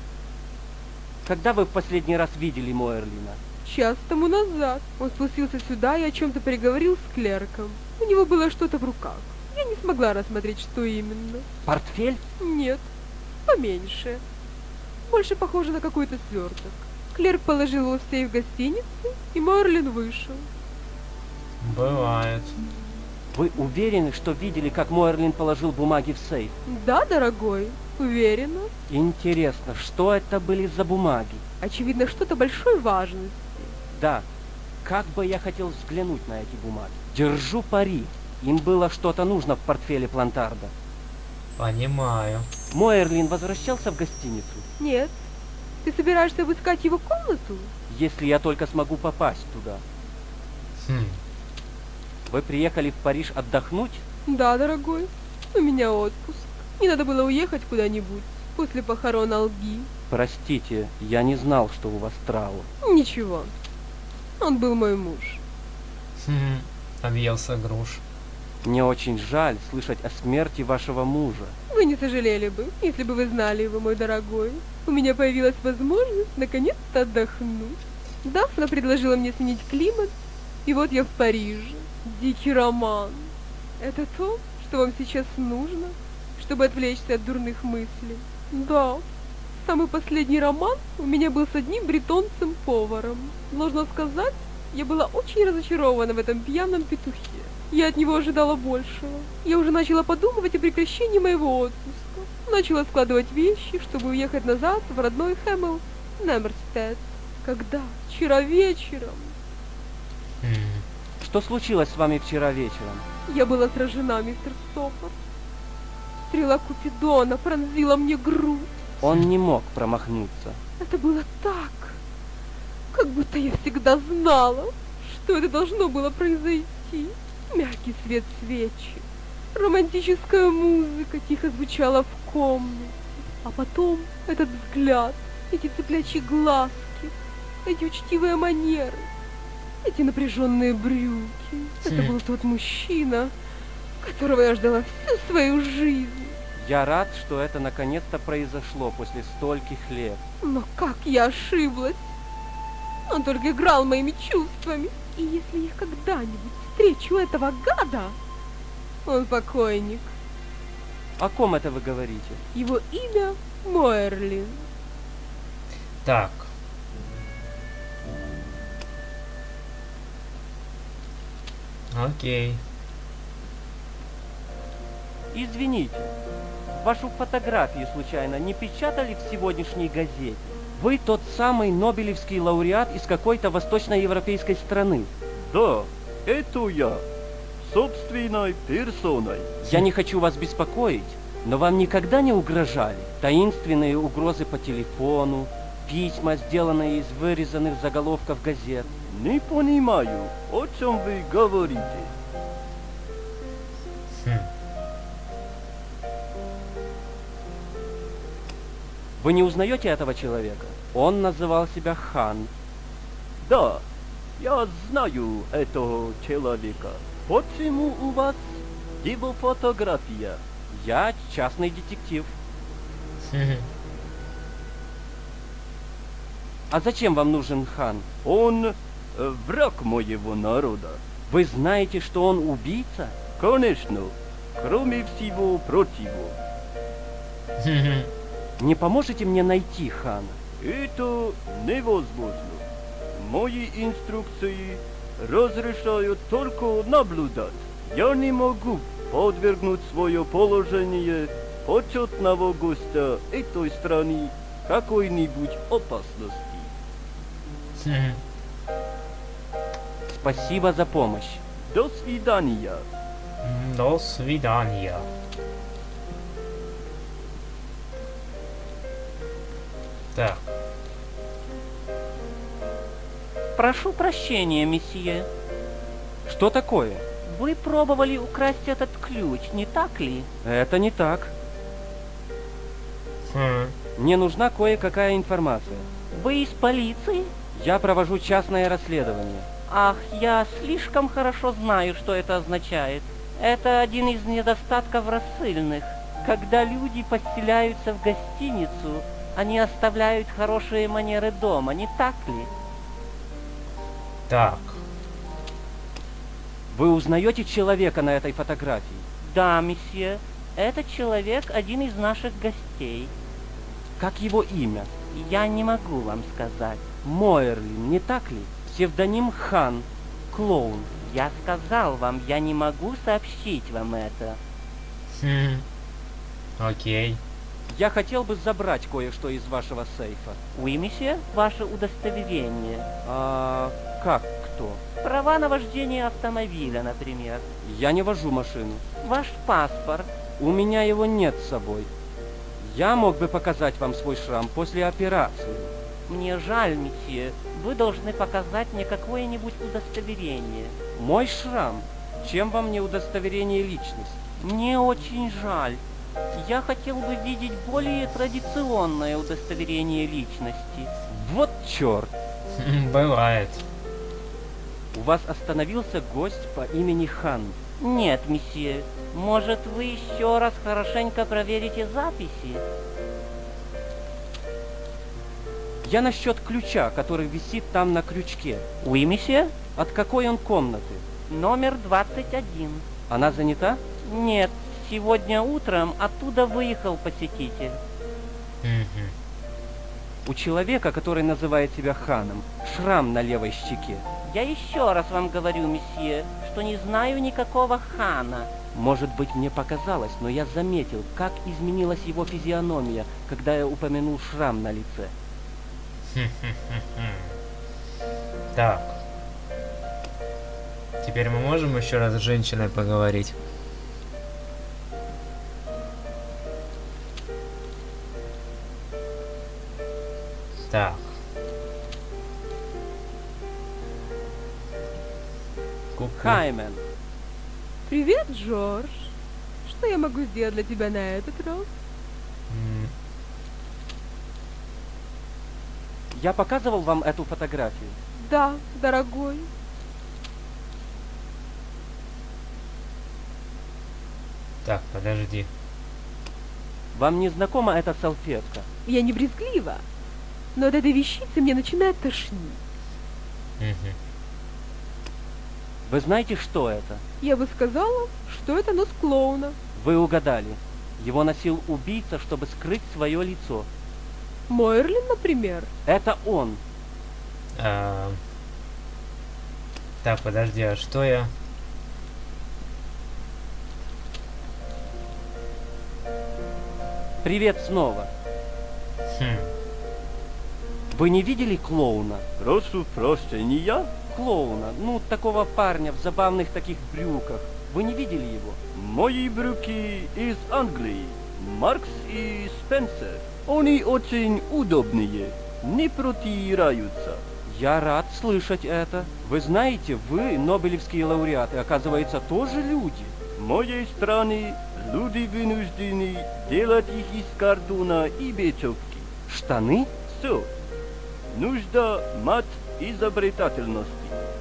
Когда вы в последний раз видели Мойрлина? Час тому назад он спустился сюда и о чем-то переговорил с клерком. У него было что-то в руках. Я не смогла рассмотреть, что именно. Портфель? Нет, поменьше. Больше похоже на какой-то сверток. Клерк положил его в сейф гостиницы, и Мойрлин вышел. Бывает. Вы уверены, что видели, как Мойрлин положил бумаги в сейф? Да, дорогой, уверена. Интересно, что это были за бумаги? Очевидно, что-то большой важности. Да, как бы я хотел взглянуть на эти бумаги. Держу пари, им было что-то нужно в портфеле Плантарда. Понимаю. Мойрлин возвращался в гостиницу? Нет. Ты собираешься обыскать его комнату? Если я только смогу попасть туда. Хм. Вы приехали в Париж отдохнуть? Да, дорогой. У меня отпуск. Не надо было уехать куда-нибудь после похорон Алги. Простите, я не знал, что у вас траур. Ничего. Он был мой муж. Хм. Объелся груш. Мне очень жаль слышать о смерти вашего мужа. Вы не сожалели бы, если бы вы знали его, мой дорогой. У меня появилась возможность наконец-то отдохнуть. Дафна предложила мне сменить климат, и вот я в Париже. Дикий роман. Это то, что вам сейчас нужно, чтобы отвлечься от дурных мыслей? Да. Самый последний роман у меня был с одним бретонцем-поваром. Должна сказать, я была очень разочарована в этом пьяном петухе. Я от него ожидала большего. Я уже начала подумывать о прекращении моего отпуска. Начала складывать вещи, чтобы уехать назад в родной Хэмл, Немерстед. Когда? Вчера вечером. Что случилось с вами вчера вечером? Я была сражена, мистер Стоппард. Стрела Купидона пронзила мне грудь. Он не мог промахнуться. Это было так, как будто я всегда знала, что это должно было произойти. Мягкий свет свечи, романтическая музыка тихо звучала в комнате. А потом этот взгляд, эти цыплячьи глазки, эти учтивые манеры, эти напряженные брюки. Это был тот мужчина, которого я ждала всю свою жизнь. Я рад, что это наконец-то произошло после стольких лет. Но как я ошиблась? Он только играл моими чувствами. И если я когда-нибудь встречу этого гада, он покойник. О ком это вы говорите? Его имя Мойрлин. Так. Окей. Извините, вашу фотографию случайно не печатали в сегодняшней газете? Вы тот самый Нобелевский лауреат из какой-то восточноевропейской страны. Да, это я. Собственной персоной. Я не хочу вас беспокоить, но вам никогда не угрожали таинственные угрозы по телефону, письма, сделанные из вырезанных заголовков газет? Не понимаю, о чем вы говорите. Хм. Вы не узнаете этого человека? Он называл себя Хан. Да, я знаю этого человека. Почему у вас его фотография? Я частный детектив. А зачем вам нужен Хан? Он э, враг моего народа. Вы знаете, что он убийца? Конечно, кроме всего прочего. Не поможете мне найти Хана? Это невозможно. Мои инструкции разрешают только наблюдать. Я не могу подвергнуть свое положение почетного гостя этой страны какой-нибудь опасности. Спасибо за помощь. До свидания. До свидания. Так. Прошу прощения, месье. Что такое? Вы пробовали украсть этот ключ, не так ли? Это не так. Хм. Мне нужна кое-какая информация. Вы из полиции? Я провожу частное расследование. Ах, я слишком хорошо знаю, что это означает. Это один из недостатков рассыльных. Когда люди поселяются в гостиницу, они оставляют хорошие манеры дома, не так ли? Так. Вы узнаете человека на этой фотографии? Да, месье. Этот человек один из наших гостей. Как его имя? Я не могу вам сказать. Мойрлин, не так ли? Псевдоним Хан. Клоун. Я сказал вам, я не могу сообщить вам это. Хм. Окей. Я хотел бы забрать кое-что из вашего сейфа. Уи, месье, ваше удостоверение. А как кто? Права на вождение автомобиля, например. Я не вожу машину. Ваш паспорт. У меня его нет с собой. Я мог бы показать вам свой шрам после операции. Мне жаль, месье. Вы должны показать мне какое-нибудь удостоверение. Мой шрам. Чем вам не удостоверение личности? Мне очень жаль. Я хотел бы видеть более традиционное удостоверение личности. Вот черт! Бывает. У вас остановился гость по имени Хан? Нет, месье. Может, вы еще раз хорошенько проверите записи? Я насчет ключа, который висит там на крючке. Уи, месье? От какой он комнаты? Номер двадцать один. Она занята? Нет. Сегодня утром оттуда выехал посетитель. У человека, который называет себя Ханом, шрам на левой щеке. Я еще раз вам говорю, месье, что не знаю никакого Хана. Может быть, мне показалось, но я заметил, как изменилась его физиономия, когда я упомянул шрам на лице. Так. Теперь мы можем еще раз с женщиной поговорить? Так. Хаймен. Привет, Джордж. Что я могу сделать для тебя на этот раз? Я показывал вам эту фотографию? Да, дорогой. Так, подожди. Вам не знакома эта салфетка? Я не брезглива, но от этой вещицы мне начинает тошнить. Мгм. Вы знаете, что это? Я бы сказала, что это нос клоуна. Вы угадали. Его носил убийца, чтобы скрыть свое лицо. Мойрлин, например. Это он. А, Так, подожди, а что я... Привет снова. Хм. Вы не видели клоуна? Прошу прощения. Клоуна, ну, такого парня в забавных таких брюках. Вы не видели его? Мои брюки из Англии. Маркс и Спенсер. Они очень удобные. Не протираются. Я рад слышать это. Вы знаете, вы, нобелевские лауреаты, оказывается, тоже люди. В моей стране люди вынуждены делать их из картона и бечевки. Штаны? Все. Нужда мать изобретательности.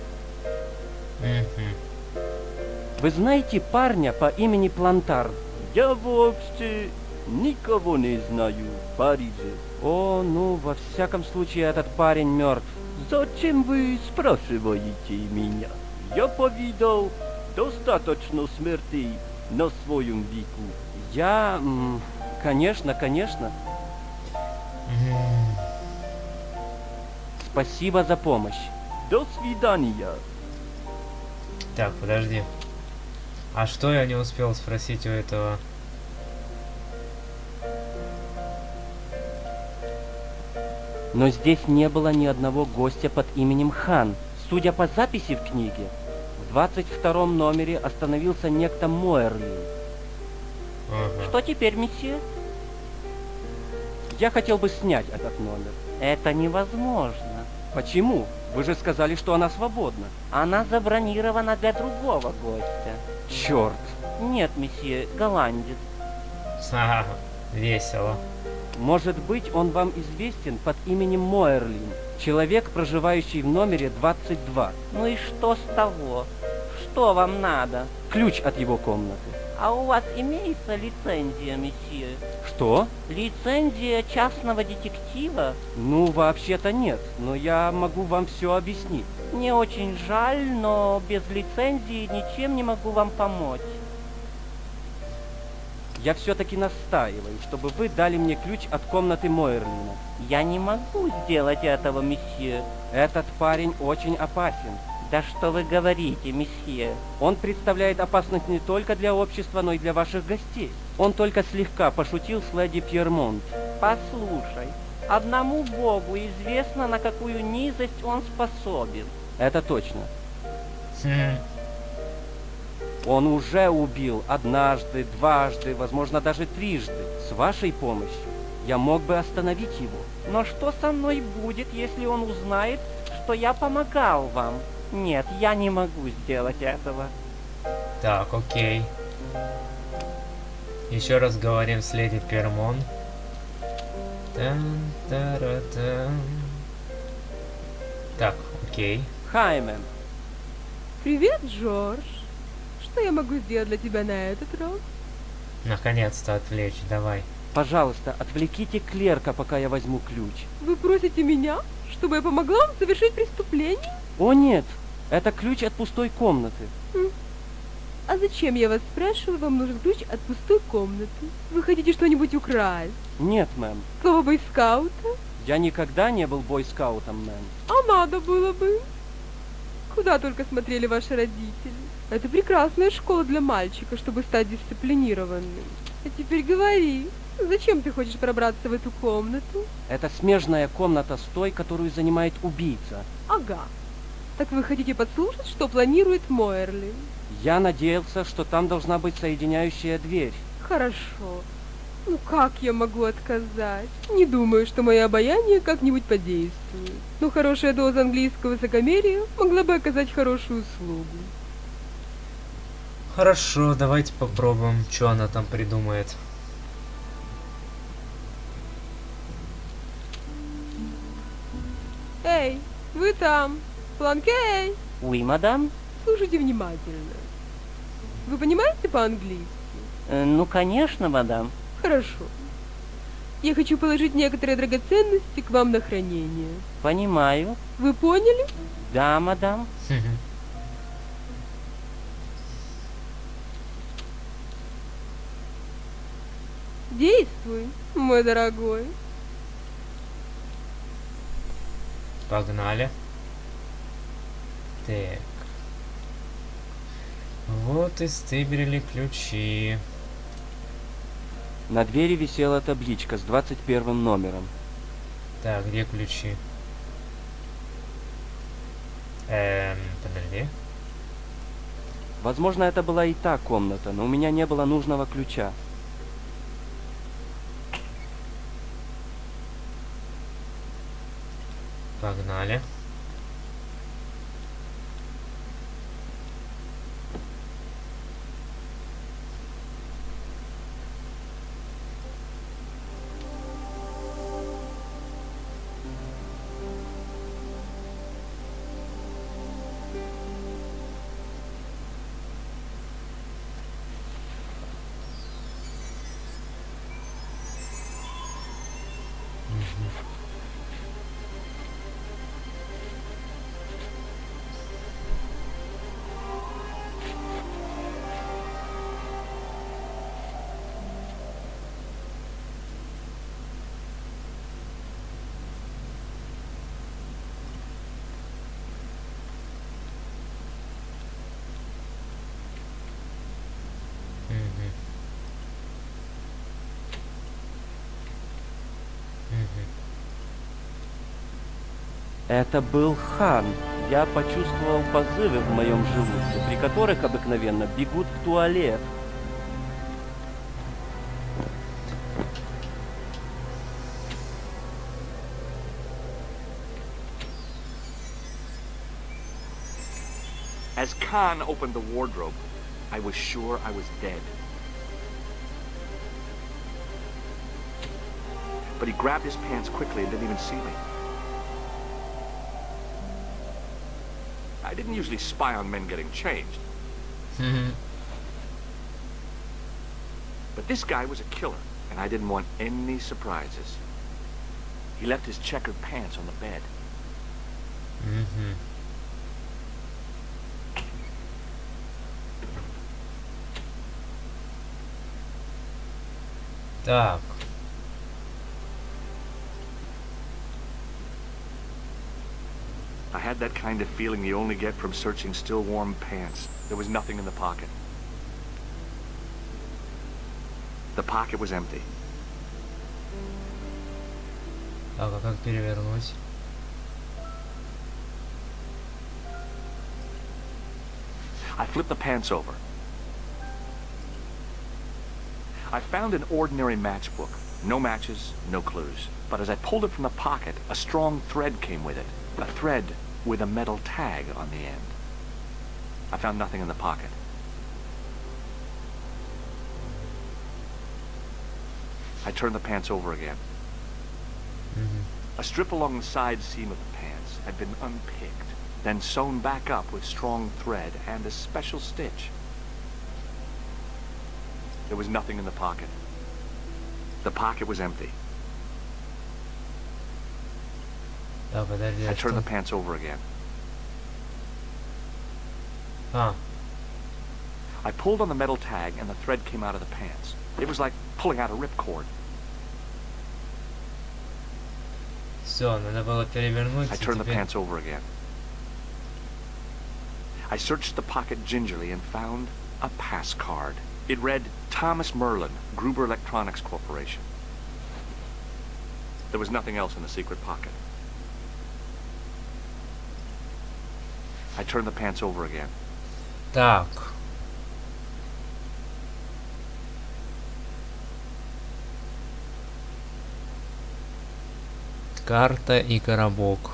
Мгм. Вы знаете парня по имени Плантар? Я вообще никого не знаю в Париже. О, ну, во всяком случае, этот парень мертв. Зачем вы спрашиваете меня? Я повидал достаточно смертей на своем веку. Я... м, Конечно, конечно. М, Спасибо за помощь. До свидания. Так, подожди. А что я не успел спросить у этого? Но здесь не было ни одного гостя под именем Хан. Судя по записи в книге, в двадцать втором номере остановился некто Мойрлин. Ага. Что теперь, месье? Я хотел бы снять этот номер. Это невозможно. Почему? Вы же сказали, что она свободна. Она забронирована для другого гостя. Черт. Нет, месье, голландец. Ха, весело. Может быть, он вам известен под именем Мойрлин. Человек, проживающий в номере двадцать два. Ну и что с того? Что вам надо? Ключ от его комнаты. А у вас имеется лицензия, месье? Что? Лицензия частного детектива? Ну, вообще-то нет, но я могу вам все объяснить. Мне очень жаль, но без лицензии ничем не могу вам помочь. Я все-таки настаиваю, чтобы вы дали мне ключ от комнаты Мойрлина. Я не могу сделать этого, месье. Этот парень очень опасен. Да что вы говорите, месье? Он представляет опасность не только для общества, но и для ваших гостей. Он только слегка пошутил с леди Пьермонт. Послушай, одному богу известно, на какую низость он способен. Это точно. Хм. Он уже убил однажды, дважды, возможно, даже трижды. С вашей помощью я мог бы остановить его. Но что со мной будет, если он узнает, что я помогал вам? Нет, я не могу сделать этого. Так, окей. Еще раз говорим с леди Пермон. Тан-тара-тан. Так, окей. Хай, мэм. Привет, Джордж. Что я могу сделать для тебя на этот раз? Наконец-то отвлечь, давай. Пожалуйста, отвлеките клерка, пока я возьму ключ. Вы просите меня, чтобы я помогла вам совершить преступление? О нет, это ключ от пустой комнаты. Хм. А зачем, я вас спрашиваю, вам нужен ключ от пустой комнаты? Вы хотите что-нибудь украсть? Нет, мэм. Слово бойскаута? Я никогда не был бойскаутом, мэм. А надо было бы. Куда только смотрели ваши родители. Это прекрасная школа для мальчика, чтобы стать дисциплинированным. А теперь говори, зачем ты хочешь пробраться в эту комнату? Это смежная комната с той, которую занимает убийца. Ага. Так вы хотите подслушать, что планирует Мойрлин? Я надеялся, что там должна быть соединяющая дверь. Хорошо. Ну как я могу отказать? Не думаю, что мое обаяние как-нибудь подействует. Но хорошая доза английского высокомерия могла бы оказать хорошую услугу. Хорошо, давайте попробуем, что она там придумает. Эй, вы там! Планкей! Уи, мадам? Слушайте внимательно. Вы понимаете по-английски? Э, ну, конечно, мадам. Хорошо. Я хочу положить некоторые драгоценности к вам на хранение. Понимаю. Вы поняли? Да, мадам. Действуй, мой дорогой. Погнали. Так. Вот и стыбрили ключи. На двери висела табличка с двадцать первым номером. Так, где ключи? Эм, подожди. Возможно, это была и та комната, но у меня не было нужного ключа. Погнали. Это был Хан. Я почувствовал позывы в моем желудке, при которых обыкновенно бегут в туалет. As Khan opened the wardrobe, I was sure I was dead. But he grabbed his pants quickly and didn't even see me. I didn't usually spy on men getting changed. But this guy was a killer, and I didn't want any surprises. He left his checkered pants on the bed. Mm-hmm. Так. I had that kind of feeling you only get from searching still warm pants. There was nothing in the pocket. The pocket was empty. Так, а как перевернуть? I flipped the pants over. I found an ordinary matchbook. No matches, no clues. But as I pulled it from the pocket, a strong thread came with it. A thread with a metal tag on the end. I found nothing in the pocket. I turned the pants over again. Mm-hmm. A strip along the side seam of the pants had been unpicked, then sewn back up with strong thread and a special stitch. There was nothing in the pocket. The pocket was empty. Да, подожди, I а turned the что? pants over again. А, I pulled on the metal tag and the thread came out of the pants. It was like pulling out a ripcord. все, надо было перевернуть. I и turned the теперь- pants over again. I searched the pocket gingerly and found a pass card. It read, Thomas Merlin, Gruber Electronics Corporation. There was nothing else in the secret pocket. I turned the pants over again. Так. Карта и коробок.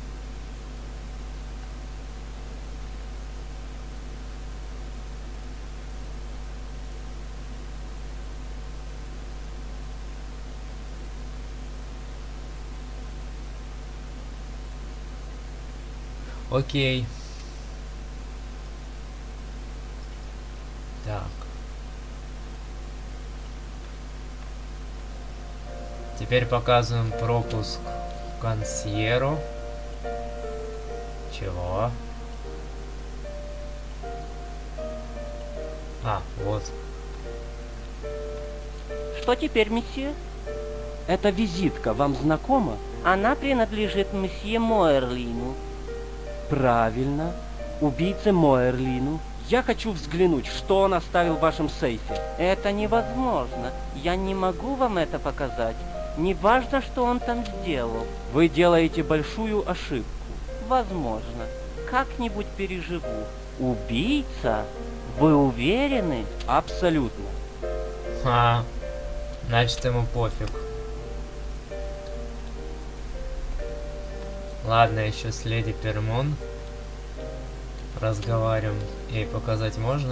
Окей. Так. Теперь показываем пропуск в консьеру. Чего? А, вот. Что теперь, месье? Эта визитка вам знакома? Она принадлежит месье Моэрлину. Правильно. Убийце Моэрлину. Я хочу взглянуть, что он оставил в вашем сейфе. Это невозможно. Я не могу вам это показать. Неважно, что он там сделал. Вы делаете большую ошибку. Возможно. Как-нибудь переживу. Убийца? Вы уверены? Абсолютно. А, значит ему пофиг. Ладно, еще с леди Пермон разговариваем. Ей показать можно?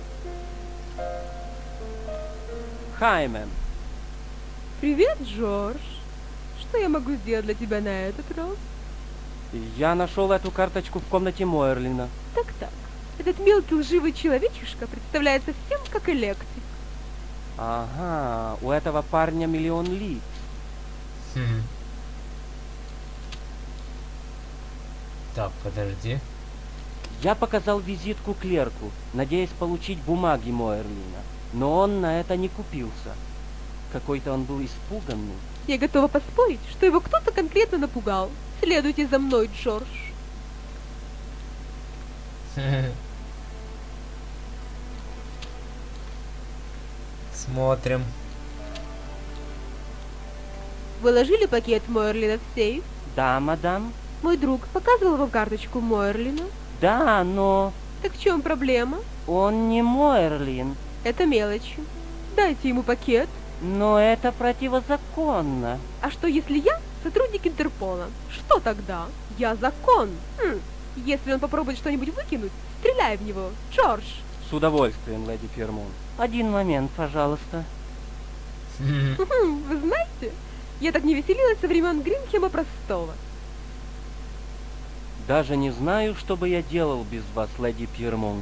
Хаймен. Привет, Джордж. Что я могу сделать для тебя на этот раз? Я нашел эту карточку в комнате Моэрлина. Так-так. Этот мелкий лживый человечишка представляет совсем как электрик. Ага, у этого парня миллион лиц. Хм. Так, подожди. Я показал визитку клерку, надеясь получить бумаги Моэрлина, но он на это не купился. Какой-то он был испуганный. Я готова поспорить, что его кто-то конкретно напугал. Следуйте за мной, Джордж. Смотрим. Вы ложили пакет Моэрлина в сейф? Да, мадам. Мой друг показывал вам карточку Моэрлина? Да, но... Так в чем проблема? Он не Моэрлин. Это мелочи. Дайте ему пакет. Но это противозаконно. А что, если я сотрудник Интерпола? Что тогда? Я закон. Хм. Если он попробует что-нибудь выкинуть, стреляй в него. Джордж. С удовольствием, леди Фермон. Один момент, пожалуйста. Вы знаете, я так не веселилась со времен Гринхема Простого. Даже не знаю, что бы я делал без вас, леди Пьермонт.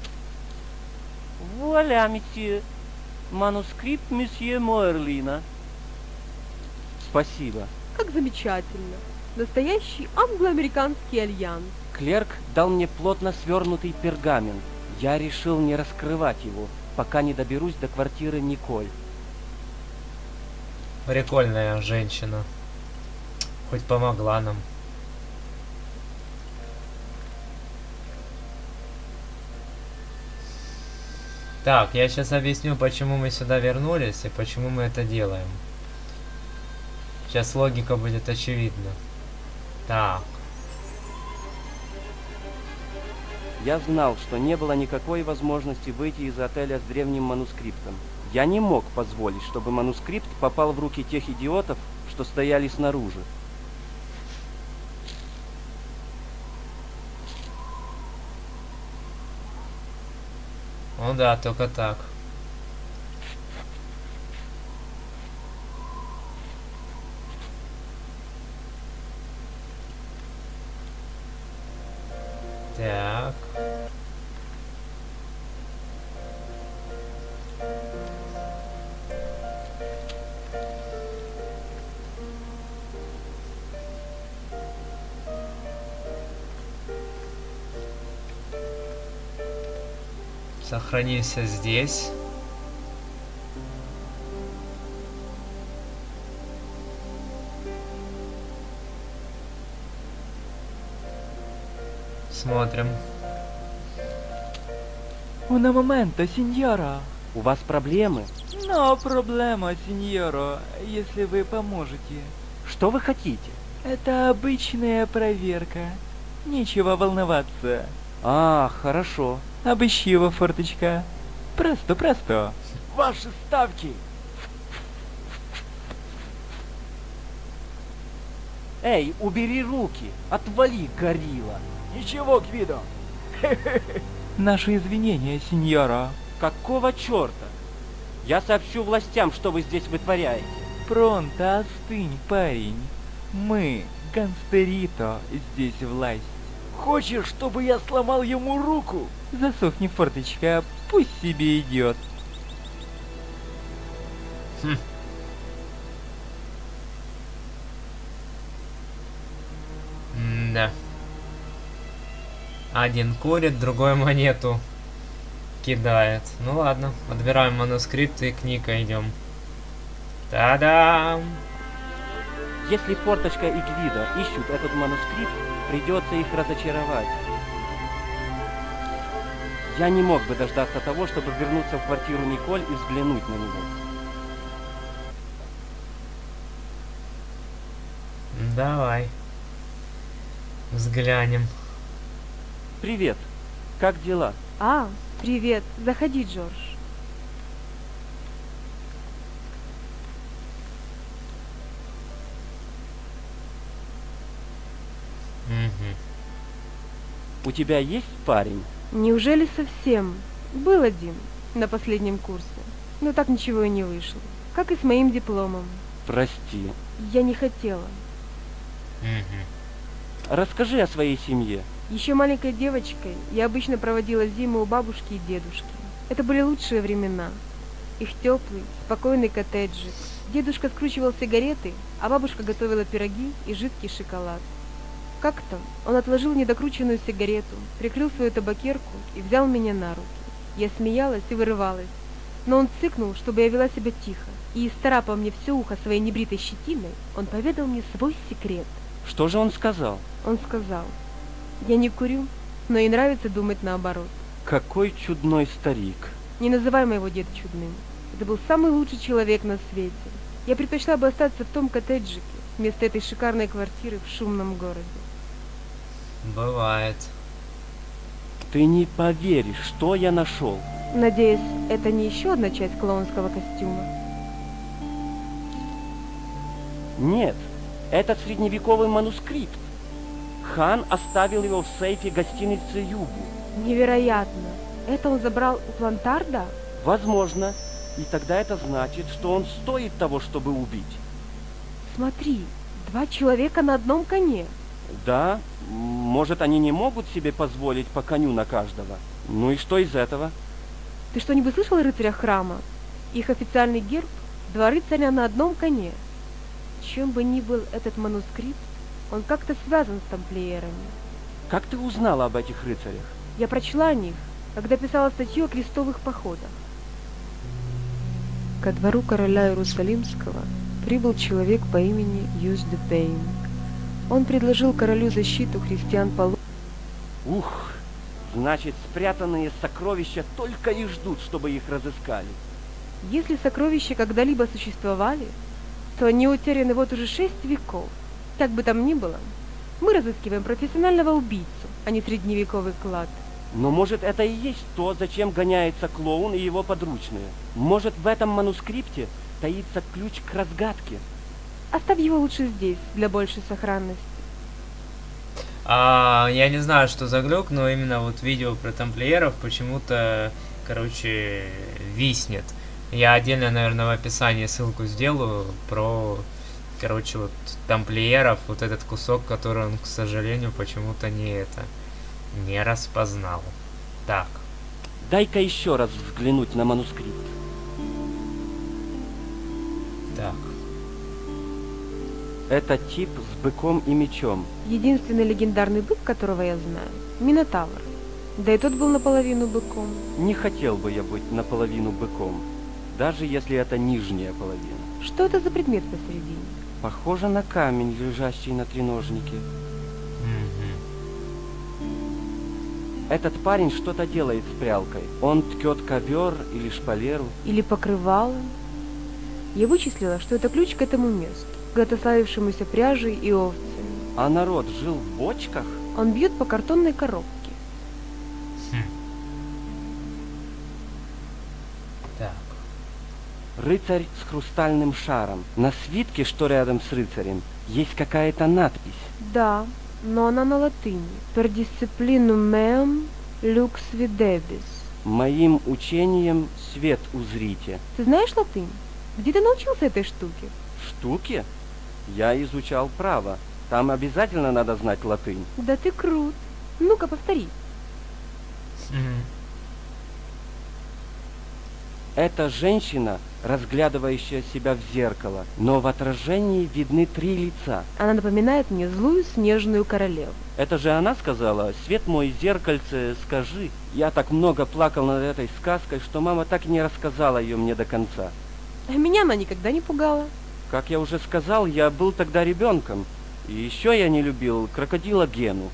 Вуаля, месье. Манускрипт месье Моэрлина. Спасибо. Как замечательно. Настоящий англо-американский альянс. Клерк дал мне плотно свернутый пергамент. Я решил не раскрывать его, пока не доберусь до квартиры Николь. Прикольная женщина. Хоть помогла нам. Так, я сейчас объясню, почему мы сюда вернулись и почему мы это делаем. Сейчас логика будет очевидна. Так. Я знал, что не было никакой возможности выйти из отеля с древним манускриптом. Я не мог позволить, чтобы манускрипт попал в руки тех идиотов, что стояли снаружи. Ну да, только так. Так. Сохранимся здесь. Смотрим. Una momento, сеньора. У вас проблемы? Но проблема, сеньора, если вы поможете. Что вы хотите? Это обычная проверка. Нечего волноваться. А, хорошо. Обыщи его, форточка. Просто, просто. Ваши ставки! Эй, убери руки! Отвали, горилла! Ничего, Гвидо! Наши извинения, сеньора. Какого черта? Я сообщу властям, что вы здесь вытворяете. Пронто, остынь, парень. Мы, гангстерито, здесь власть. Хочешь, чтобы я сломал ему руку? Засохни, форточка, пусть себе идет. Хм. Да. Один курит, другой монету кидает. Ну ладно, подбираем манускрипты и к Ника идем. Та-дам! Если Форточка и Гвидо ищут этот манускрипт, придется их разочаровать. Я не мог бы дождаться того, чтобы вернуться в квартиру Николь и взглянуть на него. Давай. Взглянем. Привет. Как дела? А, привет. Заходи, Джордж. Угу. У тебя есть парень? Неужели совсем? Был один на последнем курсе, но так ничего и не вышло. Как и с моим дипломом. Прости. Я не хотела. Угу. Расскажи о своей семье. Еще маленькой девочкой я обычно проводила зиму у бабушки и дедушки. Это были лучшие времена. Их теплый, спокойный коттеджик. Дедушка скручивал сигареты, а бабушка готовила пироги и жидкий шоколад. Как-то он отложил недокрученную сигарету, прикрыл свою табакерку и взял меня на руки. Я смеялась и вырывалась, но он цыкнул, чтобы я вела себя тихо, и, исцарапав мне все ухо своей небритой щетиной, он поведал мне свой секрет. Что же он сказал? Он сказал: я не курю, но и нравится думать наоборот. Какой чудной старик. Не называй моего деда чудным. Это был самый лучший человек на свете. Я предпочла бы остаться в том коттеджике, вместо этой шикарной квартиры в шумном городе. Бывает. Ты не поверишь, что я нашел. Надеюсь, это не еще одна часть клоунского костюма? Нет, это средневековый манускрипт. Хан оставил его в сейфе гостиницы Юбу. Невероятно. Это он забрал у Плантарда? Возможно. И тогда это значит, что он стоит того, чтобы убить. Смотри, два человека на одном коне. Да, может, они не могут себе позволить по коню на каждого. Ну и что из этого? Ты что-нибудь слышал о рыцарях храма? Их официальный герб – два рыцаря на одном коне. Чем бы ни был этот манускрипт, он как-то связан с тамплиерами. Как ты узнала об этих рыцарях? Я прочла о них, когда писала статью о крестовых походах. Ко двору короля Иерусалимского прибыл человек по имени Юс де Пейн. Он предложил королю защиту христиан по... Ух, значит, спрятанные сокровища только и ждут, чтобы их разыскали. Если сокровища когда-либо существовали, то они утеряны вот уже шесть веков. Как бы там ни было, мы разыскиваем профессионального убийцу, а не средневековый клад. Но может это и есть то, зачем гоняется клоун и его подручные? Может в этом манускрипте таится ключ к разгадке? Оставь его лучше здесь, для большей сохранности. А, я не знаю, что за глюк, но именно вот видео про тамплиеров почему-то, короче, виснет. Я отдельно, наверное, в описании ссылку сделаю про, короче, вот тамплиеров, вот этот кусок, который он, к сожалению, почему-то не это, не распознал. Так. Дай-ка еще раз взглянуть на манускрипт. Так. Это тип с быком и мечом. Единственный легендарный бык, которого я знаю, Минотавр. Да и тот был наполовину быком. Не хотел бы я быть наполовину быком, даже если это нижняя половина. Что это за предмет посередине? Похоже на камень, лежащий на треножнике. Этот парень что-то делает с прялкой. Он ткет ковер или шпалеру. Или покрывало. Я вычислила, что это ключ к этому месту, когда славившемуся пряжей и овцами. А народ жил в бочках? Он бьет по картонной коробке. Хм. Так. Рыцарь с хрустальным шаром. На свитке, что рядом с рыцарем, есть какая-то надпись. Да, но она на латыни. Per disciplinum meum lux videbis. Моим учением свет узрите. Ты знаешь латынь? Где ты научился этой штуке? Штуки? Я изучал право. Там обязательно надо знать латынь. Да ты крут. Ну-ка, повтори. Mm-hmm. Это женщина, разглядывающая себя в зеркало, но в отражении видны три лица. Она напоминает мне злую снежную королеву. Это же она сказала: «Свет мой, зеркальце, скажи». Я так много плакал над этой сказкой, что мама так и не рассказала ее мне до конца. А меня она никогда не пугала. Как я уже сказал, я был тогда ребенком. И еще я не любил крокодила Гену.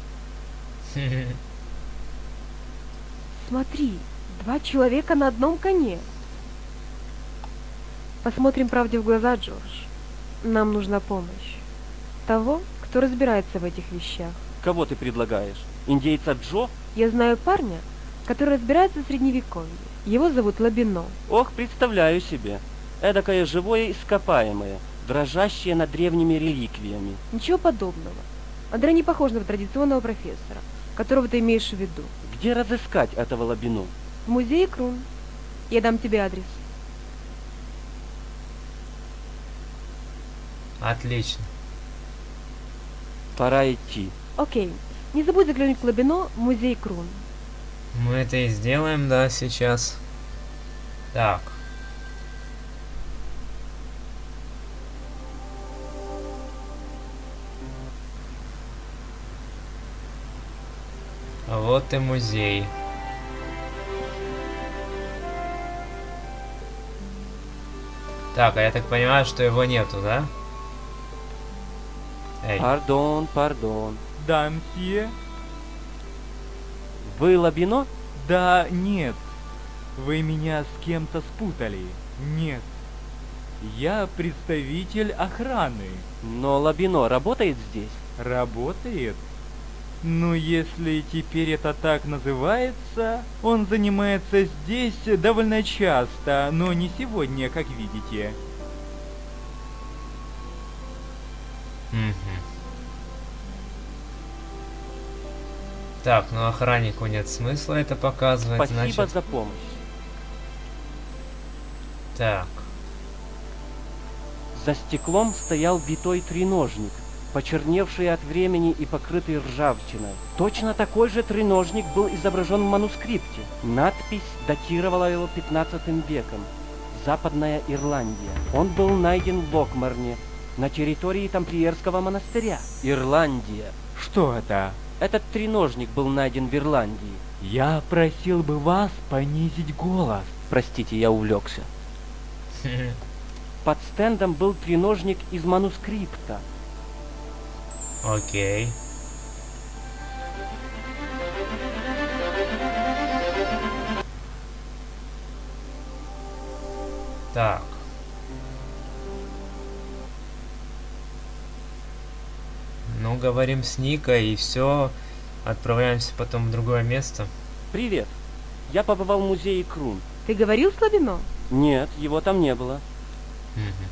Смотри, два человека на одном коне. Посмотрим правде в глаза, Джордж. Нам нужна помощь того, кто разбирается в этих вещах. Кого ты предлагаешь? Индейца Джо? Я знаю парня, который разбирается в средневековье. Его зовут Лабино. Ох, представляю себе. Эдакое живое ископаемое, дрожащее над древними реликвиями. Ничего подобного. Андре не похож на традиционного профессора, которого ты имеешь в виду. Где разыскать этого Лабино? В музее Крун. Я дам тебе адрес. Отлично. Пора идти. Окей. Не забудь заглянуть к Лабино в музей Крун. Мы это и сделаем, да, сейчас. Так. Вот и музей. Так, а я так понимаю, что его нету, да? Эй. Пардон, пардон. Да, мсье? Вы Лабино? Да, нет. Вы меня с кем-то спутали. Нет. Я представитель охраны. Но Лабино работает здесь? Работает? Ну, если теперь это так называется, он занимается здесь довольно часто, но не сегодня, как видите. Угу. Так, ну охраннику нет смысла это показывать. Спасибо значит... за помощь. Так. За стеклом стоял витой треножник, почерневший от времени и покрытый ржавчиной. Точно такой же треножник был изображен в манускрипте. Надпись датировала его пятнадцатым веком. Западная Ирландия. Он был найден в Локмарне, на территории тамплиерского монастыря. Ирландия. Что это? Этот треножник был найден в Ирландии. Я просил бы вас понизить голос. Простите, я увлекся. Под стендом был треножник из манускрипта. Окей. Так. Ну, говорим с Никой и все. Отправляемся потом в другое место. Привет. Я побывал в музее Крун. Ты говорил с Лабино? Нет, его там не было. Угу.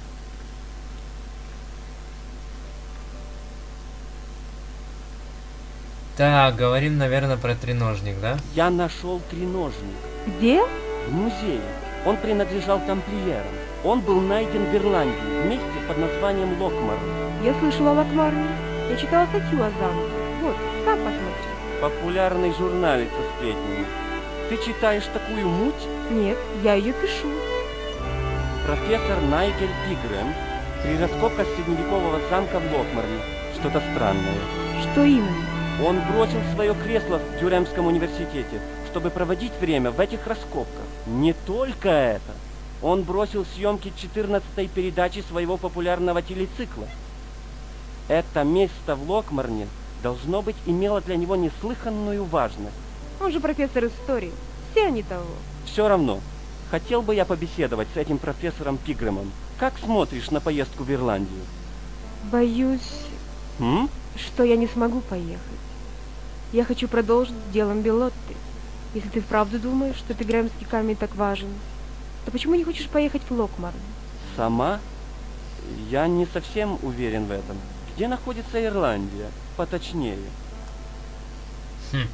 Так, говорим, наверное, про треножник, да? Я нашел треножник. Где? В музее. Он принадлежал тамплиерам. Он был найден в Ирландии, в месте под названием Локмарн. Я слышала о Локмарне. Я читала статью о замке. Вот, сам посмотри. Популярный журналист со сплетнями. Ты читаешь такую муть? Нет, я ее пишу. Профессор Найгель Пигрэм при раскопках средневекового замка в Локмарне. Что-то странное. Что именно? Он бросил свое кресло в Дюремском университете, чтобы проводить время в этих раскопках. Не только это. Он бросил съемки четырнадцатой передачи своего популярного телецикла. Это место в Локмарне, должно быть, имело для него неслыханную важность. Он же профессор истории. Все они того. Все равно. Хотел бы я побеседовать с этим профессором Пигрэмом. Как смотришь на поездку в Ирландию? Боюсь, М? что я не смогу поехать. Я хочу продолжить с делом Белотты. Если ты вправду думаешь, что Пигрэмский камень так важен, то почему не хочешь поехать в Локмарн? Сама? Я не совсем уверен в этом. Где находится Ирландия? Поточнее. Хм.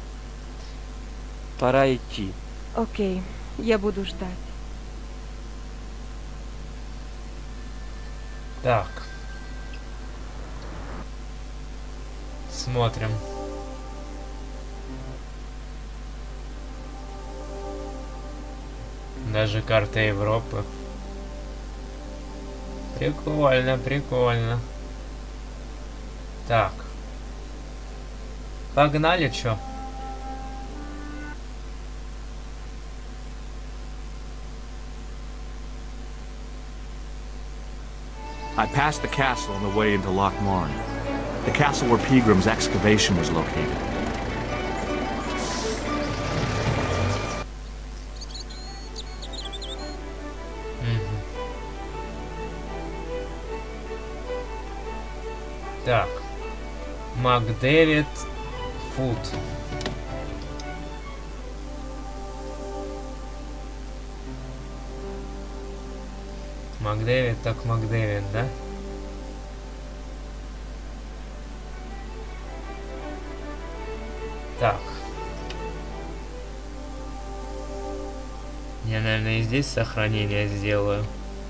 Пора идти. Окей, я буду ждать. Так. Смотрим. Даже карта Европы. Прикольно, прикольно. Так. Погнали, чё? I passed the castle on the way into Loch Marne. The castle where Peagram's excavation was located. Так. Макдэвид Фуд. Макдэвид, так Макдэвид, да? Так. Я, наверное, и здесь сохранение сделаю.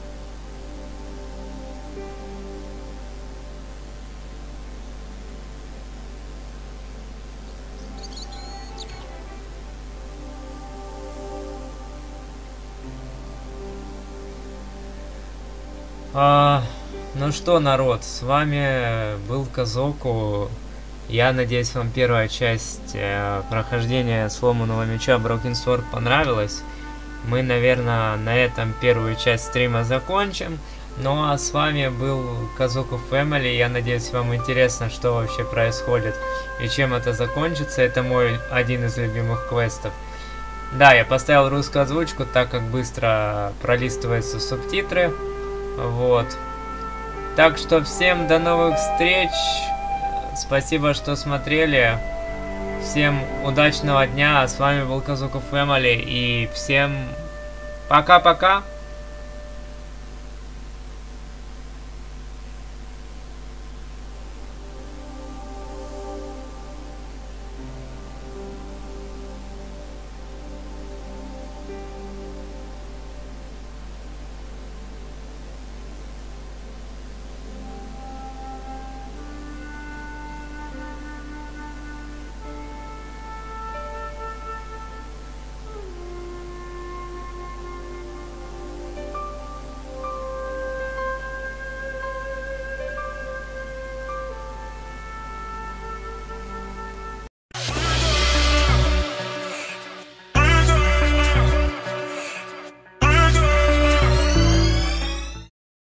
А, ну что, народ, с вами был Казоку. Я надеюсь, вам первая часть э, прохождения сломанного меча Broken Sword понравилась. Мы, наверное, на этом первую часть стрима закончим. Ну а с вами был Казоку Family. Я надеюсь, вам интересно, что вообще происходит и чем это закончится. Это мой один из любимых квестов. Да, я поставил русскую озвучку, так как быстро пролистываются субтитры. Вот. Так что всем до новых встреч. Спасибо, что смотрели. Всем удачного дня. С вами был Казоку Family. И всем пока-пока.